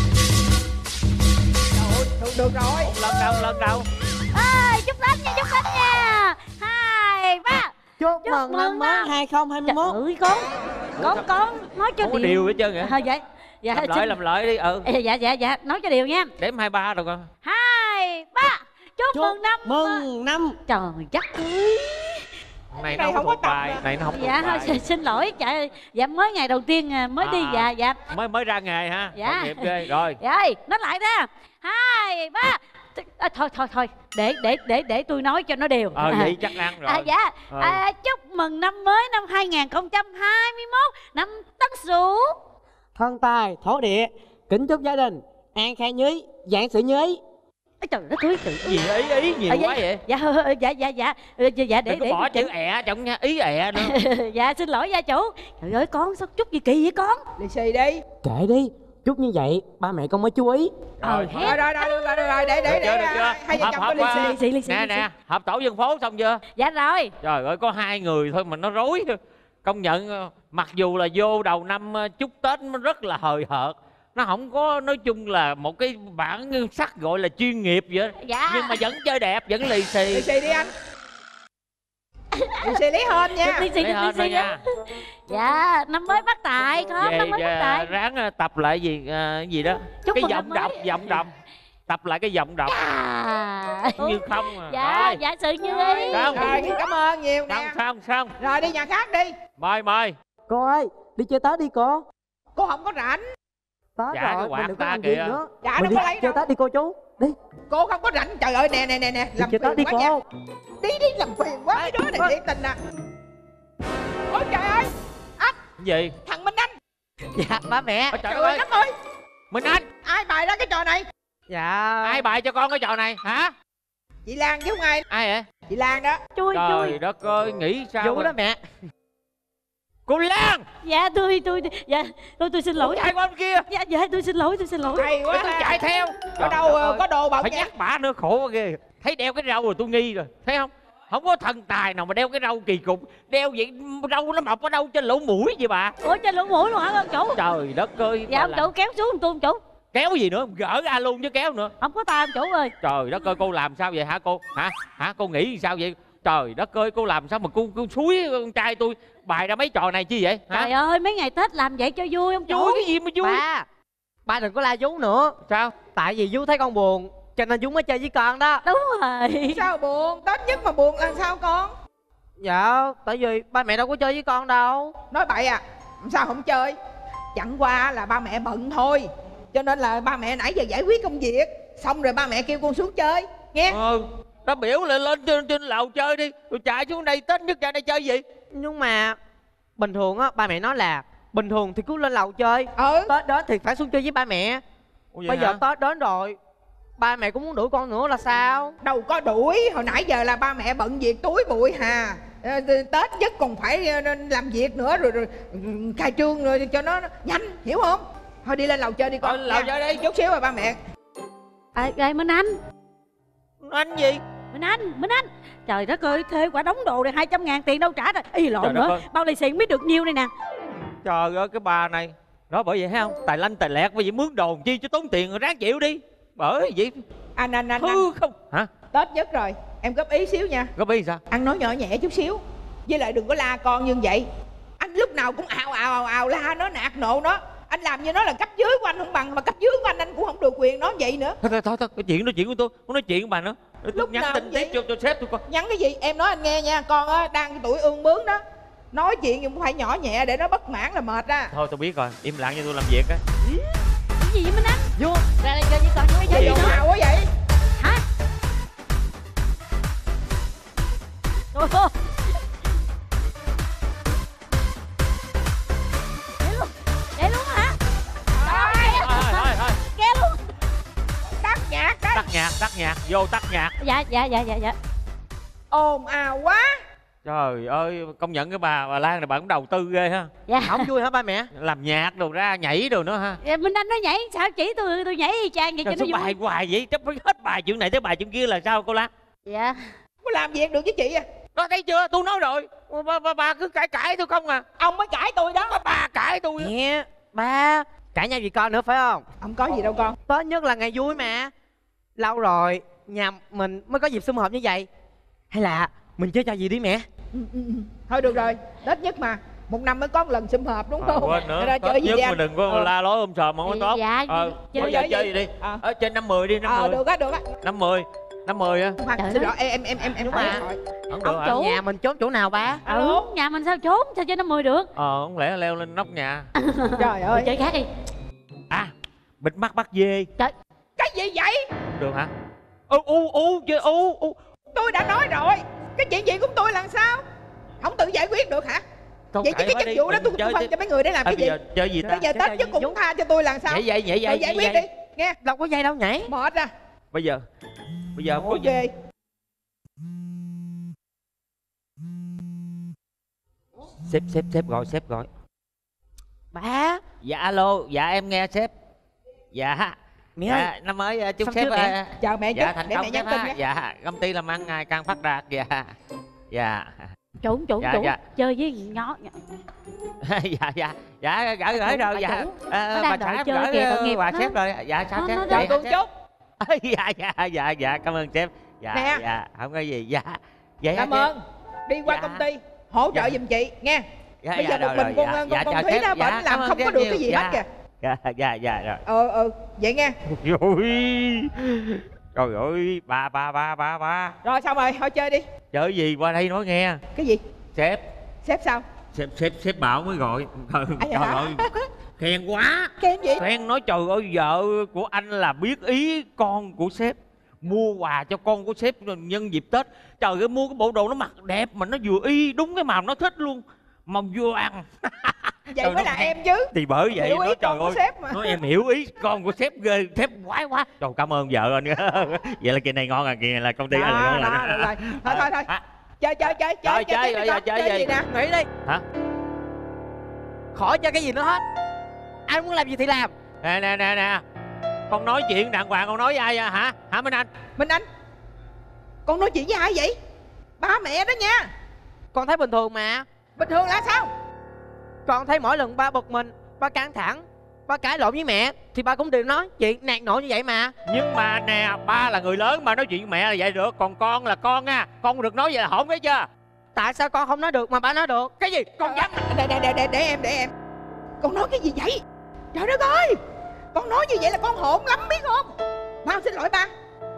S19: Được rồi.
S15: Một lần đâu.
S3: Chúc Tết nha. 2, 3.
S11: Chúc mừng năm mới 2021.
S3: Trời ơi con nói cho
S15: không có điều hết trơn vậy.
S3: Vậy dạ
S15: làm lợi đi.
S3: Dạ nói cho điều nha.
S15: Đếm 2, 3 rồi con.
S3: 2, 3. Chúc mừng năm. Trời chắc ơi.
S15: Này nó không có bài. Này nó không
S3: dạ thôi bài. Xin lỗi dạ mới ngày đầu tiên mới đi dạ
S15: mới ra nghề ha.
S3: Dạ
S15: nghiệp ghê rồi.
S3: Dạ nói lại ra 2, 3. Thôi để tôi nói cho nó đều.
S15: Vậy chắc ăn rồi.
S3: Chúc mừng năm mới năm 2021, năm Tân Sửu.
S11: Thân tài thổ địa kính chúc gia đình an khang nhí, vạn sự như ý.
S3: Trời đất ơi,
S15: gì ý nhiều quá vậy?
S3: Dạ để
S15: bỏ chữ ẹ trong nha, ý ẹ nữa.
S3: Dạ xin lỗi gia chủ. Trời ơi con sao chúc gì kỳ vậy con?
S19: Lì xì đi.
S11: Kệ đi, chúc như vậy ba mẹ con mới chú ý.
S19: Rồi để hai vợ chồng có lì xì.
S15: Nè họp tổ dân phố xong chưa?
S3: Dạ rồi.
S15: Trời ơi có 2 người thôi mà nó rối. Công nhận mặc dù là vô đầu năm chúc Tết nó rất là hời hợt, nó không có nói chung là một cái bản sắc gọi là chuyên nghiệp vậy.
S3: Dạ.
S15: Nhưng mà vẫn chơi đẹp, vẫn lì xì.
S19: Lì xì đi anh. Lì xì lấy hên nha.
S3: Lì xì nha. Dạ năm mới phát tài không? Năm mới phát tài.
S15: Ráng tập lại gì đó. Chúc cái giọng đọc. Tập lại cái giọng đọc. Như không à.
S3: Dạ sự như ý.
S19: Rồi cảm ơn nhiều nè.
S15: Xong.
S19: Rồi đi nhà khác đi.
S15: Mời.
S11: Cô ơi, đi chơi Tết đi cô.
S19: Cô không có rảnh.
S11: Tết
S15: dạ,
S11: rồi, mình đừng có làm
S15: kìa.
S11: việc nữa.
S19: Dạ
S11: mình
S19: đâu có lấy
S11: chơi Tết đi cô chú. Đi.
S19: Cô không có rảnh. Trời ơi nè. Làm
S11: chơi Tết đi cô.
S19: Nha. Đi làm phiền quá cái đứa này thiệt tình nè. Ôi trời ơi. Anh.
S15: Gì?
S19: Thằng Minh Anh.
S11: Dạ ba mẹ.
S15: Trời ơi đất ơi. Minh Anh.
S19: Ai bày ra cái trò này?
S11: Dạ.
S15: Ai bày cho con cái trò này hả?
S19: Chị Lan chứ không ai.
S15: Ai vậy?
S19: Chị Lan đó.
S15: Trời đất ơi, nghĩ sao?
S11: Vũ đó mẹ.
S15: Cô Lan.
S3: Dạ tôi xin lỗi.
S15: Chạy qua bên kia.
S3: Dạ tôi xin lỗi.
S19: Hay quá.
S15: Tôi chạy theo.
S19: Ở đâu có đồ bẩn
S15: phải
S19: nha.
S15: nhắc bả nữa khổ quá ghê. Thấy đeo cái râu rồi tôi nghi rồi, thấy không? Không có thần tài nào mà đeo cái râu kỳ cục. Đeo vậy râu nó mọc ở đâu trên lỗ mũi vậy bà?
S3: Ủa trên lỗ mũi luôn hả ông chủ?
S15: Trời đất ơi.
S3: Dạ ông chủ kéo xuống tôi ông chủ.
S15: Kéo gì nữa, gỡ ra luôn chứ kéo nữa.
S3: Không có tay ông chủ ơi.
S15: Trời đất ơi cô làm sao vậy hả cô? Hả cô nghĩ sao vậy? Trời đất ơi cô làm sao mà cô xúi con trai tôi bày ra mấy trò này chi vậy hả?
S3: Trời ơi mấy ngày Tết làm vậy cho vui ông chủ.
S15: Vui cái gì mà vui?
S11: Ba đừng có la vú nữa.
S15: Sao?
S11: Tại vì vú thấy con buồn
S2: cho nên Dũng mới chơi với con đó.
S14: Đúng rồi.
S19: Sao buồn? Tết nhất mà buồn là sao con?
S2: Dạ, tại vì ba mẹ đâu có chơi với con đâu.
S19: Nói bậy à? Sao không chơi? Chẳng qua là ba mẹ bận thôi, cho nên là ba mẹ nãy giờ giải quyết công việc xong rồi ba mẹ kêu con xuống chơi nghe.
S15: Đã biểu là lên trên lầu chơi đi, rồi chạy xuống đây, Tết nhất ra đây chơi gì.
S2: Nhưng mà bình thường á, ba mẹ nói là bình thường thì cứ lên lầu chơi, Tết đến thì phải xuống chơi với ba mẹ. Bây giờ Tết đến rồi, ba mẹ cũng muốn đuổi con nữa là sao?
S19: Đâu có đuổi, hồi nãy giờ là ba mẹ bận việc túi bụi hà. Tết nhất còn phải làm việc nữa rồi khai trương rồi cho nó nhanh, hiểu không? Thôi đi lên lầu chơi đi con.
S15: Lầu chơi đi.
S19: Chút xíu rồi ba mẹ.
S14: Rồi Minh Anh.
S15: Anh gì?
S14: Minh Anh. Trời đất ơi, thuê quả đống đồ này 200.000 tiền đâu trả rồi. Ý lộn nữa, bao lì xì biết được nhiêu đây nè.
S15: Trời ơi cái bà này. Đó bởi vậy thấy không? Tài lanh tài lẹt, bởi vậy mướn đồ chi cho tốn tiền rồi ráng chịu đi. Bởi vậy.
S19: Anh
S15: không. Hả?
S19: Tết nhất rồi, em góp ý xíu nha.
S15: Góp ý sao?
S19: Ăn nói nhỏ nhẹ chút xíu. Với lại đừng có la con như vậy. Anh lúc nào cũng ào la nó, nạt nộ nó. Anh làm như nó là cấp dưới của anh không bằng, mà cấp dưới của anh cũng không được quyền nói vậy nữa.
S15: Thôi cái chuyện nói chuyện của tôi, không nói chuyện của bà nữa.
S19: Lúc
S15: nhắn
S19: nào
S15: tin tiếp cho sếp tôi coi.
S19: Nhắn cái gì? Em nói anh nghe nha, con á đang tuổi ương bướng đó. Nói chuyện cũng phải nhỏ nhẹ để nó bất mãn là mệt á.
S15: Thôi tôi biết rồi, im lặng cho tôi làm việc á.
S14: Cái gì vậy Minh Anh?
S2: Vô, ra đây chơi với con cái
S19: gì nào quá vậy?
S14: Hả? Trời ơi. Để luôn hả?
S15: Thôi.
S14: Nghe luôn.
S19: Tắt nhạc đấy.
S15: Tắt nhạc, vô tắt nhạc.
S14: Dạ.
S19: Ồn ào quá.
S15: Trời ơi, công nhận cái bà Lan này bà cũng đầu tư ghê ha.
S14: Dạ.
S2: Không vui hả ba mẹ?
S15: Làm nhạc đồ ra, nhảy đồ nữa ha.
S14: Dạ, Minh Anh nó nhảy, sao chỉ tôi nhảy y chang vậy cho nó vui.
S15: Bài hoài vậy, chắc phải hết bài chuyện này tới bài chuyện kia là sao cô Lan?
S14: Dạ.
S19: Có làm việc được với chị à?
S15: Đó thấy chưa, tôi nói rồi. Bà cứ cãi tôi không à.
S19: Ông mới cãi tôi đó.
S15: Bà cãi tôi.
S2: Nè, ba cãi nhau vì con nữa phải không?
S19: Không có gì đâu con.
S2: Tết nhất là ngày vui mà. Lâu rồi nhà mình mới có dịp sum họp như vậy. Hay là mình chơi trò gì đi mẹ?
S19: Thôi được rồi, Tết nhất mà, một năm mới có một lần sum họp đúng không?
S15: Quên nữa,
S19: ra chơi gì
S15: nhất
S19: đi
S15: mà đừng có la lối ôm sòm, không có tốt.
S14: Dạ,
S15: bây giờ chơi gì đi? Ở trên 50 đi, 50.
S19: Được á.
S15: 50 á.
S19: Xin lỗi, em
S15: Không được hả?
S2: Chủ nhà mình trốn chỗ nào ba?
S14: Nhà mình sao trốn, sao cho nó 10 được?
S15: Không lẽ leo lên nóc nhà.
S19: Trời ơi.
S14: Chơi khác đi.
S15: Bịt mắt bắt dê.
S14: Trời.
S19: Cái gì vậy?
S15: Được hả? Chơi
S19: Tôi đã nói rồi, cái chuyện gì của tôi làm sao? Không tự giải quyết được hả?
S15: Không
S19: vậy chứ cái chức vụ đó tôi phân cho mấy người để làm cái gì?
S15: Chơi gì ta?
S19: Bây giờ Tết chứ cũng tha cho tôi làm sao?
S15: Nhảy
S19: tự giải quyết đi nghe.
S2: Đâu có dây đâu nhảy.
S19: Mệt à.
S15: Bây giờ có gì? Sếp gọi.
S2: Ba.
S15: Dạ alo, dạ em nghe sếp. Dạ.
S2: Mẹ ơi,
S15: năm mới chúc sếp
S19: chào mẹ
S15: dạ
S19: chút
S15: thành
S19: để
S15: công
S19: mẹ nhắn
S15: sếp
S19: tin nha.
S15: dạ công ty làm ăn ngày càng phát đạt. Dạ
S14: Chủ
S15: dạ.
S14: chơi với nhỏ
S15: dạ gửi rồi dạ bà xã gửi quà sếp rồi. Dạ sao sếp?
S19: Chào con chút.
S15: Dạ cảm ơn sếp. Dạ không có gì. Dạ
S19: cảm ơn. Đi qua công ty hỗ trợ giùm chị nghe. Bây giờ một mình con Thúy đó bệnh làm không có được cái gì hết kìa.
S15: Dạ rồi.
S19: Vậy nghe.
S15: Trời ơi ba.
S19: Rồi xong rồi, thôi chơi đi.
S15: Chơi gì, qua đây nói nghe.
S19: Cái gì?
S15: Sếp
S19: sao?
S15: Sếp bảo mới gọi. Trời ơi khen quá.
S19: Khen gì?
S15: Khen nói trời ơi vợ của anh là biết ý con của sếp, mua quà cho con của sếp nhân dịp Tết. Trời ơi mua cái bộ đồ nó mặc đẹp mà nó vừa y đúng cái màu nó thích luôn, màu vàng.
S19: Vậy trời mới là khen. Em chứ.
S15: Thì bởi vậy
S19: nói trời ơi
S15: nói em hiểu ý con của sếp ghê, sếp quái quá. Trời cảm ơn vợ anh. Vậy là kỳ này ngon à, kỳ này là công ty anh là ngon
S19: rồi. Thôi chơi gì nè,
S2: nghỉ đi.
S15: Hả?
S2: Khỏi chơi cái gì nữa hết, anh muốn làm gì thì làm.
S15: Nè con nói chuyện đàng hoàng, con nói với ai hả Minh Anh?
S19: Con nói chuyện với ai vậy? Ba mẹ đó nha.
S2: Con thấy bình thường mà.
S19: Bình thường là sao?
S2: Con thấy mỗi lần ba bực mình, ba căng thẳng, ba cãi lộn với mẹ thì ba cũng đều nói chuyện nạt nộ như vậy mà.
S15: Nhưng mà nè, ba là người lớn mà nói chuyện với mẹ là vậy được, còn con là con nha, con được nói vậy là hổn, thấy chưa?
S2: Tại sao con không nói được mà ba nói được?
S15: Cái gì? Con dám?
S19: Để em. Con nói cái gì vậy? Trời đất ơi, con nói như vậy là con hỗn lắm biết không? Ba xin lỗi ba.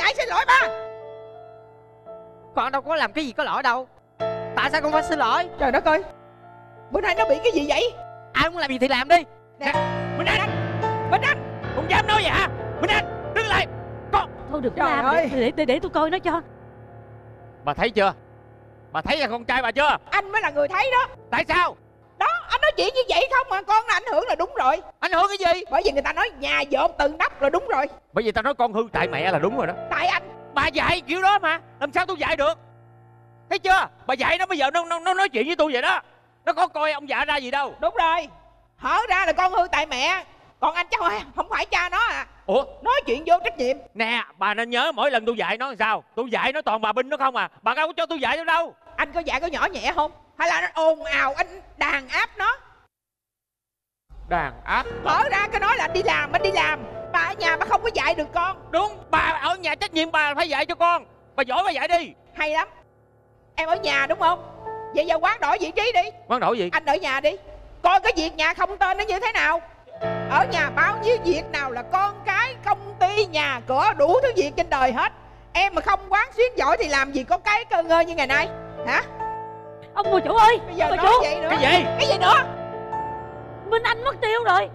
S19: ngại xin lỗi ba.
S2: Con đâu có làm cái gì có lỗi đâu. Tại sao con phải xin lỗi?
S19: Trời đất ơi, bữa nay nó bị cái gì vậy?
S2: Ai muốn làm gì thì làm đi.
S19: Nè, Minh Anh, Minh Anh,
S2: con dám nói vậy hả? Minh Anh, đứng lại. Con.
S3: Thôi đừng
S19: Trời
S3: làm,
S19: ơi.
S3: để tôi coi nó cho.
S15: Bà thấy chưa? Bà thấy là con trai bà chưa?
S19: Anh mới là người thấy đó.
S15: Tại sao?
S19: Đó, anh nói chuyện như vậy không mà con nó ảnh hưởng là đúng rồi.
S15: Ảnh hưởng cái gì?
S19: Bởi vì người ta nói nhà dọn từng nắp là đúng rồi.
S15: Bởi vì tao nói con hư tại mẹ là đúng rồi đó.
S19: Tại anh.
S15: Bà dạy kiểu đó mà, làm sao tôi dạy được? Thấy chưa? Bà dạy nó bây giờ nó nói chuyện với tôi vậy đó. Nó có coi ông già ra gì đâu.
S19: Đúng rồi. Hở ra là con hư tại mẹ. Còn anh chắc không phải cha nó à.
S15: Ủa?
S19: Nói chuyện vô trách nhiệm.
S15: Nè, bà nên nhớ mỗi lần tôi dạy nó làm sao. Tôi dạy nó toàn bà binh nó không à. Bà đâu có cho tôi dạy nó đâu.
S19: Anh có dạy có nhỏ nhẹ không? Hay là nó ồn ào anh đàn áp nó?
S15: Đàn áp?
S19: Hở ra cái nói là anh đi làm, anh đi làm. Bà ở nhà bà không có dạy được con.
S15: Đúng, bà ở nhà trách nhiệm bà phải dạy cho con. Bà giỏi bà dạy đi.
S19: Hay lắm. Em ở nhà đúng không? Vậy giờ quán đổi vị trí đi.
S15: Quán đổi gì?
S19: Anh ở nhà đi. Coi cái việc nhà không tên nó như thế nào. Ở nhà bao nhiêu việc nào là con cái, công ty, nhà cửa, đủ thứ việc trên đời hết. Em mà không quán xuyến giỏi thì làm gì có cái cơ ngơi như ngày nay. Hả?
S3: Ông bà chủ ơi,
S19: bây giờ
S3: bà
S19: nói
S3: chủ.
S19: vậy nữa.
S15: Cái gì?
S19: Cái gì nữa?
S3: Minh Anh mất tiêu rồi.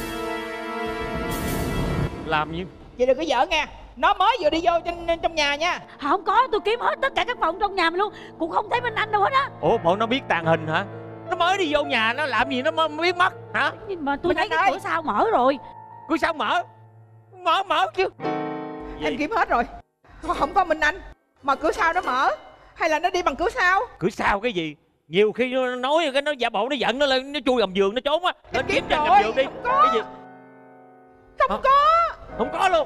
S15: Làm như
S19: Chị đừng có giỡn nghe. Nó mới vừa đi vô trong nhà nha.
S3: Không có, tôi kiếm hết tất cả các phòng trong nhà mình luôn, cũng không thấy Minh Anh đâu hết á.
S15: Ủa bộ nó biết tàng hình hả? Nó mới đi vô nhà nó làm gì nó biết mất hả?
S3: Nhưng mà tôi
S19: Minh
S3: thấy
S19: Anh
S3: cái
S19: ơi.
S3: cửa sau mở rồi.
S15: Cửa sao mở? Mở chứ.
S19: Em kiếm hết rồi. Không có Minh Anh. Mà cửa sau nó mở. Hay là nó đi bằng cửa sau?
S15: Cửa sau cái gì? Nhiều khi nó nói cái nó giả bộ nó giận nó lên nó chui gầm giường nó trốn á. Lên kiếm chân gầm giường đi. Cái gì?
S19: Không có.
S15: Không có luôn.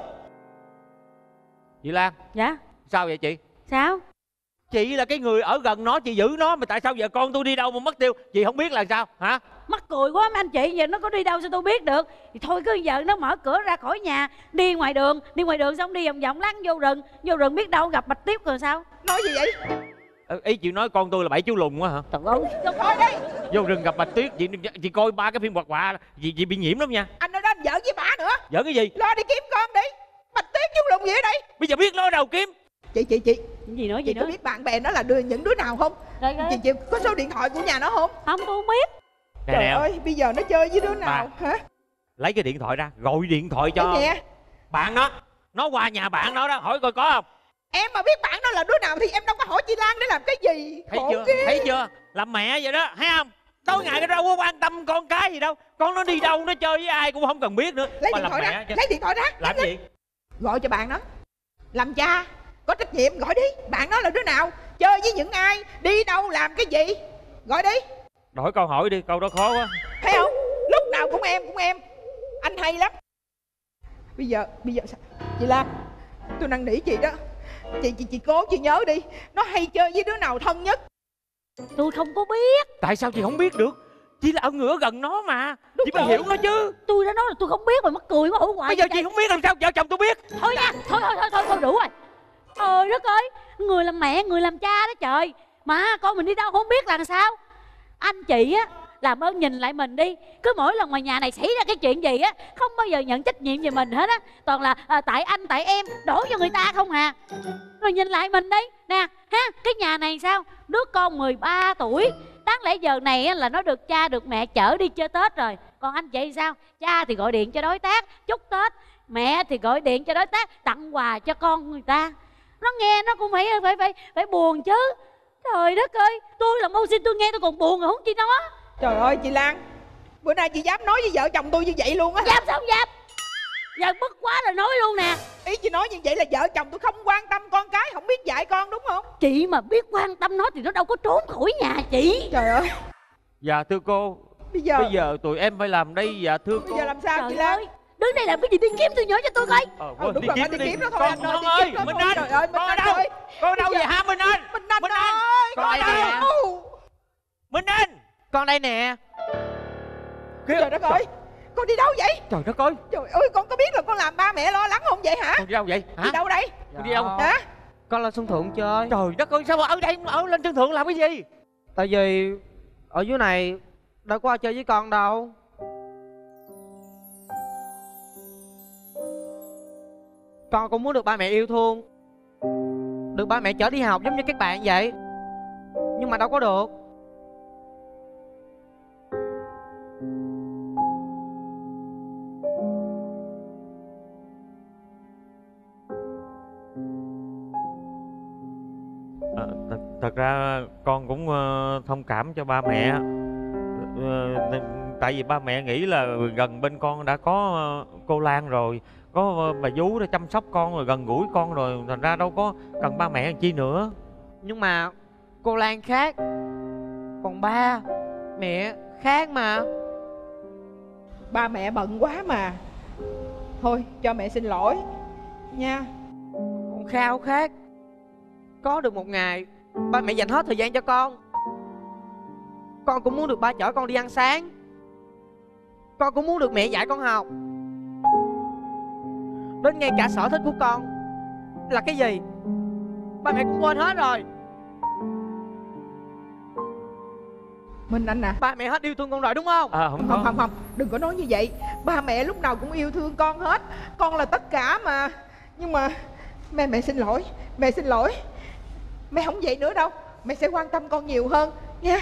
S15: Chị Lan.
S3: Dạ.
S15: Sao vậy chị?
S3: Sao?
S15: Chị là cái người ở gần nó, chị giữ nó mà tại sao giờ con tôi đi đâu mà mất tiêu? Chị không biết là sao hả?
S3: Mắc cười quá mấy anh chị, giờ nó có đi đâu sao tôi biết được. Thì thôi cứ giờ nó mở cửa ra khỏi nhà, đi ngoài đường xong đi vòng vòng lăn vô rừng biết đâu gặp Bạch Tuyết rồi sao?
S19: Nói gì vậy?
S15: Ý chị nói con tôi là 7 chú lùn quá hả?
S3: Trời ơi,
S19: thôi đi.
S15: Vô rừng gặp Bạch Tuyết, chị coi 3 cái phim hoạt họa chị bị nhiễm lắm nha.
S19: Anh nói đó anh giỡn với bà nữa.
S15: Giỡn cái gì?
S19: Lo đi kiếm con đi. Bạch Tuyết chú lùn gì ở đây?
S15: Bây giờ biết lo đâu kiếm.
S19: Chị
S3: Cái gì nữa?
S19: Chị có biết bạn bè nó là những đứa nào không?
S3: Đây.
S19: Chị có số điện thoại của nhà nó không?
S3: Không, tôi không biết.
S19: Trời ơi, bây giờ nó chơi với đứa nào hả?
S15: Lấy cái điện thoại ra, gọi điện thoại cho
S19: Nghe.
S15: bạn nó qua nhà bạn nó đó, hỏi coi có không.
S19: Em mà biết bạn nó là đứa nào thì em đâu có hỏi chị Lan để làm cái gì.
S15: Thấy
S19: Khổ
S15: chưa?
S19: ghê.
S15: Thấy chưa? Làm mẹ vậy đó, thấy không? Tối ngày nó đâu có quan tâm con cái gì đâu. Con nó đi đâu, nó chơi với ai cũng không cần biết nữa.
S19: Lấy
S15: Mà
S19: điện
S15: làm
S19: thoại
S15: mẹ
S19: ra,
S15: chứ.
S19: lấy điện thoại ra.
S15: Làm gì?
S19: Gọi cho bạn nó. Làm cha, có trách nhiệm, gọi đi. Bạn nó là đứa nào, chơi với những ai, đi đâu, làm cái gì. Gọi đi.
S15: Đổi câu hỏi đi, câu đó khó quá.
S19: Thấy không? Lúc nào cũng em. Anh hay lắm. Bây giờ sao? Chị Lan, tôi năn nỉ chị đó. Chị cố chị nhớ đi. Nó hay chơi với đứa nào thân nhất?
S3: Tôi không có biết.
S15: Tại sao chị không biết được? Chị là ở ngửa gần nó mà.
S3: Đúng
S15: Chị phải
S3: rồi.
S15: hiểu nó chứ.
S3: Tôi đã nói là tôi không biết rồi, mắc cười quá, ủa hoài.
S15: Bây giờ chị không biết làm sao vợ chồng tôi biết.
S3: Thôi nha, thôi đủ rồi. Trời đất ơi, người làm mẹ, người làm cha đó trời. Mà con mình đi đâu không biết là sao. Anh chị á, làm ơn nhìn lại mình đi. Cứ mỗi lần ngoài nhà này xảy ra cái chuyện gì á, không bao giờ nhận trách nhiệm về mình hết á. Toàn là tại anh, tại em, đổ cho người ta không à. Rồi nhìn lại mình đi. Nè, ha, cái nhà này sao? Đứa con 13 tuổi. Đáng lẽ giờ này á, là nó được cha, được mẹ chở đi chơi Tết rồi. Còn anh chị sao? Cha thì gọi điện cho đối tác chúc Tết, mẹ thì gọi điện cho đối tác tặng quà cho con người ta. Nó nghe nó cũng phải buồn chứ. Trời đất ơi, tôi là mưu sinh tôi nghe tôi còn buồn rồi, không chi nó.
S19: Trời ơi chị Lan, bữa nay chị dám nói với vợ chồng tôi như vậy luôn á?
S3: Dám sao không dám? Giờ bức quá rồi nói luôn nè.
S19: Ý chị nói như vậy là vợ chồng tôi không quan tâm con cái, không biết dạy con đúng không?
S3: Chị mà biết quan tâm nó thì nó đâu có trốn khỏi nhà chị.
S19: Trời ơi.
S15: Dạ thưa cô, bây giờ tụi em phải làm đây. Dạ thưa cô.
S19: Bây giờ làm sao
S3: Trời
S19: chị Lan?
S3: ơi, đứng đây làm cái gì, đi kiếm tôi nhớ cho tôi coi.
S19: Đúng rồi, phải đi kiếm nó thôi anh ơi.
S15: Con ơi, Minh Anh.
S19: Trời ơi,
S15: Con ở đâu? Con ở đâu vậy hả Minh Anh?
S19: Minh Anh ơi,
S2: Con đây nè.
S15: Minh Anh.
S2: Con đây nè.
S19: Trời đất ơi, con đi đâu vậy?
S15: Trời đất ơi.
S19: Trời ơi, con có biết là con làm ba mẹ lo lắng không vậy hả?
S15: Con đi đâu vậy hả?
S19: Đi đâu đây?
S15: Con đi đâu
S19: hả?
S2: Con lên sân thượng chơi.
S15: Trời đất ơi, sao mà ở đây ở lên sân thượng làm cái gì?
S2: Tại vì ở dưới này đâu có ai chơi với con đâu. Con cũng muốn được ba mẹ yêu thương. được ba mẹ chở đi học giống như các bạn vậy. Nhưng mà đâu có được.
S7: Thật ra con cũng thông cảm cho ba mẹ. Tại vì ba mẹ nghĩ là gần bên con đã có cô Lan rồi, có bà vú để chăm sóc con rồi, gần gũi con rồi, thành ra đâu có cần ba mẹ chi nữa.
S2: Nhưng mà cô Lan khác, còn ba mẹ khác mà.
S19: Ba mẹ bận quá mà. Thôi cho mẹ xin lỗi nha.
S2: Con khao khát có được một ngày ba mẹ dành hết thời gian cho con. Con cũng muốn được ba chở con đi ăn sáng. Con cũng muốn được mẹ dạy con học. Đến ngay cả sở thích của con là cái gì ba mẹ cũng quên hết rồi.
S19: Minh Anh à,
S2: ba mẹ hết yêu thương con rồi đúng không?
S19: Không, đừng có nói như vậy. Ba mẹ lúc nào cũng yêu thương con hết. Con là tất cả mà. Nhưng mà mẹ xin lỗi. Mẹ xin lỗi. Mẹ không vậy nữa đâu. Mẹ sẽ quan tâm con nhiều hơn nha.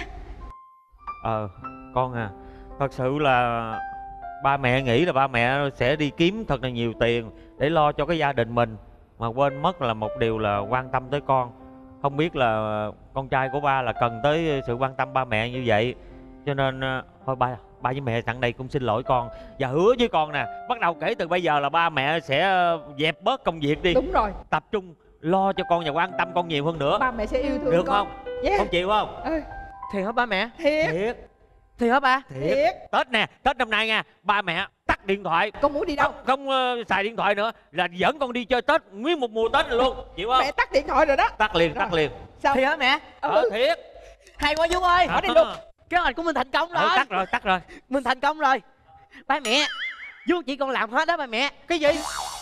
S7: Con à, thật sự là ba mẹ nghĩ là ba mẹ sẽ đi kiếm thật là nhiều tiền để lo cho cái gia đình mình, mà quên mất là một điều là quan tâm tới con. Không biết là con trai của ba là cần tới sự quan tâm ba mẹ như vậy. Cho nên thôi ba với mẹ sẵn đây cũng xin lỗi con. Và hứa với con nè, bắt đầu kể từ bây giờ là ba mẹ sẽ dẹp bớt công việc đi.
S19: Đúng rồi.
S7: Tập trung lo cho con và quan tâm con nhiều hơn nữa.
S19: Ba mẹ sẽ yêu thương
S7: được
S19: con.
S7: không?
S19: Yeah.
S7: Con chịu không?
S2: Thiệt hả ba mẹ?
S19: Thiệt.
S2: Thiệt hả ba?
S19: Thiệt.
S7: Tết nè, Tết năm nay nha, ba mẹ tắt điện thoại.
S19: Con muốn đi đâu?
S7: Không xài điện thoại nữa, là dẫn con đi chơi Tết nguyên một mùa Tết này luôn. Chịu không?
S19: Mẹ tắt điện thoại rồi đó.
S7: Tắt liền.
S19: Sao?
S2: Thiệt hả mẹ?
S7: Thiệt.
S2: Hay quá Dung ơi.
S19: Hỏi đi luôn.
S2: Kế hoạch của mình thành công rồi.
S7: Tắt rồi.
S2: Mình thành công rồi. Ba mẹ, Dung chỉ con làm hết đó ba mẹ. Cái gì?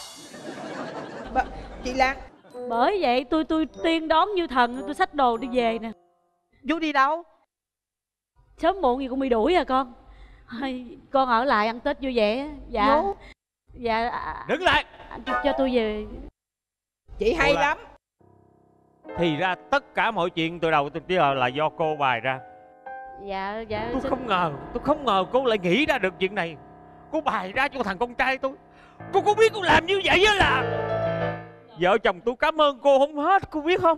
S19: Chị Lan.
S4: Bởi vậy tôi tiên đón như thần, tôi xách đồ đi về nè.
S2: Dung đi đâu?
S4: Sớm muộn gì cũng bị đuổi à con. Con ở lại ăn Tết vui vẻ. Dạ. Dạ.
S7: Đứng lại.
S4: Cho tôi về.
S19: Chị hay lắm.
S7: Thì ra tất cả mọi chuyện từ đầu tới giờ là do cô bày ra.
S4: Dạ.
S7: Tôi không ngờ cô lại nghĩ ra được chuyện này. Cô bày ra cho thằng con trai tôi. Cô có biết cô làm như vậy á là vợ chồng tôi cảm ơn cô không hết, cô biết không?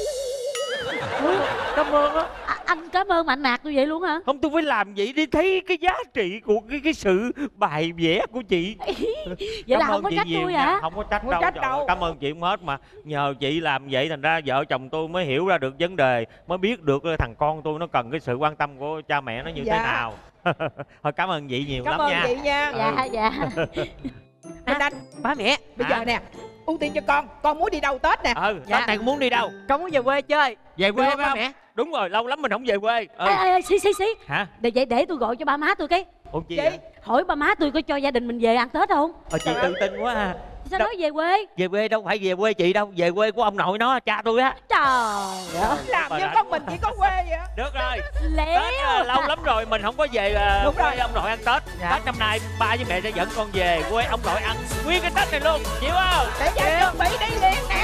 S7: Cảm ơn á.
S4: Anh cảm ơn mạnh nạt tôi vậy luôn hả?
S7: Không, tôi phải làm vậy để thấy cái giá trị của cái sự bài vẽ của chị.
S4: Vậy là không có trách tôi hả?
S7: Không có trách đâu. Cảm ơn chị không hết, mà nhờ chị làm vậy thành ra vợ chồng tôi mới hiểu ra được vấn đề, mới biết được thằng con tôi nó cần cái sự quan tâm của cha mẹ nó như thế nào. Thôi cảm ơn chị nhiều lắm nha.
S19: Cảm ơn chị nha.
S4: Dạ.
S19: Minh Anh,
S2: ba mẹ,
S19: bây giờ nè, ưu tiên cho con muốn đi đâu Tết nè?
S7: Tết này con muốn đi đâu?
S2: Con muốn về quê chơi.
S7: Về quê
S2: không
S7: ba
S2: mẹ?
S7: Đúng rồi, lâu lắm mình không về quê.
S4: Xí.
S7: Hả?
S4: Để tôi gọi cho ba má tôi cái.
S7: Ủa chị vậy?
S4: Hỏi ba má tôi có cho gia đình mình về ăn Tết không?
S7: Chị tự tin quá à.
S4: Sao nói về quê?
S7: Về quê đâu phải về quê chị đâu, về quê của ông nội nó, cha tôi á.
S4: Trời ơi,
S19: làm như con mình chỉ có quê vậy.
S7: Được rồi.
S4: Léo.
S7: Tết lâu lắm rồi mình không có về quê ông nội ăn Tết. Tết năm nay ba với mẹ sẽ dẫn con về quê ông nội ăn nguyên cái Tết này luôn, chịu không?
S19: Để cha chuẩn bị đi liền nè.